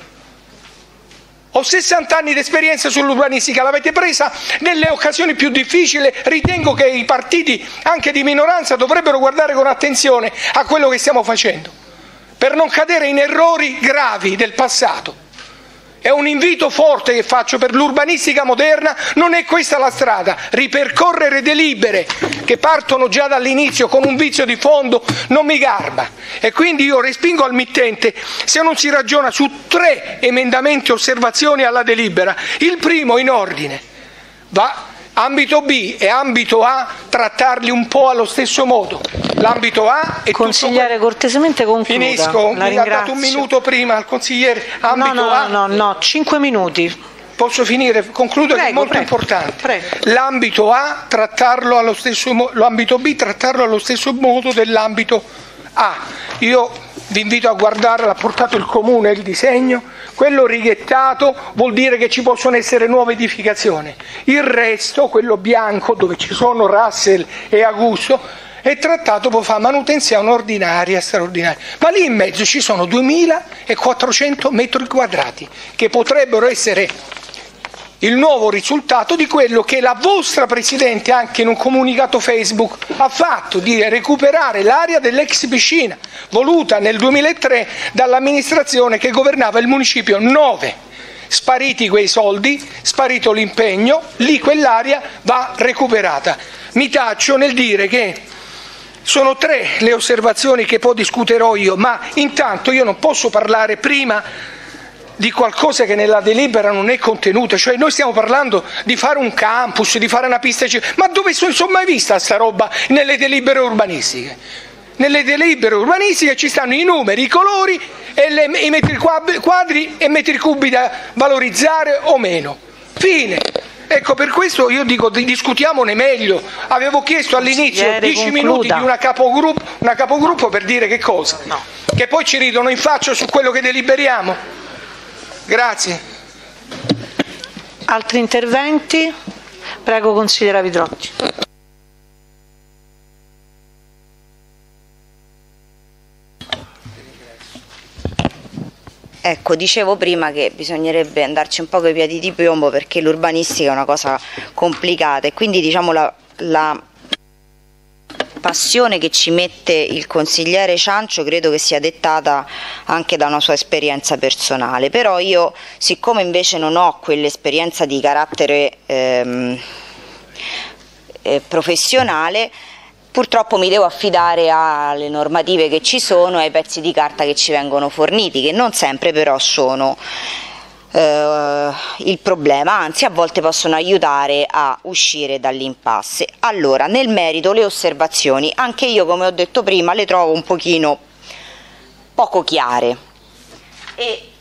Ho sessanta anni di esperienza sull'urbanistica, l'avete presa nelle occasioni più difficili, ritengo che i partiti anche di minoranza dovrebbero guardare con attenzione a quello che stiamo facendo, per non cadere in errori gravi del passato. È un invito forte che faccio per l'urbanistica moderna, non è questa la strada. Ripercorrere delibere che partono già dall'inizio con un vizio di fondo non mi garba. E quindi io respingo al mittente se non si ragiona su tre emendamenti e osservazioni alla delibera. Il primo in ordine, va ambito B e ambito A, trattarli un po' allo stesso modo. L'ambito A è consigliere, tutto... cortesemente concluda. Finisco, la mi ha dato un minuto prima al consigliere. Ambito no, no, A. no, no, no, cinque minuti. Posso finire? Concludo, prego, che è molto prego, importante. Prego. L'ambito A, trattarlo allo stesso modo, l'ambito B, trattarlo allo stesso modo dell'ambito A. Io vi invito a guardare, l'ha portato il comune il disegno, quello righettato vuol dire che ci possono essere nuove edificazioni, il resto, quello bianco dove ci sono Russell e Augusto, è trattato per fare manutenzione ordinaria, straordinaria, ma lì in mezzo ci sono duemilaquattrocento metri quadrati che potrebbero essere il nuovo risultato di quello che la vostra Presidente anche in un comunicato Facebook ha fatto, di recuperare l'area dell'ex piscina, voluta nel duemilatré dall'amministrazione che governava il municipio nove. Spariti quei soldi, sparito l'impegno, lì quell'area va recuperata. Mi taccio nel dire che sono tre le osservazioni che poi discuterò io, ma intanto io non posso parlare prima di qualcosa che nella delibera non è contenuta, cioè noi stiamo parlando di fare un campus, di fare una pista, ma dove sono, sono mai vista sta roba nelle delibere urbanistiche? Nelle delibere urbanistiche ci stanno i numeri, i colori e le, i metri quadri e metri cubi da valorizzare o meno. Fine. Ecco, per questo io dico discutiamone meglio. Avevo chiesto all'inizio dieci minuti di una capogruppo, una capogruppo per dire che cosa? No. Che poi ci ridono in faccia su quello che deliberiamo. Grazie. Altri interventi? Prego, consigliera Vidrotti. Ecco, dicevo prima che bisognerebbe andarci un po' coi piedi di piombo perché l'urbanistica è una cosa complicata e quindi diciamo la, la passione che ci mette il consigliere Ciancio credo che sia dettata anche da una sua esperienza personale, però io, siccome invece non ho quell'esperienza di carattere ehm, eh, professionale, purtroppo mi devo affidare alle normative che ci sono e ai pezzi di carta che ci vengono forniti, che non sempre però sono Uh, il problema, anzi a volte possono aiutare a uscire dall'impasse. Allora, nel merito le osservazioni, anche io come ho detto prima le trovo un pochino poco chiare e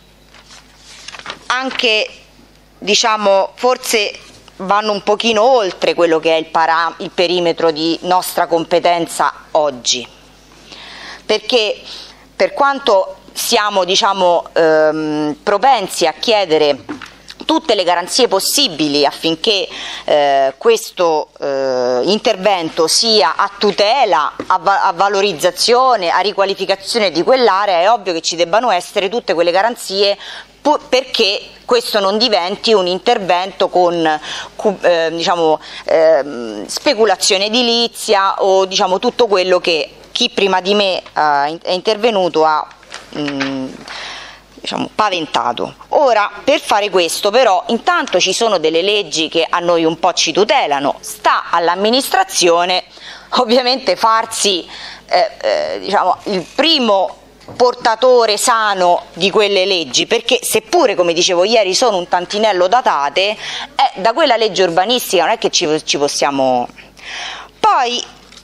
anche diciamo forse vanno un pochino oltre quello che è il, para- il perimetro di nostra competenza oggi, perché per quanto siamo diciamo ehm, propensi a chiedere tutte le garanzie possibili affinché eh, questo eh, intervento sia a tutela, a, va- a valorizzazione, a riqualificazione di quell'area, è ovvio che ci debbano essere tutte quelle garanzie pu- perché questo non diventi un intervento con eh, diciamo, eh, speculazione edilizia o diciamo, tutto quello che chi prima di me eh, è intervenuto ha Mm, diciamo, paventato. Ora, per fare questo però intanto ci sono delle leggi che a noi un po' ci tutelano, sta all'amministrazione ovviamente farsi eh, eh, diciamo, il primo portatore sano di quelle leggi, perché seppure come dicevo ieri sono un tantinello datate, eh, da quella legge urbanistica non è che ci, ci possiamo poi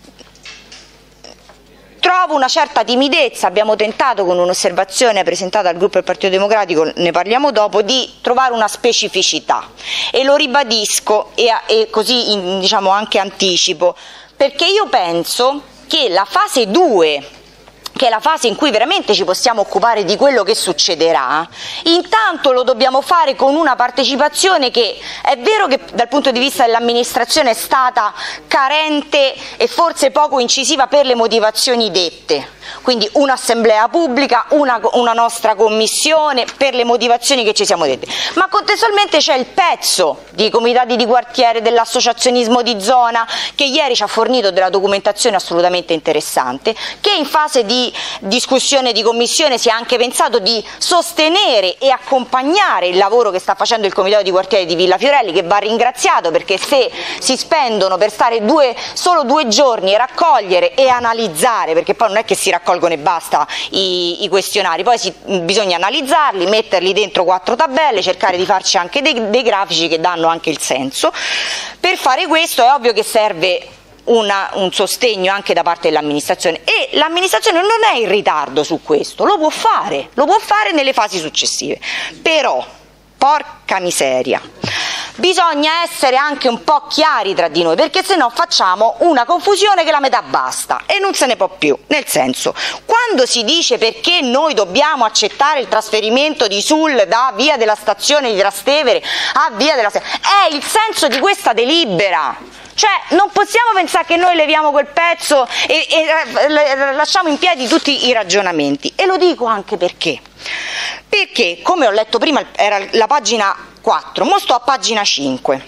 trovo una certa timidezza, abbiamo tentato con un'osservazione presentata al gruppo del Partito Democratico, ne parliamo dopo, di trovare una specificità e lo ribadisco e, e così in, diciamo anche anticipo, perché io penso che la fase due, che è la fase in cui veramente ci possiamo occupare di quello che succederà, intanto lo dobbiamo fare con una partecipazione che è vero che dal punto di vista dell'amministrazione è stata carente e forse poco incisiva per le motivazioni dette, quindi un'assemblea pubblica, una, una nostra commissione per le motivazioni che ci siamo dette, ma contestualmente c'è il pezzo di comitati di quartiere, dell'associazionismo di zona che ieri ci ha fornito della documentazione assolutamente interessante, che in fase di discussione di commissione si è anche pensato di sostenere e accompagnare il lavoro che sta facendo il comitato di quartiere di Villa Fiorelli, che va ringraziato perché se si spendono per stare due, solo due giorni, raccogliere e analizzare, perché poi non è che si raccolgono e basta i, i questionari, poi si, bisogna analizzarli, metterli dentro quattro tabelle, cercare di farci anche dei, dei grafici che danno anche il senso. Per fare questo è ovvio che serve Una, un sostegno anche da parte dell'amministrazione e l'amministrazione non è in ritardo su questo, lo può fare, lo può fare nelle fasi successive, però porca miseria, bisogna essere anche un po' chiari tra di noi, perché se no facciamo una confusione che la metà basta e non se ne può più. Nel senso, quando si dice perché noi dobbiamo accettare il trasferimento di Sul da via della stazione di Trastevere a via della stazione, è il senso di questa delibera. Cioè non possiamo pensare che noi leviamo quel pezzo e, e lasciamo in piedi tutti i ragionamenti, e lo dico anche perché perché come ho letto prima era la pagina quattro, mo sto a pagina cinque.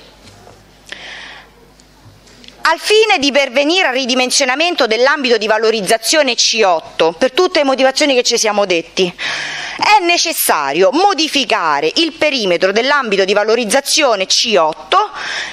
Al fine di pervenire al ridimensionamento dell'ambito di valorizzazione C otto, per tutte le motivazioni che ci siamo detti, è necessario modificare il perimetro dell'ambito di valorizzazione C otto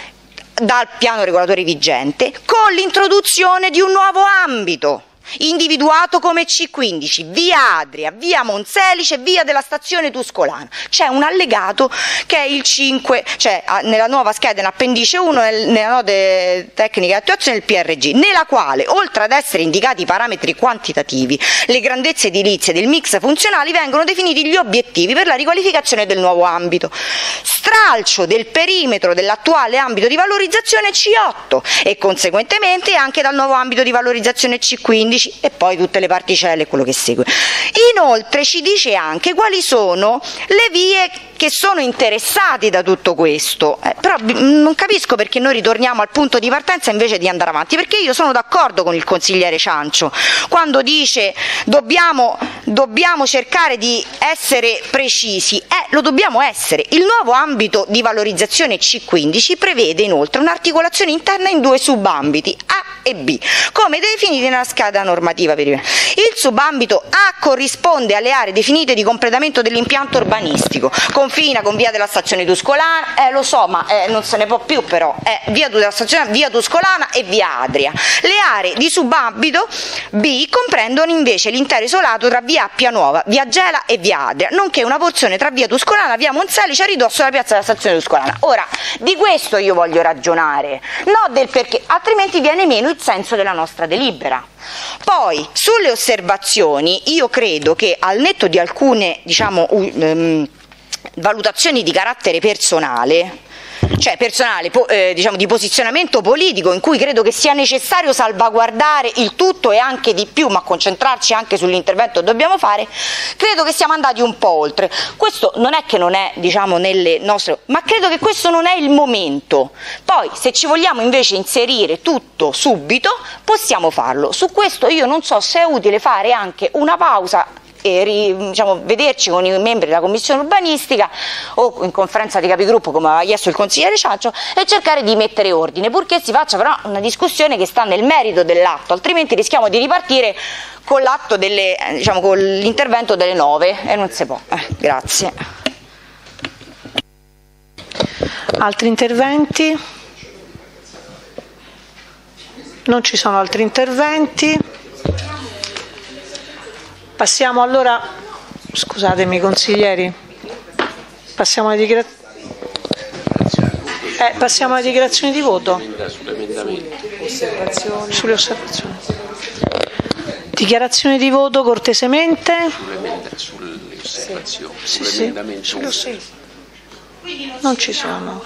dal piano regolatore vigente con l'introduzione di un nuovo ambito individuato come C quindici, via Adria, via Monselice, via della stazione Tuscolana. C'è un allegato che è il cinque, cioè nella nuova scheda in appendice uno nella nota tecnica di attuazione del P R G, nella quale oltre ad essere indicati i parametri quantitativi, le grandezze edilizie del mix funzionali, vengono definiti gli obiettivi per la riqualificazione del nuovo ambito, stralcio del perimetro dell'attuale ambito di valorizzazione C otto e conseguentemente anche dal nuovo ambito di valorizzazione C quindici e poi tutte le particelle e quello che segue. Inoltre ci dice anche quali sono le vie che sono interessate da tutto questo, eh, però non capisco perché noi ritorniamo al punto di partenza invece di andare avanti, perché io sono d'accordo con il consigliere Ciancio quando dice dobbiamo, dobbiamo cercare di essere precisi, eh, lo dobbiamo essere. Il nuovo ambito di valorizzazione C quindici prevede inoltre un'articolazione interna in due subambiti A e B, come definiti nella scheda normativa. Il subambito A corrisponde alle aree definite di completamento dell'impianto urbanistico, confina con via della stazione Tuscolana, eh, lo so ma eh, non se ne può più, però è eh, via della stazione, via Tuscolana e via Adria. Le aree di subambito B comprendono invece l'intero isolato tra via Appia Nuova, via Gela e via Adria, nonché una porzione tra via Tuscolana, via Monselice a ridosso della piazza della stazione Tuscolana. Ora, di questo io voglio ragionare, no del perché, altrimenti viene meno il senso della nostra delibera. Poi sulle osservazioni io credo che al netto di alcune diciamo um, valutazioni di carattere personale, cioè personale, po eh, diciamo di posizionamento politico, in cui credo che sia necessario salvaguardare il tutto e anche di più, ma concentrarci anche sull'intervento che dobbiamo fare, credo che siamo andati un po' oltre. Questo non è che non è diciamo nelle nostre, ma credo che questo non è il momento. Poi se ci vogliamo invece inserire tutto subito possiamo farlo. Su questo io non so se è utile fare anche una pausa e diciamo, vederci con i membri della commissione urbanistica o in conferenza di capigruppo come aveva chiesto il consigliere Ciancio e cercare di mettere ordine, purché si faccia però una discussione che sta nel merito dell'atto, altrimenti rischiamo di ripartire con l'atto delle, diciamo, con l'intervento delle nove e non si può. Eh, grazie. Altri interventi? Non ci sono altri interventi. Passiamo allora, scusatemi consiglieri, passiamo alle dichiarazioni, eh, passiamo alle dichiarazioni di voto. Osservazioni. Sulle osservazioni. Dichiarazioni di voto cortesemente. Sulle osservazioni. Sì, sì, sulle osservazioni. Non ci sono.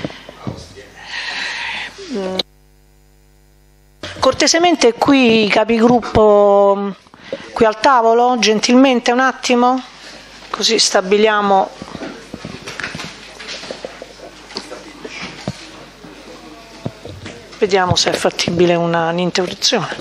Cortesemente qui i capigruppo qui al tavolo, gentilmente un attimo, così stabiliamo. Vediamo se è fattibile un'interruzione.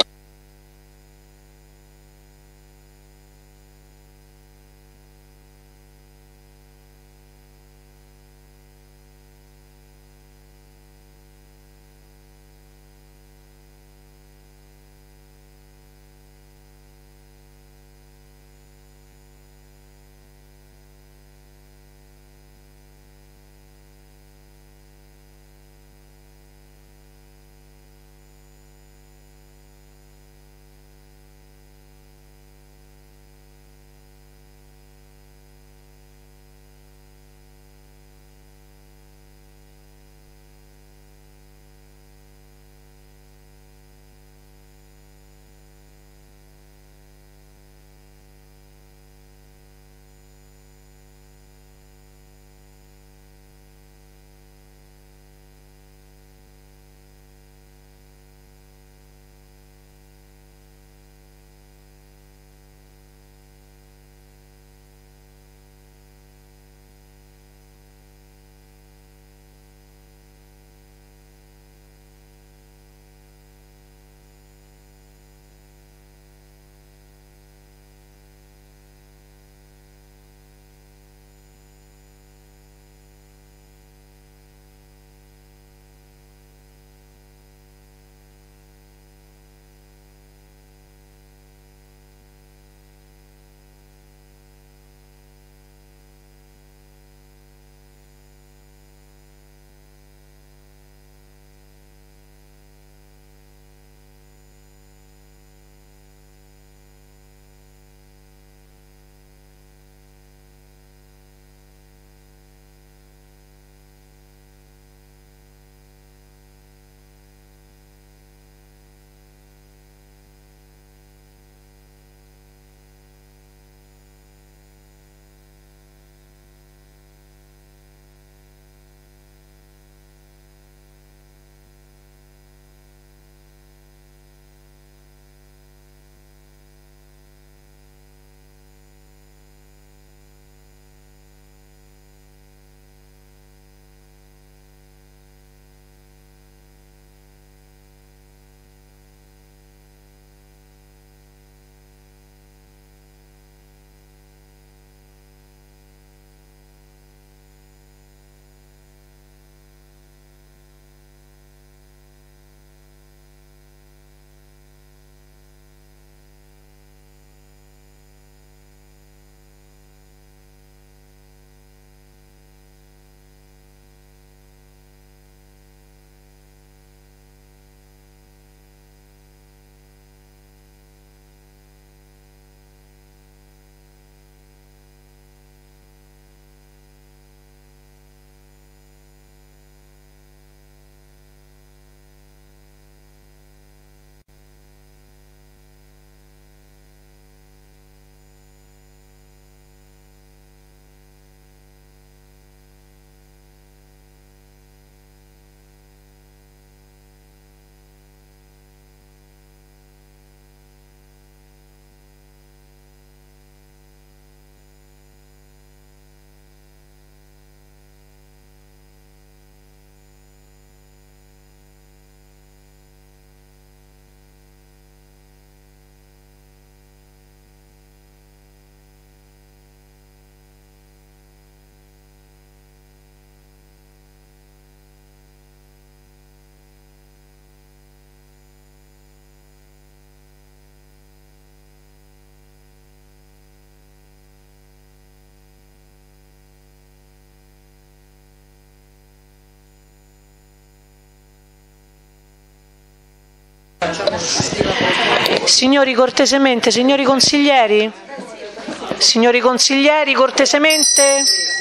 Signori, cortesemente, signori consiglieri, signori consiglieri, cortesemente,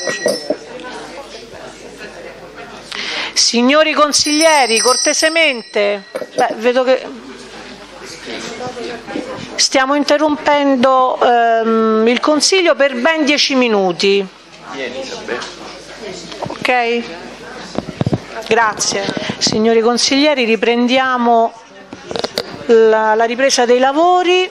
signori consiglieri, cortesemente, beh, vedo che stiamo interrompendo ehm, il Consiglio per ben dieci minuti. Ok? Grazie. Signori consiglieri, riprendiamo la, la ripresa dei lavori.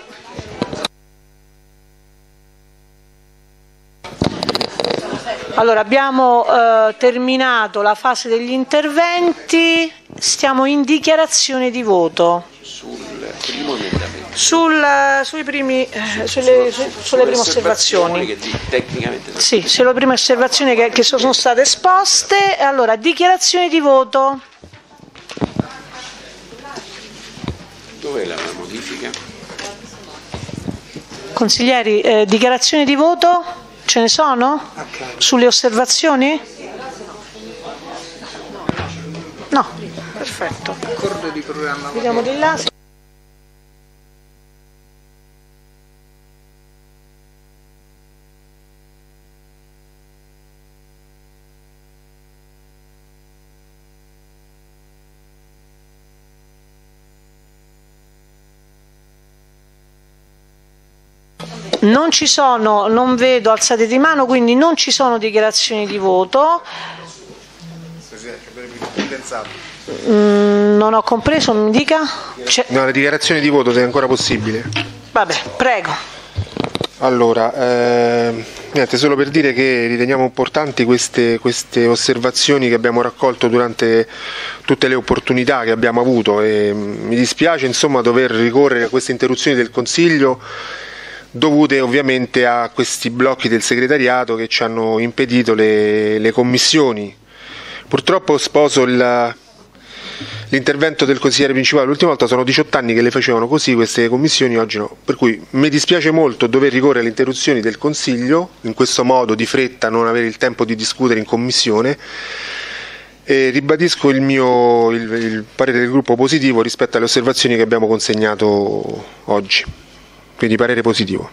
Allora, abbiamo eh, terminato la fase degli interventi, stiamo in dichiarazione di voto. Sul primo emendamento. Sul, sui primi, eh, sulle, su, sulle prime osservazioni. Che tecnicamente sì, sulle prime osservazioni che, che sono state esposte. Allora, dichiarazione di voto. Dov'è la modifica? Consiglieri, eh, dichiarazioni di voto? Ce ne sono? Sulle osservazioni? No, perfetto. Accordo di programma. Vediamo di là. Non ci sono, non vedo alzate di mano, quindi non ci sono dichiarazioni di voto. Mm, non ho compreso, mi dica. No, le dichiarazioni di voto, se è ancora possibile. Vabbè, prego. Allora, eh, niente, solo per dire che riteniamo importanti queste, queste osservazioni che abbiamo raccolto durante tutte le opportunità che abbiamo avuto e mi dispiace insomma dover ricorrere a queste interruzioni del Consiglio dovute ovviamente a questi blocchi del segretariato che ci hanno impedito le, le commissioni. Purtroppo sposo il, l'intervento del consigliere principale. L'ultima volta sono diciotto anni che le facevano così queste commissioni, oggi no. Per cui mi dispiace molto dover ricorrere alle interruzioni del Consiglio, in questo modo di fretta, non avere il tempo di discutere in commissione. E ribadisco il mio il, il parere del gruppo positivo rispetto alle osservazioni che abbiamo consegnato oggi. Quindi parere positivo.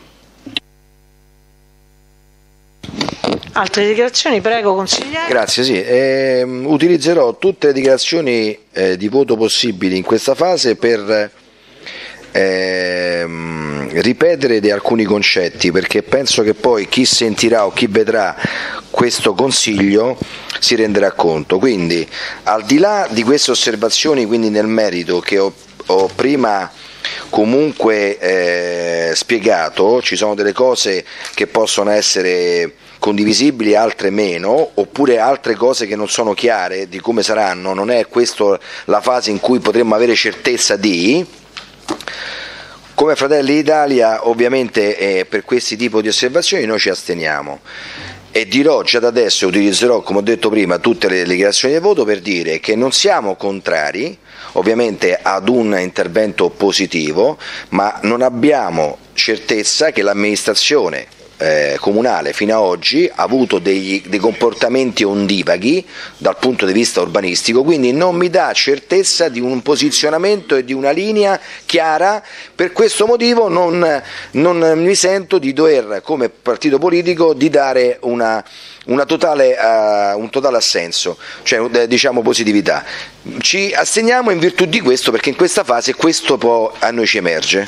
Altre dichiarazioni, prego consigliere. Grazie, sì. Eh, utilizzerò tutte le dichiarazioni eh, di voto possibili in questa fase per eh, ripetere di alcuni concetti, perché penso che poi chi sentirà o chi vedrà questo Consiglio si renderà conto. Quindi, al di là di queste osservazioni, quindi nel merito che ho, ho prima comunque eh, spiegato, ci sono delle cose che possono essere condivisibili, altre meno, oppure altre cose che non sono chiare di come saranno, non è questa la fase in cui potremmo avere certezza di. Come Fratelli d'Italia ovviamente eh, per questi tipi di osservazioni noi ci asteniamo e dirò già da adesso e utilizzerò, come ho detto prima, tutte le dichiarazioni di voto per dire che non siamo contrari ovviamente ad un intervento positivo, ma non abbiamo certezza che l'amministrazione eh, comunale fino ad oggi ha avuto degli, dei comportamenti ondivaghi dal punto di vista urbanistico, quindi non mi dà certezza di un posizionamento e di una linea chiara. Per questo motivo non, non mi sento di dover, come partito politico, di dare una Una totale, uh, un totale assenso, cioè diciamo positività. Ci asteniamo in virtù di questo, perché in questa fase questo poi a noi ci emerge.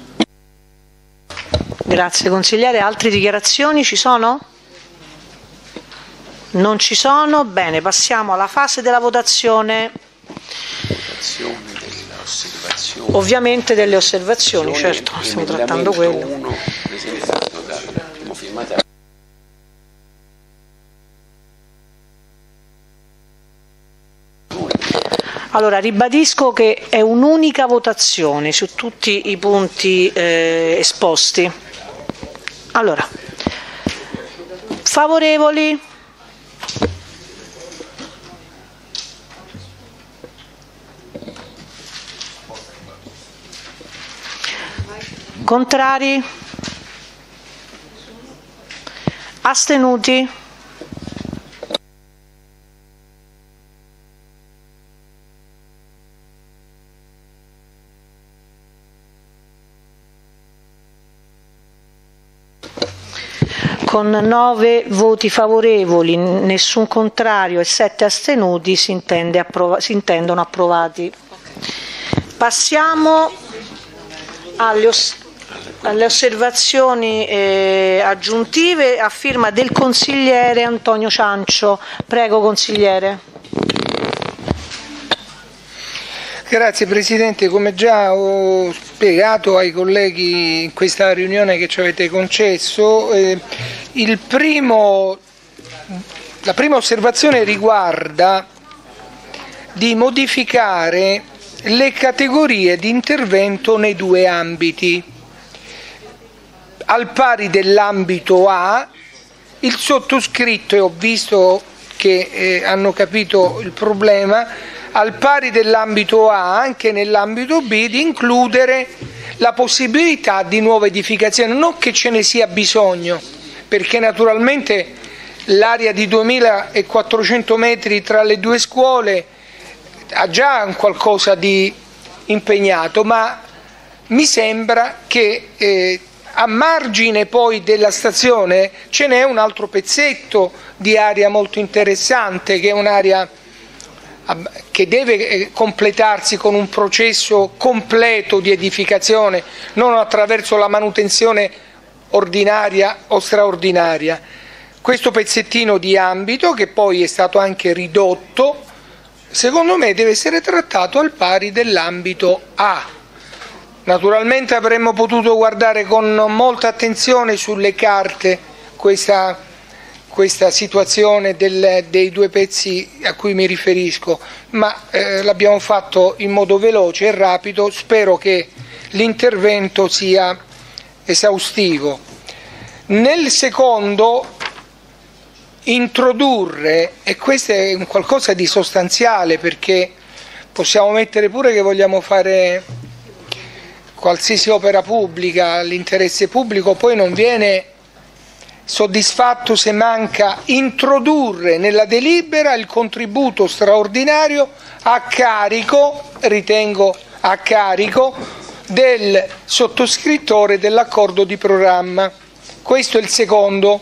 Grazie consigliere. Altre dichiarazioni ci sono? Non ci sono? Bene, passiamo alla fase della votazione. Votazione delle osservazioni. Ovviamente delle osservazioni, certo, stiamo trattando quello. uno presentato dal primo firmatario. Allora, ribadisco che è un'unica votazione su tutti i punti eh, esposti. Allora, favorevoli? Contrari? Astenuti? con nove voti favorevoli, nessun contrario e sette astenuti si, intende approva- si intendono approvati. Passiamo alle, os- alle osservazioni eh, aggiuntive a firma del consigliere Antonio Ciancio. Prego, consigliere. Grazie Presidente, come già ho spiegato ai colleghi in questa riunione che ci avete concesso, eh, il primo, la prima osservazione riguarda di modificare le categorie di intervento nei due ambiti. Al pari dell'ambito A, il sottoscritto, e ho visto che eh, hanno capito il problema, al pari dell'ambito A, anche nell'ambito B, di includere la possibilità di nuova edificazione, non che ce ne sia bisogno, perché naturalmente l'area di duemilaquattrocento metri tra le due scuole ha già un qualcosa di impegnato, ma mi sembra che eh, a margine poi della stazione ce n'è un altro pezzetto di area molto interessante, che è un'area che deve completarsi con un processo completo di edificazione, non attraverso la manutenzione ordinaria o straordinaria. Questo pezzettino di ambito, che poi è stato anche ridotto, secondo me deve essere trattato al pari dell'ambito A. Naturalmente avremmo potuto guardare con molta attenzione sulle carte questa questa situazione del, dei due pezzi a cui mi riferisco, ma eh, l'abbiamo fatto in modo veloce e rapido, spero che l'intervento sia esaustivo. Nel secondo, introdurre, e questo è un qualcosa di sostanziale, perché possiamo mettere pure che vogliamo fare qualsiasi opera pubblica, l'interesse pubblico poi non viene soddisfatto se manca introdurre nella delibera il contributo straordinario a carico, ritengo a carico, del sottoscrittore dell'accordo di programma. Questo è il secondo.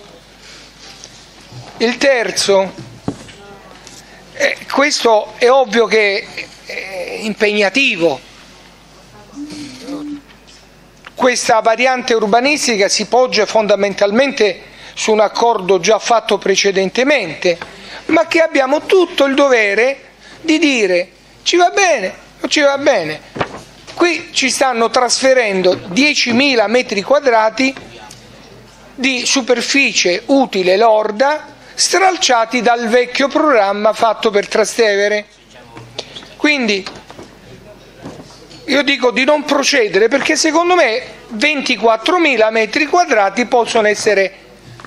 Il terzo, eh, questo è ovvio che è impegnativo. Questa variante urbanistica si poggia fondamentalmente su un accordo già fatto precedentemente, ma che abbiamo tutto il dovere di dire ci va bene, non ci va bene. Qui ci stanno trasferendo diecimila metri quadrati di superficie utile lorda stralciati dal vecchio programma fatto per Trastevere. Quindi io dico di non procedere, perché secondo me ventiquattromila metri quadrati possono essere,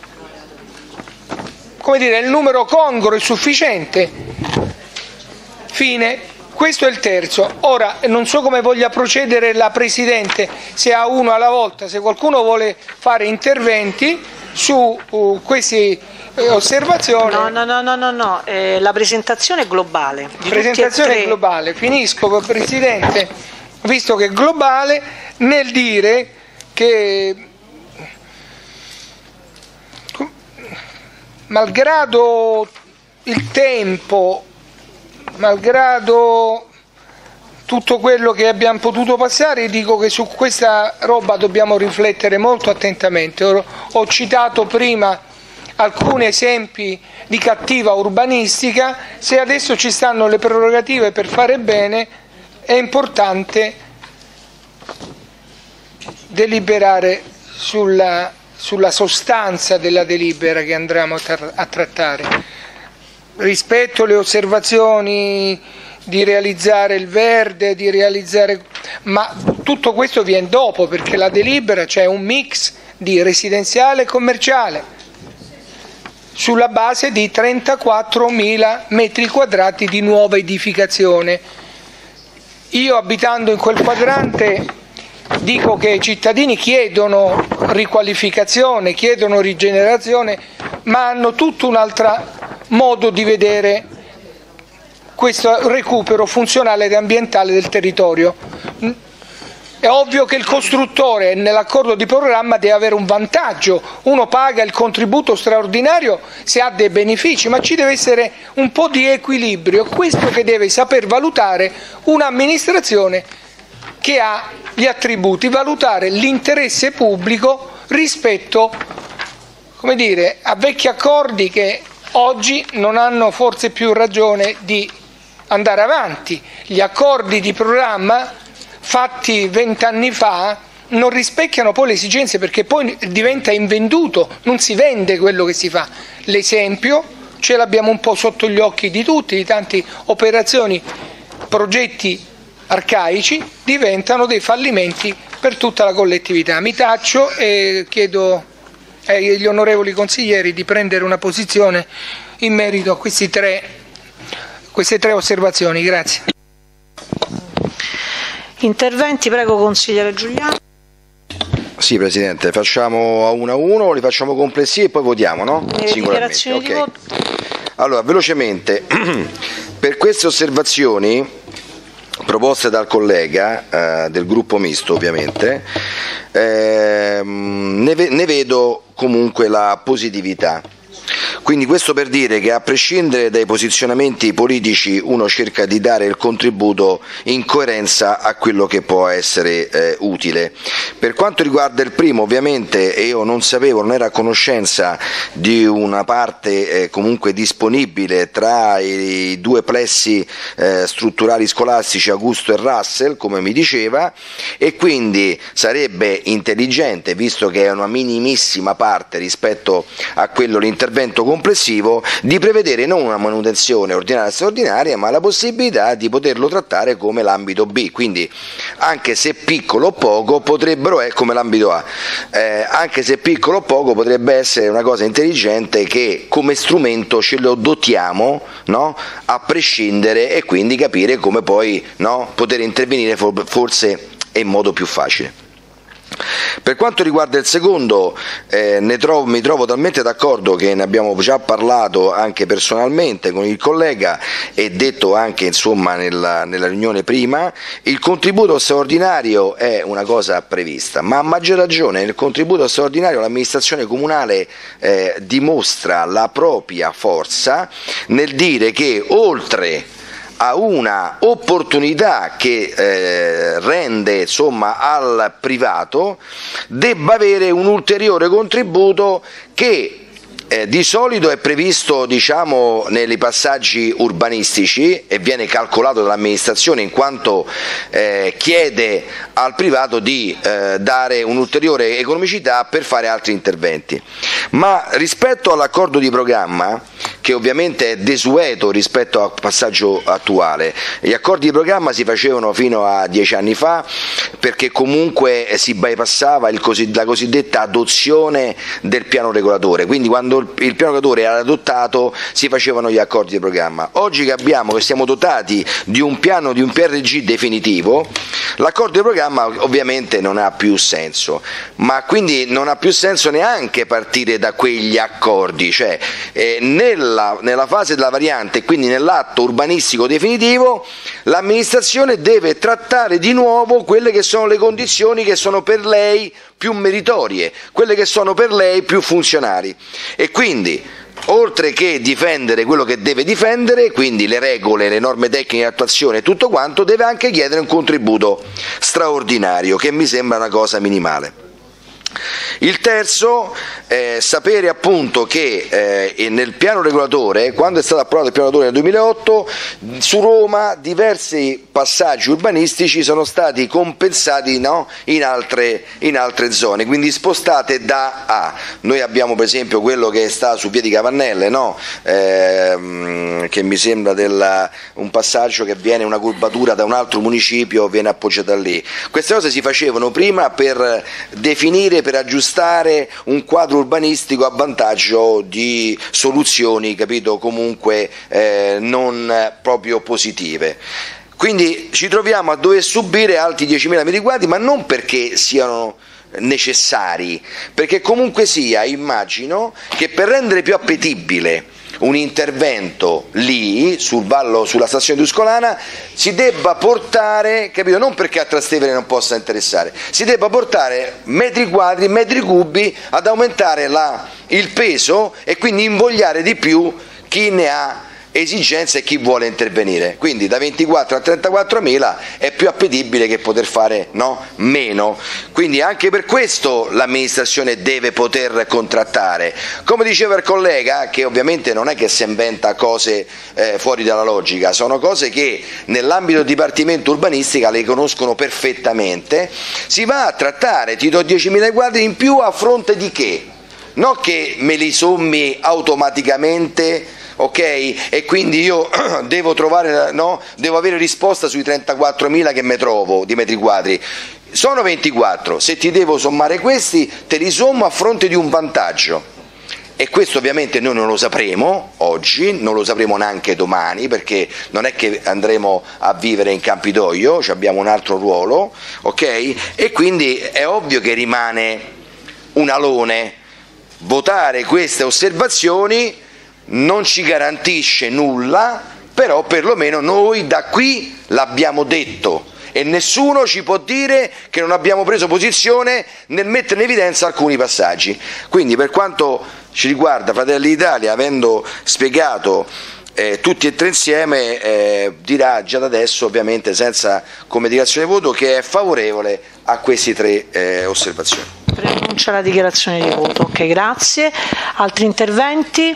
come dire, il numero congruo e sufficiente. Fine. Questo è il terzo. Ora non so come voglia procedere la Presidente, se a uno alla volta, se qualcuno vuole fare interventi su uh, queste eh, osservazioni. No, no, no, no, no, no. Eh, la presentazione è globale. Di presentazione è globale. Finisco, Presidente, visto che è globale, nel dire che malgrado il tempo, malgrado tutto quello che abbiamo potuto passare, dico che su questa roba dobbiamo riflettere molto attentamente. Ho, ho citato prima alcuni esempi di cattiva urbanistica. Se adesso ci stanno le prerogative per fare bene, è importante deliberare sulla, sulla sostanza della delibera che andremo a, tra- a trattare. Rispetto alle osservazioni di realizzare il verde, di realizzare, ma tutto questo viene dopo, perché la delibera c'è un mix di residenziale e commerciale sulla base di trentaquattromila metri quadrati di nuova edificazione. Io, abitando in quel quadrante, dico che i cittadini chiedono riqualificazione, chiedono rigenerazione, ma hanno tutto un altro modo di vedere questo recupero funzionale ed ambientale del territorio. È ovvio che il costruttore nell'accordo di programma deve avere un vantaggio, uno paga il contributo straordinario se ha dei benefici, ma ci deve essere un po' di equilibrio, questo che deve saper valutare un'amministrazione che ha gli attributi, valutare l'interesse pubblico rispetto, come dire, a vecchi accordi che oggi non hanno forse più ragione di andare avanti. Gli accordi di programma fatti vent'anni fa non rispecchiano poi le esigenze, perché poi diventa invenduto, non si vende quello che si fa. L'esempio ce l'abbiamo un po' sotto gli occhi di tutti, di tante operazioni, progetti arcaici diventano dei fallimenti per tutta la collettività. Mi taccio e chiedo agli onorevoli consiglieri di prendere una posizione in merito a questi tre, queste tre osservazioni. Grazie. Interventi, prego consigliere Giuliano. Sì, Presidente, facciamo a uno a uno, li facciamo complessivi e poi votiamo, no? Le dichiarazioni okay. di voto. Allora, velocemente, per queste osservazioni proposte dal collega eh, del gruppo misto, ovviamente, eh, ne, ve- ne vedo comunque la positività. Quindi questo per dire che a prescindere dai posizionamenti politici uno cerca di dare il contributo in coerenza a quello che può essere eh, utile. Per quanto riguarda il primo, ovviamente io non sapevo, non ero a conoscenza di una parte eh, comunque disponibile tra i due plessi eh, strutturali scolastici Augusto e Russell, come mi diceva, e quindi sarebbe intelligente, visto che è una minimissima parte rispetto a quello l'intervento complessivo, di prevedere non una manutenzione ordinaria e straordinaria, ma la possibilità di poterlo trattare come l'ambito B, quindi anche se piccolo o poco potrebbero essere come l'ambito A, eh, anche se piccolo o poco potrebbe essere una cosa intelligente che come strumento ce lo dotiamo, no? A prescindere, e quindi capire come poi, no? Poter intervenire forse in modo più facile. Per quanto riguarda il secondo, eh, ne trovo, mi trovo talmente d'accordo che ne abbiamo già parlato anche personalmente con il collega e detto anche insomma nella, nella riunione prima. Il contributo straordinario è una cosa prevista, ma a maggior ragione nel contributo straordinario l'amministrazione comunale eh, dimostra la propria forza nel dire che oltre a una opportunità che eh, rende insomma al privato, debba avere un ulteriore contributo che Eh, di solito è previsto, diciamo, nei passaggi urbanistici e viene calcolato dall'amministrazione in quanto eh, chiede al privato di eh, dare un'ulteriore economicità per fare altri interventi. Ma rispetto all'accordo di programma, che ovviamente è desueto rispetto al passaggio attuale, gli accordi di programma si facevano fino a dieci anni fa perché comunque si bypassava il così, la cosiddetta adozione del piano regolatore, quindi quando il piano regolatore era adottato si facevano gli accordi di programma. Oggi che abbiamo, che siamo dotati di un piano, di un P R G definitivo, l'accordo di programma ovviamente non ha più senso, ma quindi non ha più senso neanche partire da quegli accordi, cioè eh, nella, nella fase della variante, quindi nell'atto urbanistico definitivo, l'amministrazione deve trattare di nuovo quelle che sono le condizioni che sono per lei più meritorie, quelle che sono per lei più funzionali, e quindi oltre che difendere quello che deve difendere, quindi le regole, le norme tecniche di attuazione e tutto quanto, deve anche chiedere un contributo straordinario, che mi sembra una cosa minimale. Il terzo, eh, sapere appunto che eh, nel piano regolatore, quando è stato approvato il piano regolatore nel duemilaotto, su Roma diversi passaggi urbanistici sono stati compensati, no? in, altre, in altre zone, quindi spostate da A. Noi abbiamo per esempio quello che sta su Via di Cavannelle, no? eh, che mi sembra della, un passaggio che viene una curvatura da un altro municipio, viene appoggiata lì. Queste cose si facevano prima per definire, per aggiustare un quadro urbanistico a vantaggio di soluzioni, capito, comunque eh, non proprio positive. Quindi ci troviamo a dover subire altri diecimila metri quadri, ma non perché siano necessari, perché comunque sia, immagino che per rendere più appetibile un intervento lì sul vallo, sulla stazione tuscolana, si debba portare, capito? Non perché a Trastevere non possa interessare, si debba portare metri quadri, metri cubi ad aumentare la, il peso e quindi invogliare di più chi ne ha esigenze e chi vuole intervenire. Quindi da ventiquattro a trentaquattro mila è più appetibile che poter fare, no, meno. Quindi anche per questo l'amministrazione deve poter contrattare. Come diceva il collega, che ovviamente non è che si inventa cose eh, fuori dalla logica, sono cose che nell'ambito del Dipartimento Urbanistica le conoscono perfettamente, si va a trattare, ti do diecimila quadri in più a fronte di che? Non che me li sommi automaticamente, ok? E quindi io devo trovare, no? Devo avere risposta sui trentaquattromila che mi trovo di metri quadri. Sono ventiquattro, se ti devo sommare questi, te li sommo a fronte di un vantaggio. E questo ovviamente noi non lo sapremo oggi, non lo sapremo neanche domani, perché non è che andremo a vivere in Campidoglio, abbiamo un altro ruolo, ok? E quindi è ovvio che rimane un alone. Votare queste osservazioni non ci garantisce nulla, però perlomeno noi da qui l'abbiamo detto e nessuno ci può dire che non abbiamo preso posizione nel mettere in evidenza alcuni passaggi. Quindi per quanto ci riguarda Fratelli d'Italia, avendo spiegato eh, tutti e tre insieme, eh, dirà già da adesso, ovviamente senza come dichiarazione di voto, che è favorevole a queste tre eh, osservazioni. Preannuncia la dichiarazione di voto. Ok, grazie. Altri interventi?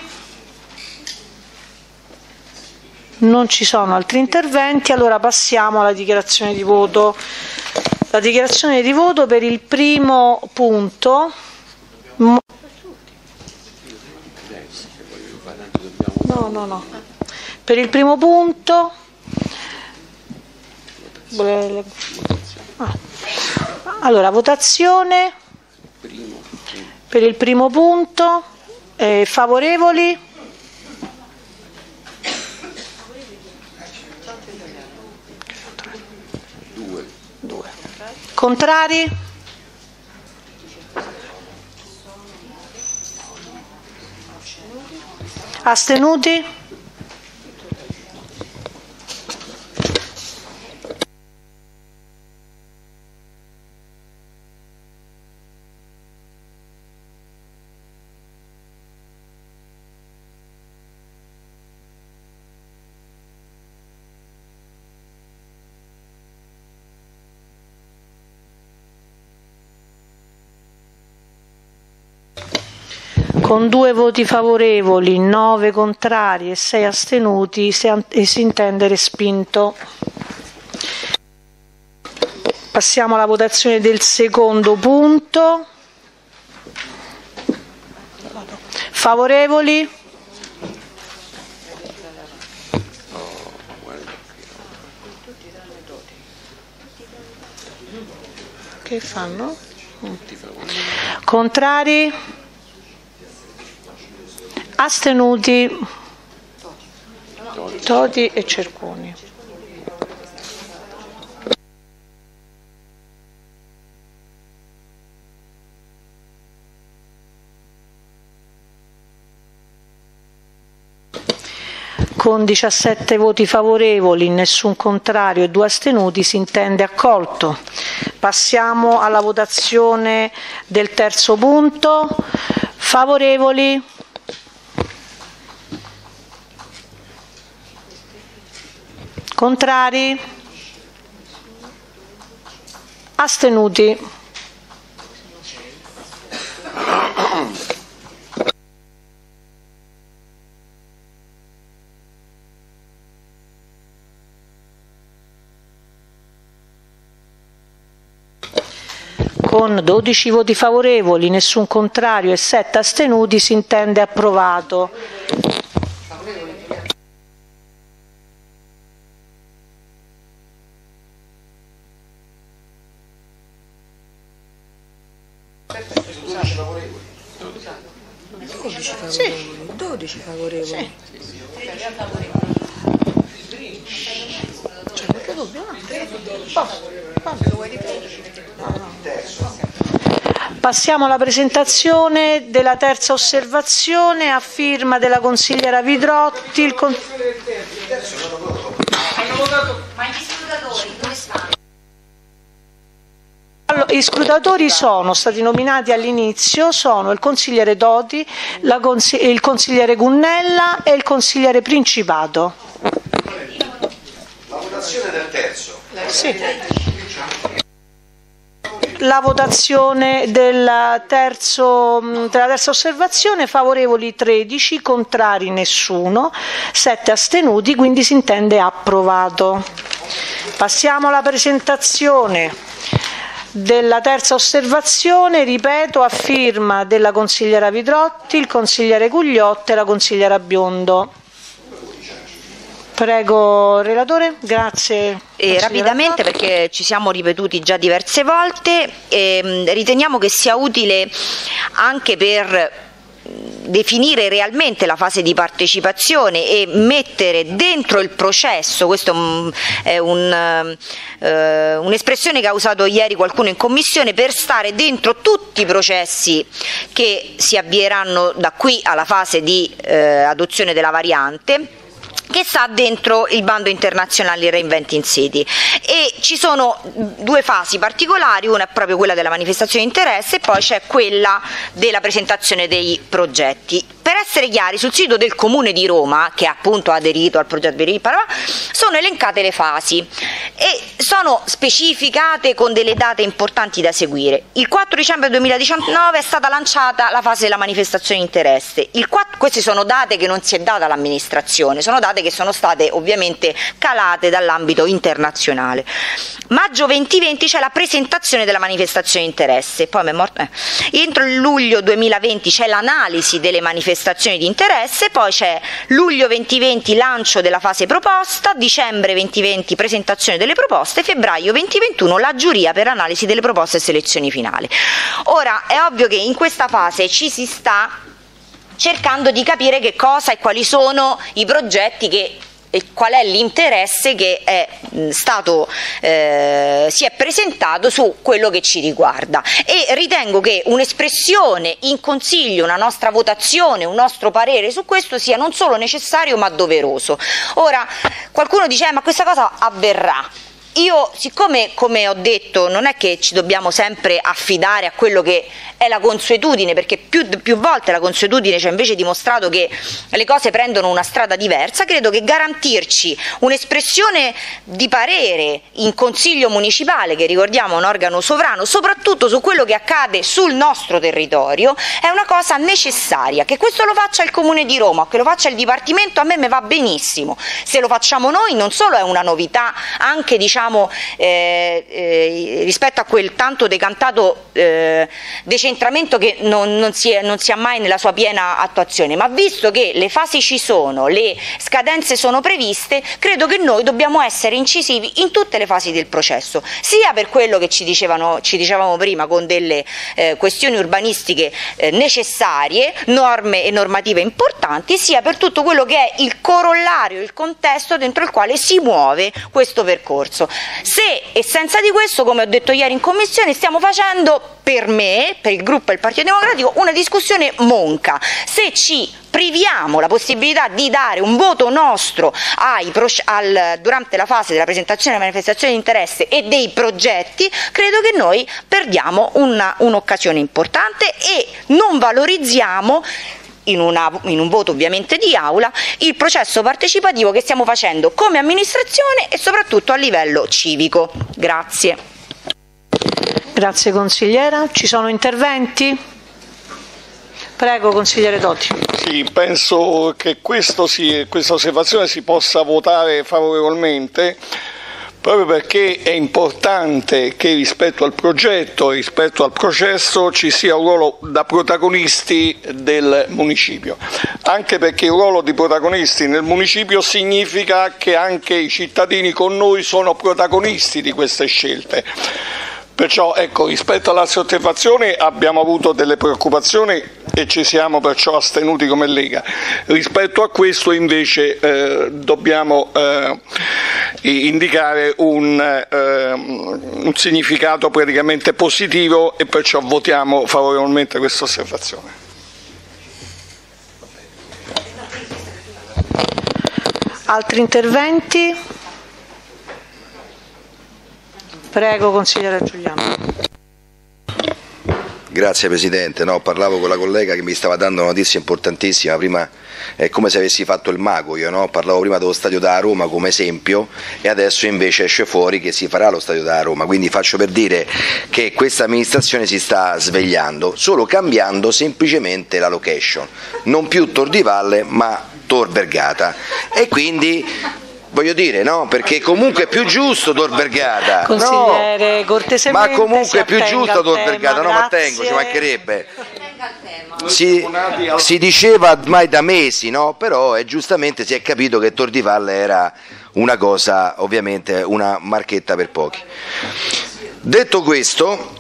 Non ci sono altri interventi, allora passiamo alla dichiarazione di voto. La dichiarazione di voto per il primo punto. No, no, no. Per il primo punto. Ah. Allora, votazione. Per il primo punto. Eh, favorevoli? Contrari? Astenuti? Con due voti favorevoli, nove contrari e sei astenuti, e si intende respinto. Passiamo alla votazione del secondo punto. Favorevoli? Che fanno? Contrari? Astenuti? Toti e Cerconi. Con diciassette voti favorevoli, nessun contrario e due astenuti si intende accolto. Passiamo alla votazione del terzo punto. Favorevoli? Contrari? Astenuti? Con dodici voti favorevoli, nessun contrario e sette astenuti si intende approvato. Sì. dodici favorevoli. Sì. C'è qualche dubbio? No? Passiamo alla presentazione della terza osservazione a firma della consigliera Vidrotti. Il con... Ma gli scrutatori dove stanno? I scrutatori sono stati nominati all'inizio, sono il consigliere Toti, la consi- il consigliere Gunnella e il consigliere Principato. La votazione del terzo. Sì. La votazione del terzo, della terza osservazione: favorevoli tredici, contrari nessuno, sette astenuti, quindi si intende approvato. Passiamo alla presentazione della terza osservazione, ripeto, a firma della consigliera Vidrotti, il consigliere Gugliotta e la consigliera Biondo. Prego, relatore. Grazie. E rapidamente, perché ci siamo ripetuti già diverse volte, e riteniamo che sia utile anche per definire realmente la fase di partecipazione e mettere dentro il processo, questo è un, eh, un'espressione che ha usato ieri qualcuno in commissione, per stare dentro tutti i processi che si avvieranno da qui alla fase di eh, adozione della variante, che sta dentro il bando internazionale Reinventing City. E ci sono due fasi particolari, una è proprio quella della manifestazione di interesse e poi c'è quella della presentazione dei progetti. Per essere chiari, sul sito del Comune di Roma, che appunto ha aderito al progetto Veripara, sono elencate le fasi e sono specificate con delle date importanti da seguire. Il quattro dicembre duemiladiciannove è stata lanciata la fase della manifestazione di interesse. Il quattro, queste sono date che non si è data all'amministrazione, sono date che sono state ovviamente calate dall'ambito internazionale. Maggio duemilaventi c'è la presentazione della manifestazione di interesse, poi mi è morto, eh. Entro il luglio duemilaventi c'è l'analisi delle manifestazioni di interesse, poi c'è luglio duemilaventi lancio della fase proposta, dicembre duemilaventi presentazione delle proposte, febbraio duemilaventuno la giuria per analisi delle proposte e selezioni finali. Ora è ovvio che in questa fase ci si sta cercando di capire che cosa e quali sono i progetti che e qual è l'interesse che è stato, eh, si è presentato su quello che ci riguarda, e ritengo che un'espressione in consiglio, una nostra votazione, un nostro parere su questo sia non solo necessario ma doveroso. Ora qualcuno dice eh, ma questa cosa avverrà. Io, siccome, come ho detto, non è che ci dobbiamo sempre affidare a quello che è la consuetudine, perché più, più volte la consuetudine ci ha invece dimostrato che le cose prendono una strada diversa, credo che garantirci un'espressione di parere in Consiglio Municipale, che ricordiamo è un organo sovrano, soprattutto su quello che accade sul nostro territorio, è una cosa necessaria. Che questo lo faccia il Comune di Roma o che lo faccia il Dipartimento, a me me va benissimo. Se lo facciamo noi non solo è una novità, anche diciamo Eh, eh, rispetto a quel tanto decantato eh, decentramento che non, non, si è, non si ha mai nella sua piena attuazione, ma visto che le fasi ci sono, le scadenze sono previste, credo che noi dobbiamo essere incisivi in tutte le fasi del processo, sia per quello che ci, dicevano, ci dicevamo prima, con delle eh, questioni urbanistiche eh, necessarie, norme e normative importanti, sia per tutto quello che è il corollario, il contesto dentro il quale si muove questo percorso. Se e senza di questo, come ho detto ieri in commissione, stiamo facendo, per me, per il gruppo del Partito Democratico, una discussione monca. Se ci priviamo la possibilità di dare un voto nostro ai, al, durante la fase della presentazione della manifestazione di interesse e dei progetti, credo che noi perdiamo un'occasione importante e non valorizziamo, In, una, in un voto ovviamente di aula, il processo partecipativo che stiamo facendo come amministrazione e soprattutto a livello civico. Grazie. Grazie consigliera. Ci sono interventi? Prego consigliere Toti. Sì, penso che questo si, questa osservazione si possa votare favorevolmente, proprio perché è importante che rispetto al progetto e rispetto al processo ci sia un ruolo da protagonisti del municipio, anche perché il ruolo di protagonisti nel municipio significa che anche i cittadini con noi sono protagonisti di queste scelte. Perciò, ecco, rispetto alla sua osservazione abbiamo avuto delle preoccupazioni e ci siamo perciò astenuti come Lega. Rispetto a questo invece eh, dobbiamo eh, indicare un, eh, un significato praticamente positivo e perciò votiamo favorevolmente questa osservazione. Altri interventi? Prego, consigliere Giuliano. Grazie Presidente, no, parlavo con la collega che mi stava dando una notizia importantissima, prima è come se avessi fatto il mago io, no? Parlavo prima dello stadio da Roma come esempio e adesso invece esce fuori che si farà lo stadio da Roma, quindi faccio per dire che questa amministrazione si sta svegliando, solo cambiando semplicemente la location, non più Tor di Valle ma Tor Vergata e quindi... Voglio dire, no? Perché comunque è più giusto Tor Vergata. Consigliere, no. cortesemente. Ma comunque è più giusto Tor tema, Vergata, no? grazie. Ma tengo, ci mancherebbe. Si, si diceva ormai da mesi, no? Però è giustamente si è capito che Tor di Valle era una cosa, ovviamente, una marchetta per pochi. Detto questo,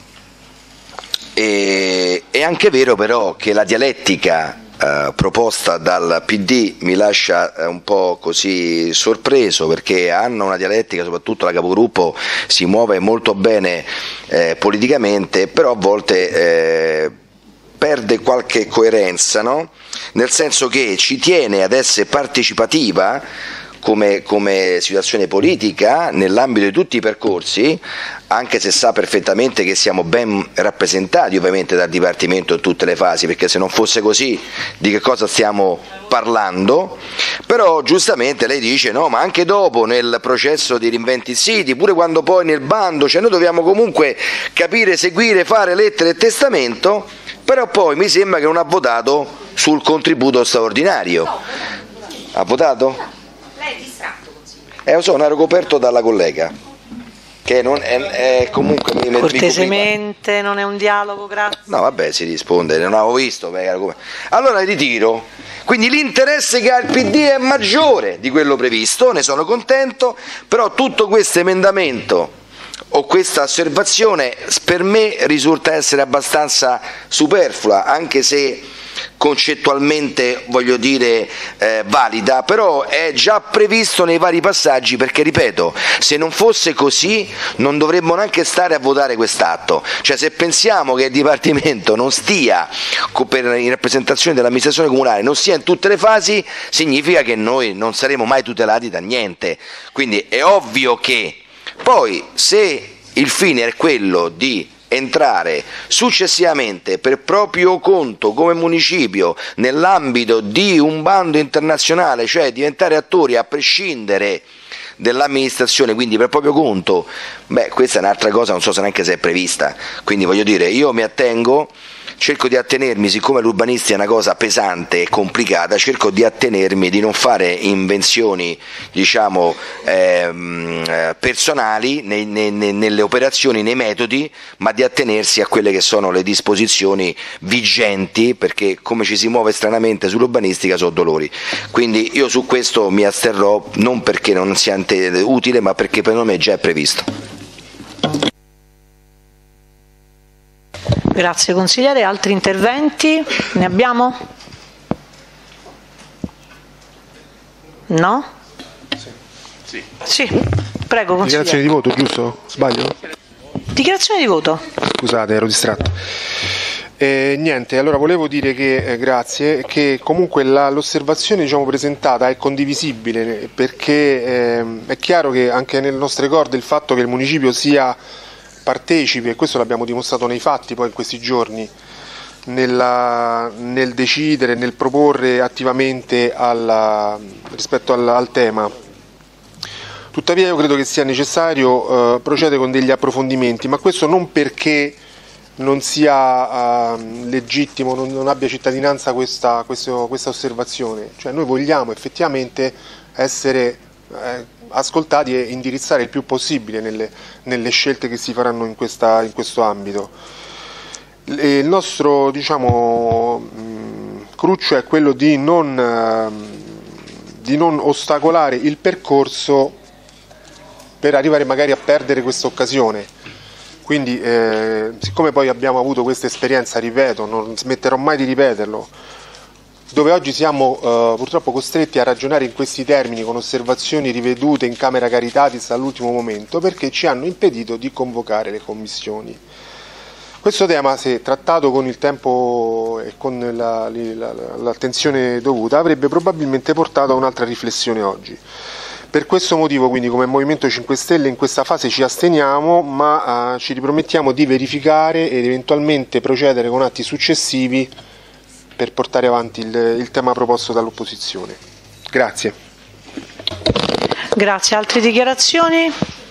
eh, è anche vero però che la dialettica Uh, proposta dal P D mi lascia uh, un po' così sorpreso perché hanno una dialettica, soprattutto la capogruppo si muove molto bene eh, politicamente, però a volte eh, perde qualche coerenza, no? Nel senso che ci tiene ad essere partecipativa come, come situazione politica nell'ambito di tutti i percorsi, anche se sa perfettamente che siamo ben rappresentati ovviamente dal Dipartimento in tutte le fasi, perché se non fosse così di che cosa stiamo parlando, però giustamente lei dice no, ma anche dopo nel processo di Reinvent City, pure quando poi nel bando, cioè noi dobbiamo comunque capire, seguire, fare lettere e testamento, però poi mi sembra che non ha votato sul contributo straordinario. Ha votato? Lei è distratto, consigliere. Eh, lo so, non ero coperto dalla collega, che non è, è comunque... Mi, Cortesemente, mi non è un dialogo, grazie. No, vabbè, si risponde, non avevo visto. Allora ritiro. Quindi l'interesse che ha il P D è maggiore di quello previsto, ne sono contento, però tutto questo emendamento o questa osservazione per me risulta essere abbastanza superflua, anche se concettualmente voglio dire eh, valida, però è già previsto nei vari passaggi, perché ripeto, se non fosse così non dovremmo neanche stare a votare quest'atto, cioè se pensiamo che il Dipartimento non stia per, in rappresentazione dell'amministrazione comunale, non sia in tutte le fasi, significa che noi non saremo mai tutelati da niente, quindi è ovvio che poi se il fine è quello di entrare successivamente per proprio conto come municipio nell'ambito di un bando internazionale, cioè diventare attori a prescindere dell'amministrazione, quindi per proprio conto, beh, questa è un'altra cosa, non so se neanche se è prevista, quindi voglio dire, io mi attengo, cerco di attenermi, siccome l'urbanistica è una cosa pesante e complicata, cerco di attenermi, di non fare invenzioni diciamo ehm, personali nei, nei, nelle operazioni, nei metodi, ma di attenersi a quelle che sono le disposizioni vigenti, perché come ci si muove stranamente sull'urbanistica sono dolori, quindi io su questo mi asterrò, non perché non sia utile, ma perché per me già è previsto. Grazie consigliere, altri interventi? Ne abbiamo? No? Sì. Sì. Prego consigliere. Dichiarazione di voto, giusto? Sbaglio? Dichiarazione di voto. Scusate, ero distratto. Eh, niente, allora volevo dire che eh, grazie, che comunque la, l'osservazione diciamo, presentata è condivisibile, perché eh, è chiaro che anche nel nostro ricordo il fatto che il municipio sia partecipi, e questo l'abbiamo dimostrato nei fatti poi in questi giorni, nella, nel decidere, nel proporre attivamente alla, rispetto al, al tema. Tuttavia io credo che sia necessario eh, procedere con degli approfondimenti, ma questo non perché non sia eh, legittimo, non, non abbia cittadinanza questa, questo, questa osservazione, cioè noi vogliamo effettivamente essere eh, ascoltati e indirizzare il più possibile nelle, nelle scelte che si faranno in, questa, in questo ambito. E il nostro diciamo, mh, cruccio è quello di non, uh, di non ostacolare il percorso per arrivare magari a perdere questa occasione. Quindi eh, siccome poi abbiamo avuto questa esperienza, ripeto, non smetterò mai di ripeterlo, dove oggi siamo eh, purtroppo costretti a ragionare in questi termini con osservazioni rivedute in Camera Caritatis all'ultimo momento perché ci hanno impedito di convocare le commissioni. Questo tema, se trattato con il tempo e con la, la, l'attenzione dovuta, avrebbe probabilmente portato a un'altra riflessione oggi. Per questo motivo, quindi, come Movimento cinque Stelle in questa fase ci asteniamo, ma eh, ci ripromettiamo di verificare ed eventualmente procedere con atti successivi per portare avanti il, il tema proposto dall'opposizione. Grazie. Grazie. Altre dichiarazioni?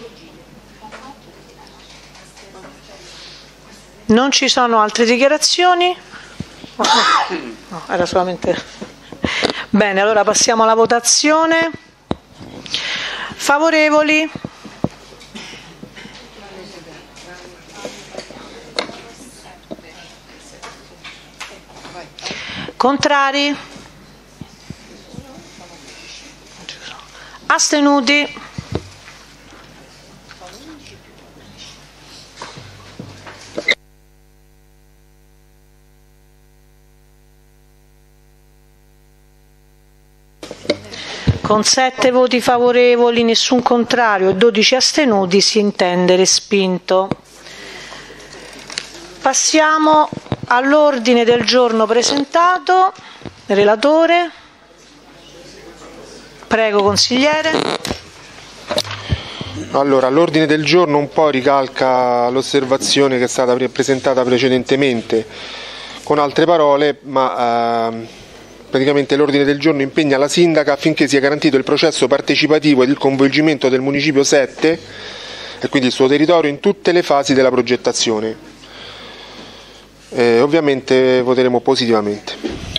Non ci sono altre dichiarazioni? Oh, no. No, era solamente... Bene, allora passiamo alla votazione. Favorevoli? Contrari? Astenuti? Con sette voti favorevoli, nessun contrario e dodici astenuti si intende respinto. Passiamo all'ordine del giorno presentato. Relatore. Prego, consigliere. Allora, l'ordine del giorno un po' ricalca l'osservazione che è stata presentata precedentemente con altre parole, ma ehm, praticamente l'ordine del giorno impegna la sindaca affinché sia garantito il processo partecipativo ed il coinvolgimento del Municipio sette e quindi il suo territorio in tutte le fasi della progettazione. Eh, ovviamente voteremo positivamente.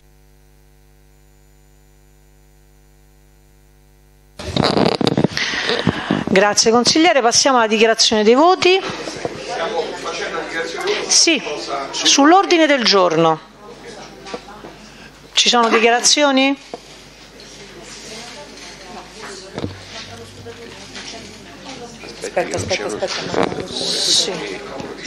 Grazie consigliere, passiamo alla dichiarazione dei voti. Stiamo facendo la dichiarazione dei voti? Sì, sull'ordine del giorno. Ci sono dichiarazioni? Aspetta, aspetta, aspetta. Sì.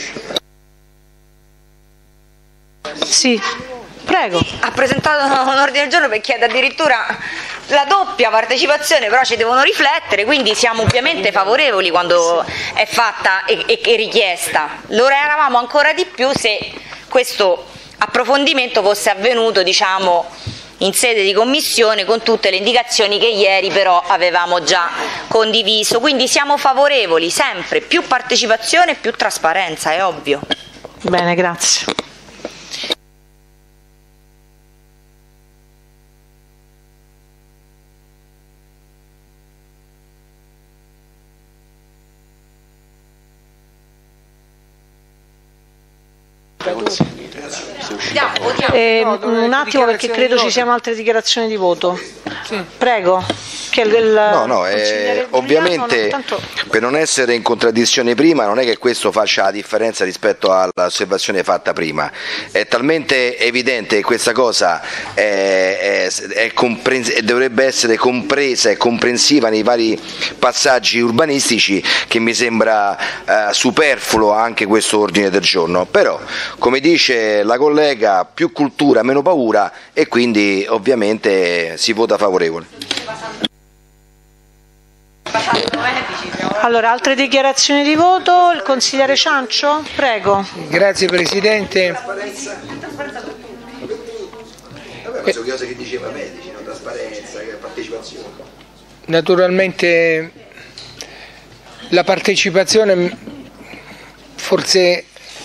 Sì, prego. Ha presentato un ordine del giorno per chiedere addirittura la doppia partecipazione, però ci devono riflettere, quindi siamo ovviamente favorevoli quando è fatta e, e, e richiesta. Lo eravamo ancora di più se questo approfondimento fosse avvenuto, diciamo, in sede di commissione con tutte le indicazioni che ieri però avevamo già condiviso. Quindi siamo favorevoli sempre, più partecipazione, più trasparenza, è ovvio. Bene, grazie. Eh, un attimo perché credo ci siano altre dichiarazioni di voto. Prego. Che il, no, no, eh, ovviamente tanto... per non essere in contraddizione prima, non è che questo faccia la differenza rispetto all'osservazione fatta prima. È talmente evidente che questa cosa è, è, è comprens- dovrebbe essere compresa e comprensiva nei vari passaggi urbanistici che mi sembra eh, superfluo anche questo ordine del giorno. Però, come dice la collega, più cultura, meno paura, e quindi ovviamente si vota favorevole. Allora, altre dichiarazioni di voto? Il consigliere Ciancio, prego. Grazie Presidente. Queste cose che diceva Medici, no? Trasparenza, partecipazione. Naturalmente la partecipazione forse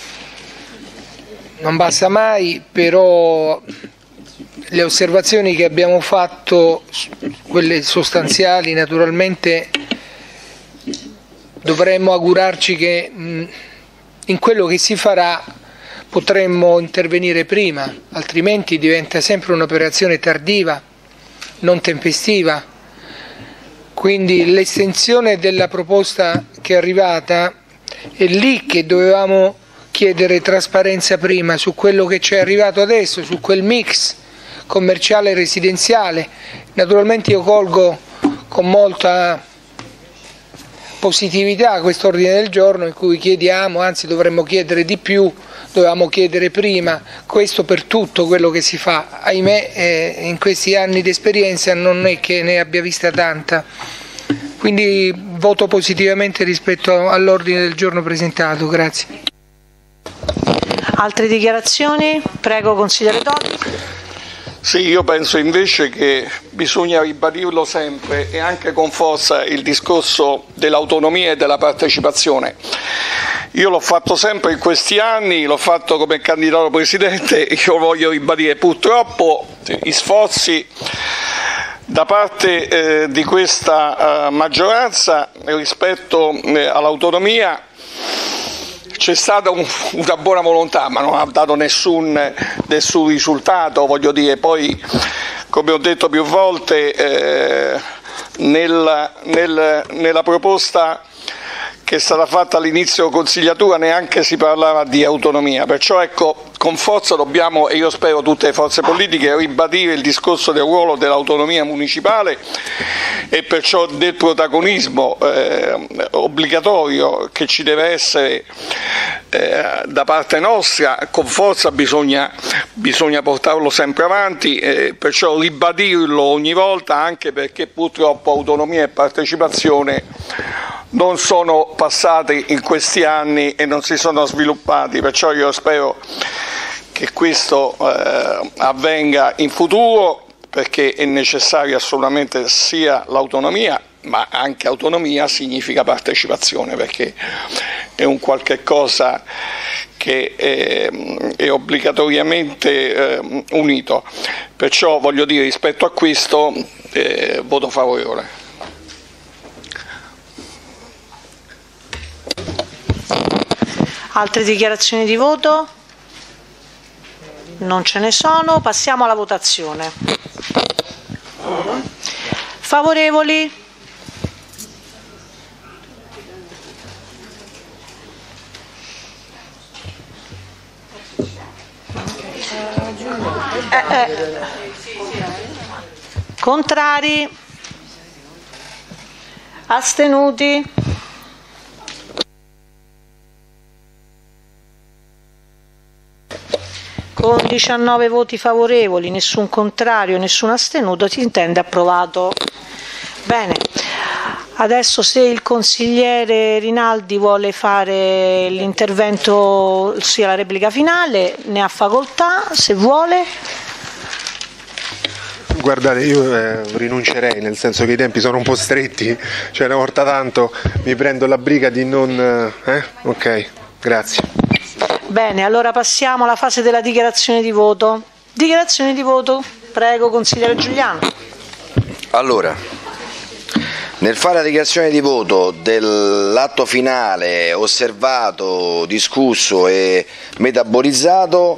non basta mai, però le osservazioni che abbiamo fatto, quelle sostanziali, naturalmente dovremmo augurarci che in quello che si farà potremmo intervenire prima, altrimenti diventa sempre un'operazione tardiva, non tempestiva. Quindi l'estensione della proposta che è arrivata è lì che dovevamo chiedere trasparenza prima su quello che ci è arrivato adesso, su quel mix commerciale e residenziale. Naturalmente io colgo con molta positività a questo ordine del giorno in cui chiediamo, anzi dovremmo chiedere di più, dovevamo chiedere prima, questo per tutto quello che si fa. Ahimè, eh, in questi anni di esperienza non è che ne abbia vista tanta. Quindi voto positivamente rispetto all'ordine del giorno presentato. Grazie. Altre dichiarazioni? Prego, consigliere Dotti. Sì, io penso invece che bisogna ribadirlo sempre e anche con forza il discorso dell'autonomia e della partecipazione. Io l'ho fatto sempre in questi anni, l'ho fatto come candidato presidente, io voglio ribadire purtroppo gli sforzi da parte eh, di questa eh, maggioranza rispetto eh, all'autonomia. C'è stata un, una buona volontà, ma non ha dato nessun, nessun risultato, voglio dire. Poi, come ho detto più volte, eh, nel, nel, nella proposta che è stata fatta all'inizio consigliatura neanche si parlava di autonomia, perciò ecco, con forza dobbiamo, e io spero tutte le forze politiche, ribadire il discorso del ruolo dell'autonomia municipale e perciò del protagonismo eh, obbligatorio che ci deve essere eh, da parte nostra. Con forza bisogna, bisogna portarlo sempre avanti, eh, perciò ribadirlo ogni volta, anche perché purtroppo autonomia e partecipazione non sono passati in questi anni e non si sono sviluppati, perciò io spero che questo eh, avvenga in futuro, perché è necessaria assolutamente sia l'autonomia, ma anche autonomia significa partecipazione, perché è un qualche cosa che è, è obbligatoriamente eh, unito. Perciò voglio dire, rispetto a questo eh, voto favorevole. Altre dichiarazioni di voto? Non ce ne sono, passiamo alla votazione. Favorevoli? Eh, eh. Contrari? Astenuti? Con diciannove voti favorevoli, nessun contrario, nessun astenuto, si intende approvato. Bene, adesso se il consigliere Rinaldi vuole fare l'intervento, sia la replica finale, ne ha facoltà, se vuole. Guardate, io eh, rinuncerei, nel senso che i tempi sono un po' stretti, cioè una volta tanto mi prendo la briga di non... Eh? Ok, grazie. Bene, allora passiamo alla fase della dichiarazione di voto. Dichiarazione di voto, prego consigliere Giuliano. Allora, nel fare la dichiarazione di voto dell'atto finale osservato, discusso e metabolizzato,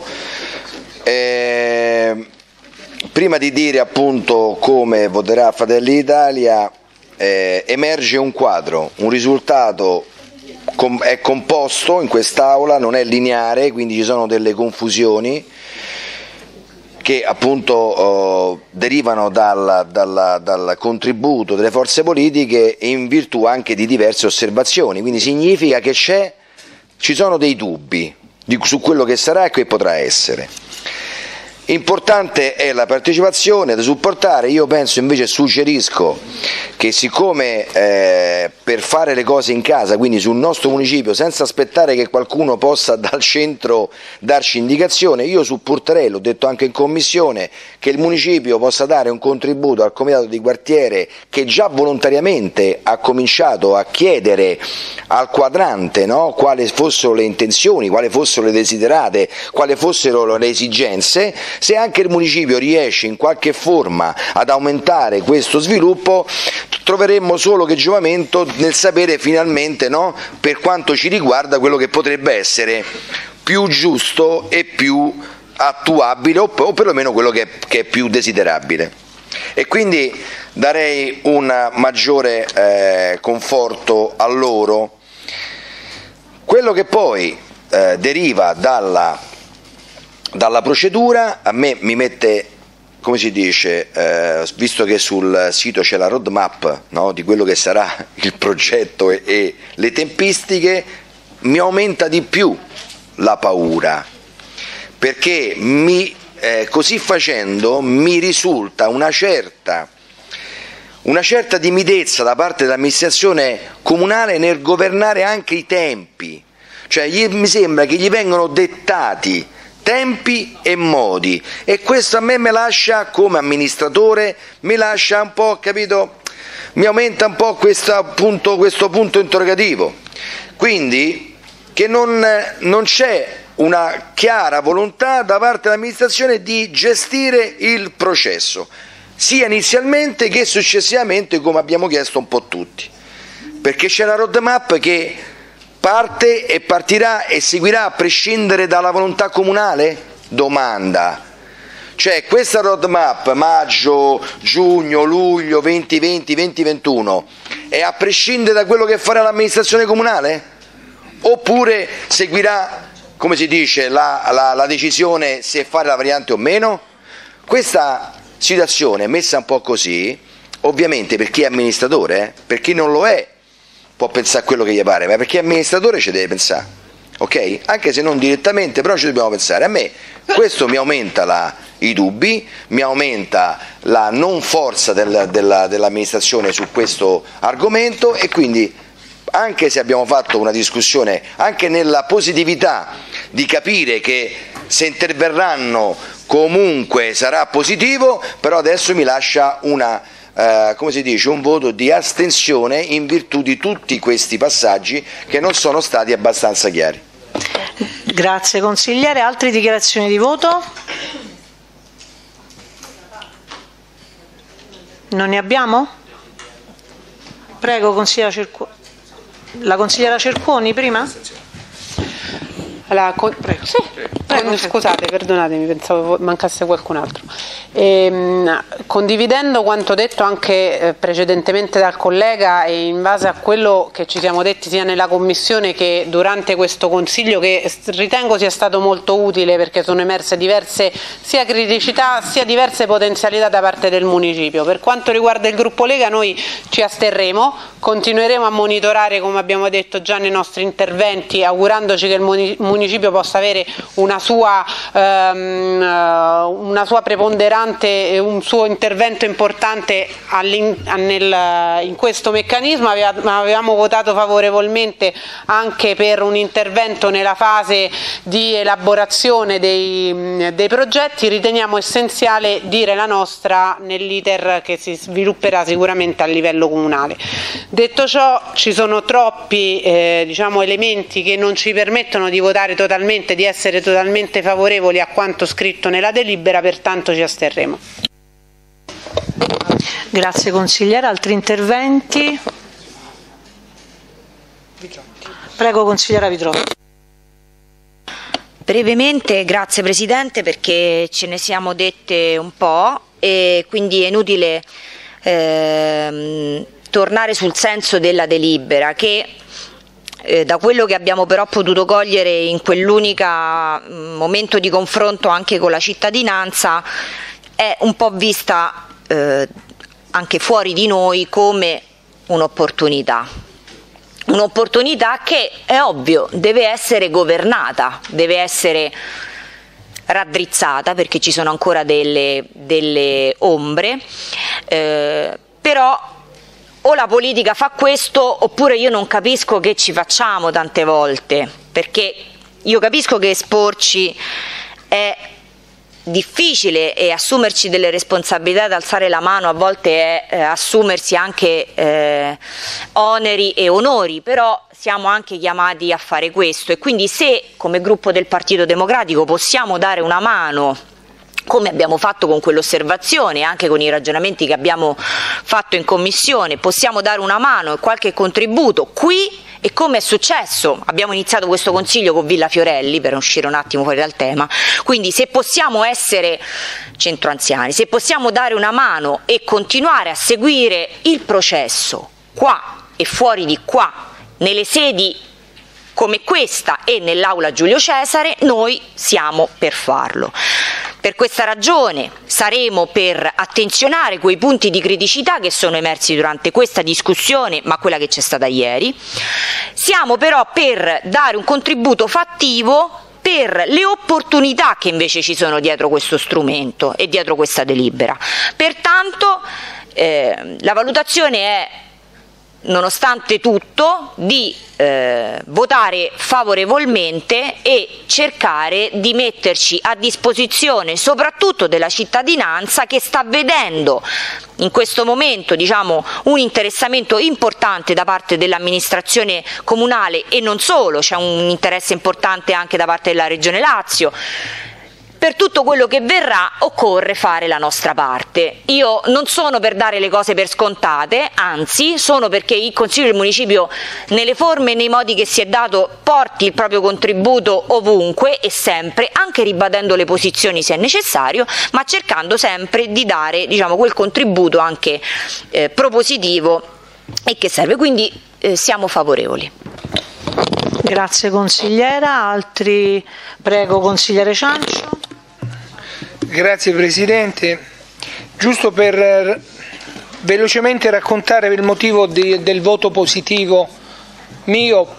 eh, prima di dire appunto come voterà Fratelli d'Italia, eh, emerge un quadro, un risultato è composto in quest'Aula, non è lineare, quindi ci sono delle confusioni che appunto eh, derivano dal, dal, dal contributo delle forze politiche e in virtù anche di diverse osservazioni, quindi significa che c'è, ci sono dei dubbi di, su quello che sarà e che potrà essere. Importante è la partecipazione da supportare. Io penso invece, suggerisco che siccome eh, per fare le cose in casa, quindi sul nostro municipio, senza aspettare che qualcuno possa dal centro darci indicazione, io supporterei, l'ho detto anche in commissione, che il municipio possa dare un contributo al comitato di quartiere che già volontariamente ha cominciato a chiedere al quadrante, no, quali fossero le intenzioni, quali fossero le desiderate, quali fossero le esigenze. Se anche il municipio riesce in qualche forma ad aumentare questo sviluppo, troveremmo solo che giovamento nel sapere finalmente, no, per quanto ci riguarda, quello che potrebbe essere più giusto e più attuabile, o, o perlomeno quello che, che è più desiderabile. E quindi darei un maggiore eh, conforto a loro. Quello che poi eh, deriva dalla dalla procedura a me mi mette come si dice, eh, visto che sul sito c'è la roadmap, no, di quello che sarà il progetto e, e le tempistiche, mi aumenta di più la paura, perché mi, eh, così facendo mi risulta una certa, una certa timidezza da parte dell'amministrazione comunale nel governare anche i tempi, cioè gli, mi sembra che gli vengano dettati tempi e modi, e questo a me mi lascia, come amministratore, mi lascia un po', capito, mi aumenta un po' questo punto, questo punto interrogativo, quindi che non, non c'è una chiara volontà da parte dell'amministrazione di gestire il processo, sia inizialmente che successivamente, come abbiamo chiesto un po' tutti, perché c'è una roadmap che parte e partirà e seguirà a prescindere dalla volontà comunale? Domanda. Cioè questa roadmap maggio, giugno, luglio, duemilaventi, duemilaventuno è a prescindere da quello che farà l'amministrazione comunale? Oppure seguirà, come si dice, la, la, la decisione se fare la variante o meno? Questa situazione messa un po' così, ovviamente per chi è amministratore, eh, per chi non lo è, può pensare a quello che gli pare, ma perché amministratore ci deve pensare, ok? Anche se non direttamente, però ci dobbiamo pensare. A me questo mi aumenta la, i dubbi, mi aumenta la non forza del, della, dell'amministrazione su questo argomento, e quindi, anche se abbiamo fatto una discussione anche nella positività di capire che se interverranno comunque sarà positivo, però adesso mi lascia una Uh, come si dice, un voto di astensione in virtù di tutti questi passaggi che non sono stati abbastanza chiari. Grazie consigliere. Altre dichiarazioni di voto? Non ne abbiamo? Prego consigliera Cerconi. La consigliera Cerconi prima? Allora, con... Prego. Sì, prego, scusate, perdonatemi, pensavo mancasse qualcun altro. Ehm, condividendo quanto detto anche eh, precedentemente dal collega, e in base a quello che ci siamo detti sia nella Commissione che durante questo Consiglio, che ritengo sia stato molto utile perché sono emerse diverse sia criticità sia diverse potenzialità da parte del Municipio. Per quanto riguarda il gruppo Lega, noi ci asterremo, continueremo a monitorare, come abbiamo detto già nei nostri interventi, augurandoci che il Municipio possa avere una sua, ehm, una sua preponderanza e un suo intervento importante nel, in questo meccanismo. Avevamo votato favorevolmente anche per un intervento nella fase di elaborazione dei, dei progetti. Riteniamo essenziale dire la nostra nell'iter che si svilupperà sicuramente a livello comunale. Detto ciò, ci sono troppi eh, diciamo, elementi che non ci permettono di votare totalmente, di essere totalmente favorevoli a quanto scritto nella delibera, pertanto ci asterremo. Grazie consigliere. Altri interventi? Prego consigliera Vitrotti. Brevemente, grazie Presidente, perché ce ne siamo dette un po' e quindi è inutile ehm, tornare sul senso della delibera, che Eh, da quello che abbiamo però potuto cogliere in quell'unico momento di confronto anche con la cittadinanza, è un po' vista eh, anche fuori di noi come un'opportunità. Un'opportunità che, è ovvio, deve essere governata, deve essere raddrizzata, perché ci sono ancora delle, delle ombre, eh, però o la politica fa questo oppure io non capisco che ci facciamo tante volte, perché io capisco che esporci è difficile e assumerci delle responsabilità, ad alzare la mano a volte è eh, assumersi anche eh, oneri e onori, però siamo anche chiamati a fare questo, e quindi se come gruppo del Partito Democratico possiamo dare una mano, come abbiamo fatto con quell'osservazione e anche con i ragionamenti che abbiamo fatto in Commissione, possiamo dare una mano e qualche contributo qui, e come è successo, abbiamo iniziato questo Consiglio con Villa Fiorelli, per uscire un attimo fuori dal tema, quindi se possiamo essere centro anziani, se possiamo dare una mano e continuare a seguire il processo qua e fuori di qua, nelle sedi come questa e nell'aula Giulio Cesare, noi siamo per farlo. Per questa ragione saremo per attenzionare quei punti di criticità che sono emersi durante questa discussione, ma quella che c'è stata ieri. Siamo però per dare un contributo fattivo per le opportunità che invece ci sono dietro questo strumento e dietro questa delibera. Pertanto eh, la valutazione è, nonostante tutto, di eh, votare favorevolmente e cercare di metterci a disposizione soprattutto della cittadinanza, che sta vedendo in questo momento, diciamo, un interessamento importante da parte dell'amministrazione comunale e non solo, c'è un interesse importante anche da parte della Regione Lazio. Per tutto quello che verrà occorre fare la nostra parte. Io non sono per dare le cose per scontate, anzi sono perché il Consiglio del Municipio, nelle forme e nei modi che si è dato, porti il proprio contributo ovunque e sempre, anche ribadendo le posizioni se è necessario, ma cercando sempre di dare, diciamo, quel contributo anche eh, propositivo e che serve. Quindi eh, siamo favorevoli. Grazie consigliera. Altri? Prego, consigliere Ciancio. Grazie Presidente. Giusto per velocemente raccontare il motivo di, del voto positivo mio,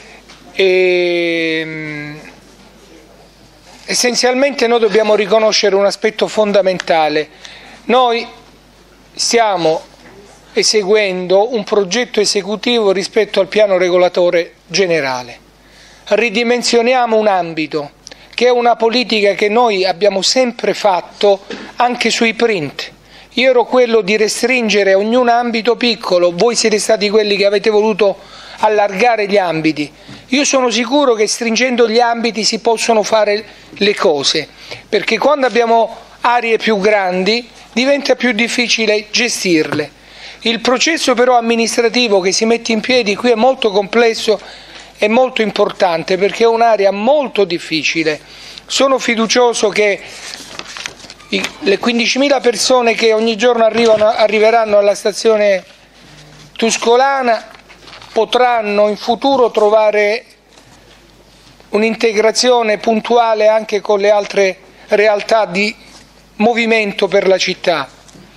e, essenzialmente noi dobbiamo riconoscere un aspetto fondamentale. Noi stiamo eseguendo un progetto esecutivo rispetto al piano regolatore generale. Ridimensioniamo un ambito che è una politica che noi abbiamo sempre fatto anche sui print. Io ero quello di restringere ognuno ambito piccolo, voi siete stati quelli che avete voluto allargare gli ambiti. Io sono sicuro che stringendo gli ambiti si possono fare le cose, perché quando abbiamo aree più grandi diventa più difficile gestirle. Il processo però amministrativo che si mette in piedi qui è molto complesso e molto importante, perché è un'area molto difficile. Sono fiducioso che i, le quindicimila persone che ogni giorno arrivano, arriveranno alla stazione Tuscolana potranno in futuro trovare un'integrazione puntuale anche con le altre realtà di movimento per la città.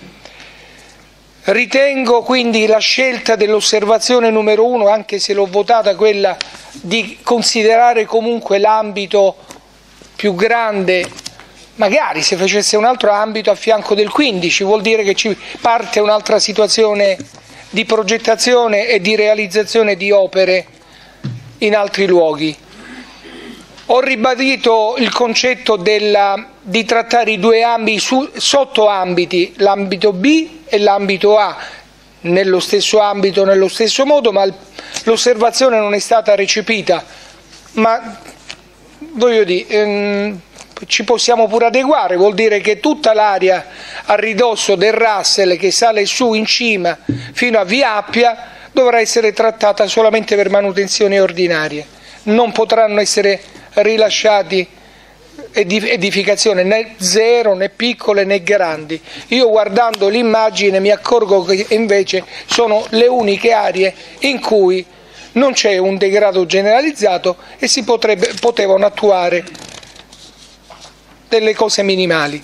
Ritengo quindi la scelta dell'osservazione numero uno, anche se l'ho votata, quella di considerare comunque l'ambito più grande, magari se facesse un altro ambito a fianco del quindici, vuol dire che ci parte un'altra situazione di progettazione e di realizzazione di opere in altri luoghi. Ho ribadito il concetto della, di trattare i due ambiti, su, sottoambiti, l'ambito B e l'ambito A, nello stesso ambito, nello stesso modo, ma l'osservazione non è stata recepita. Ma voglio dire, ehm, ci possiamo pure adeguare, vuol dire che tutta l'area a ridosso del Russell che sale su in cima fino a Via Appia dovrà essere trattata solamente per manutenzioni ordinarie, non potranno essere rilasciati edificazioni né zero né piccole né grandi. Io guardando l'immagine mi accorgo che invece sono le uniche aree in cui non c'è un degrado generalizzato e si potrebbe, potevano attuare delle cose minimali.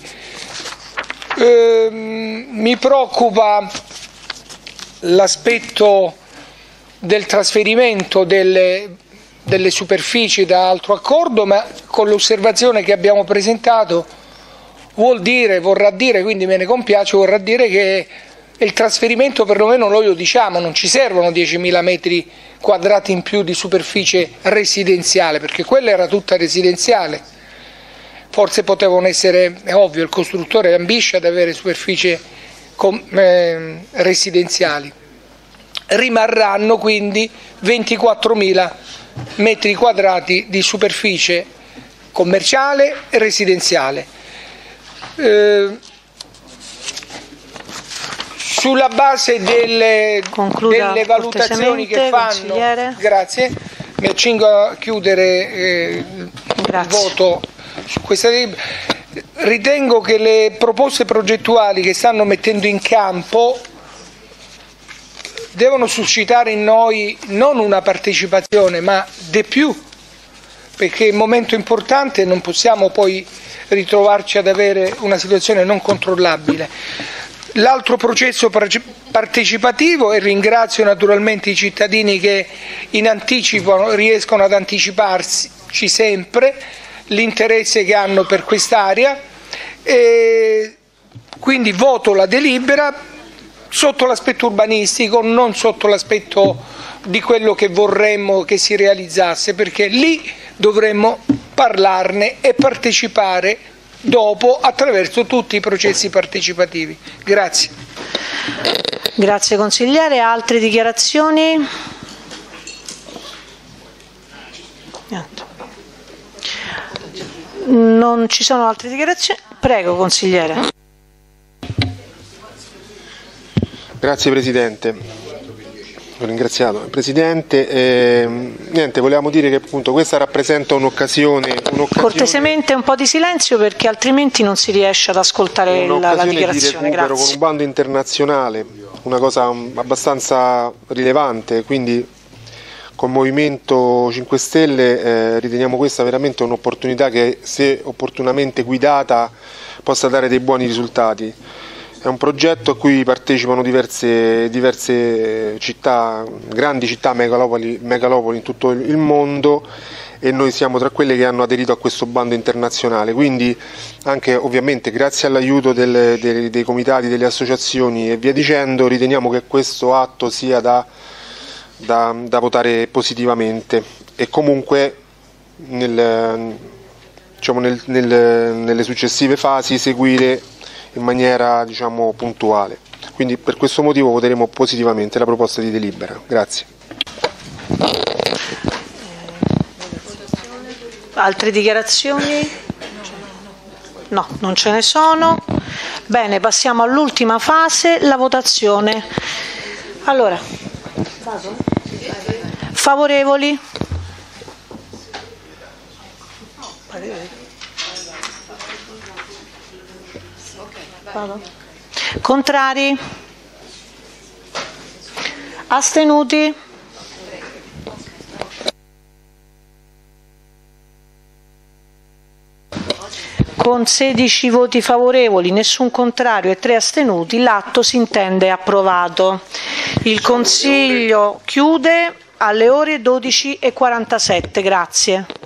Ehm, mi preoccupa l'aspetto del trasferimento delle delle superfici da altro accordo, ma con l'osservazione che abbiamo presentato vuol dire, vorrà dire, quindi me ne compiace, vorrà dire che il trasferimento perlomeno noi lo diciamo, non ci servono diecimila metri quadrati in più di superficie residenziale, perché quella era tutta residenziale. Forse potevano essere, è ovvio, il costruttore ambisce ad avere superficie com, eh, residenziali. Rimarranno quindi ventiquattromila metri quadrati di superficie commerciale e residenziale. Eh, sulla base delle, delle valutazioni che fanno, grazie, mi accingo a chiudere eh, il voto su questa delibera. Ritengo che le proposte progettuali che stanno mettendo in campo devono suscitare in noi non una partecipazione ma di più, perché è un momento importante, non possiamo poi ritrovarci ad avere una situazione non controllabile. L'altro processo partecipativo, e ringrazio naturalmente i cittadini che in anticipo riescono ad anticiparsi sempre l'interesse che hanno per quest'area, e quindi voto la delibera sotto l'aspetto urbanistico, non sotto l'aspetto di quello che vorremmo che si realizzasse, perché lì dovremmo parlarne e partecipare dopo attraverso tutti i processi partecipativi. Grazie. Grazie consigliere. Altre dichiarazioni? Niente. Non ci sono altre dichiarazioni? Prego consigliere. Grazie Presidente. Ho ringraziato il Presidente. Eh, niente, volevamo dire che appunto questa rappresenta un'occasione. un'occasione Cortesemente un po' di silenzio perché altrimenti non si riesce ad ascoltare la, la dichiarazione. Di recupero con un bando internazionale, una cosa abbastanza rilevante, quindi col Movimento cinque Stelle eh, riteniamo questa veramente un'opportunità che, se opportunamente guidata, possa dare dei buoni risultati. È un progetto a cui partecipano diverse, diverse città, grandi città, megalopoli, megalopoli in tutto il mondo, e noi siamo tra quelle che hanno aderito a questo bando internazionale, quindi anche ovviamente grazie all'aiuto del, dei, dei comitati, delle associazioni e via dicendo, riteniamo che questo atto sia da, da, da votare positivamente, e comunque nel, diciamo nel, nel, nelle successive fasi seguire in maniera, diciamo, puntuale. Quindi per questo motivo voteremo positivamente la proposta di delibera. Grazie. Altre dichiarazioni? No, non ce ne sono. Bene, passiamo all'ultima fase, la votazione. Allora, favorevoli? Contrari? Astenuti? Con sedici voti favorevoli, nessun contrario e tre astenuti, l'atto si intende approvato. Il Consiglio chiude alle ore dodici e quarantasette. Grazie.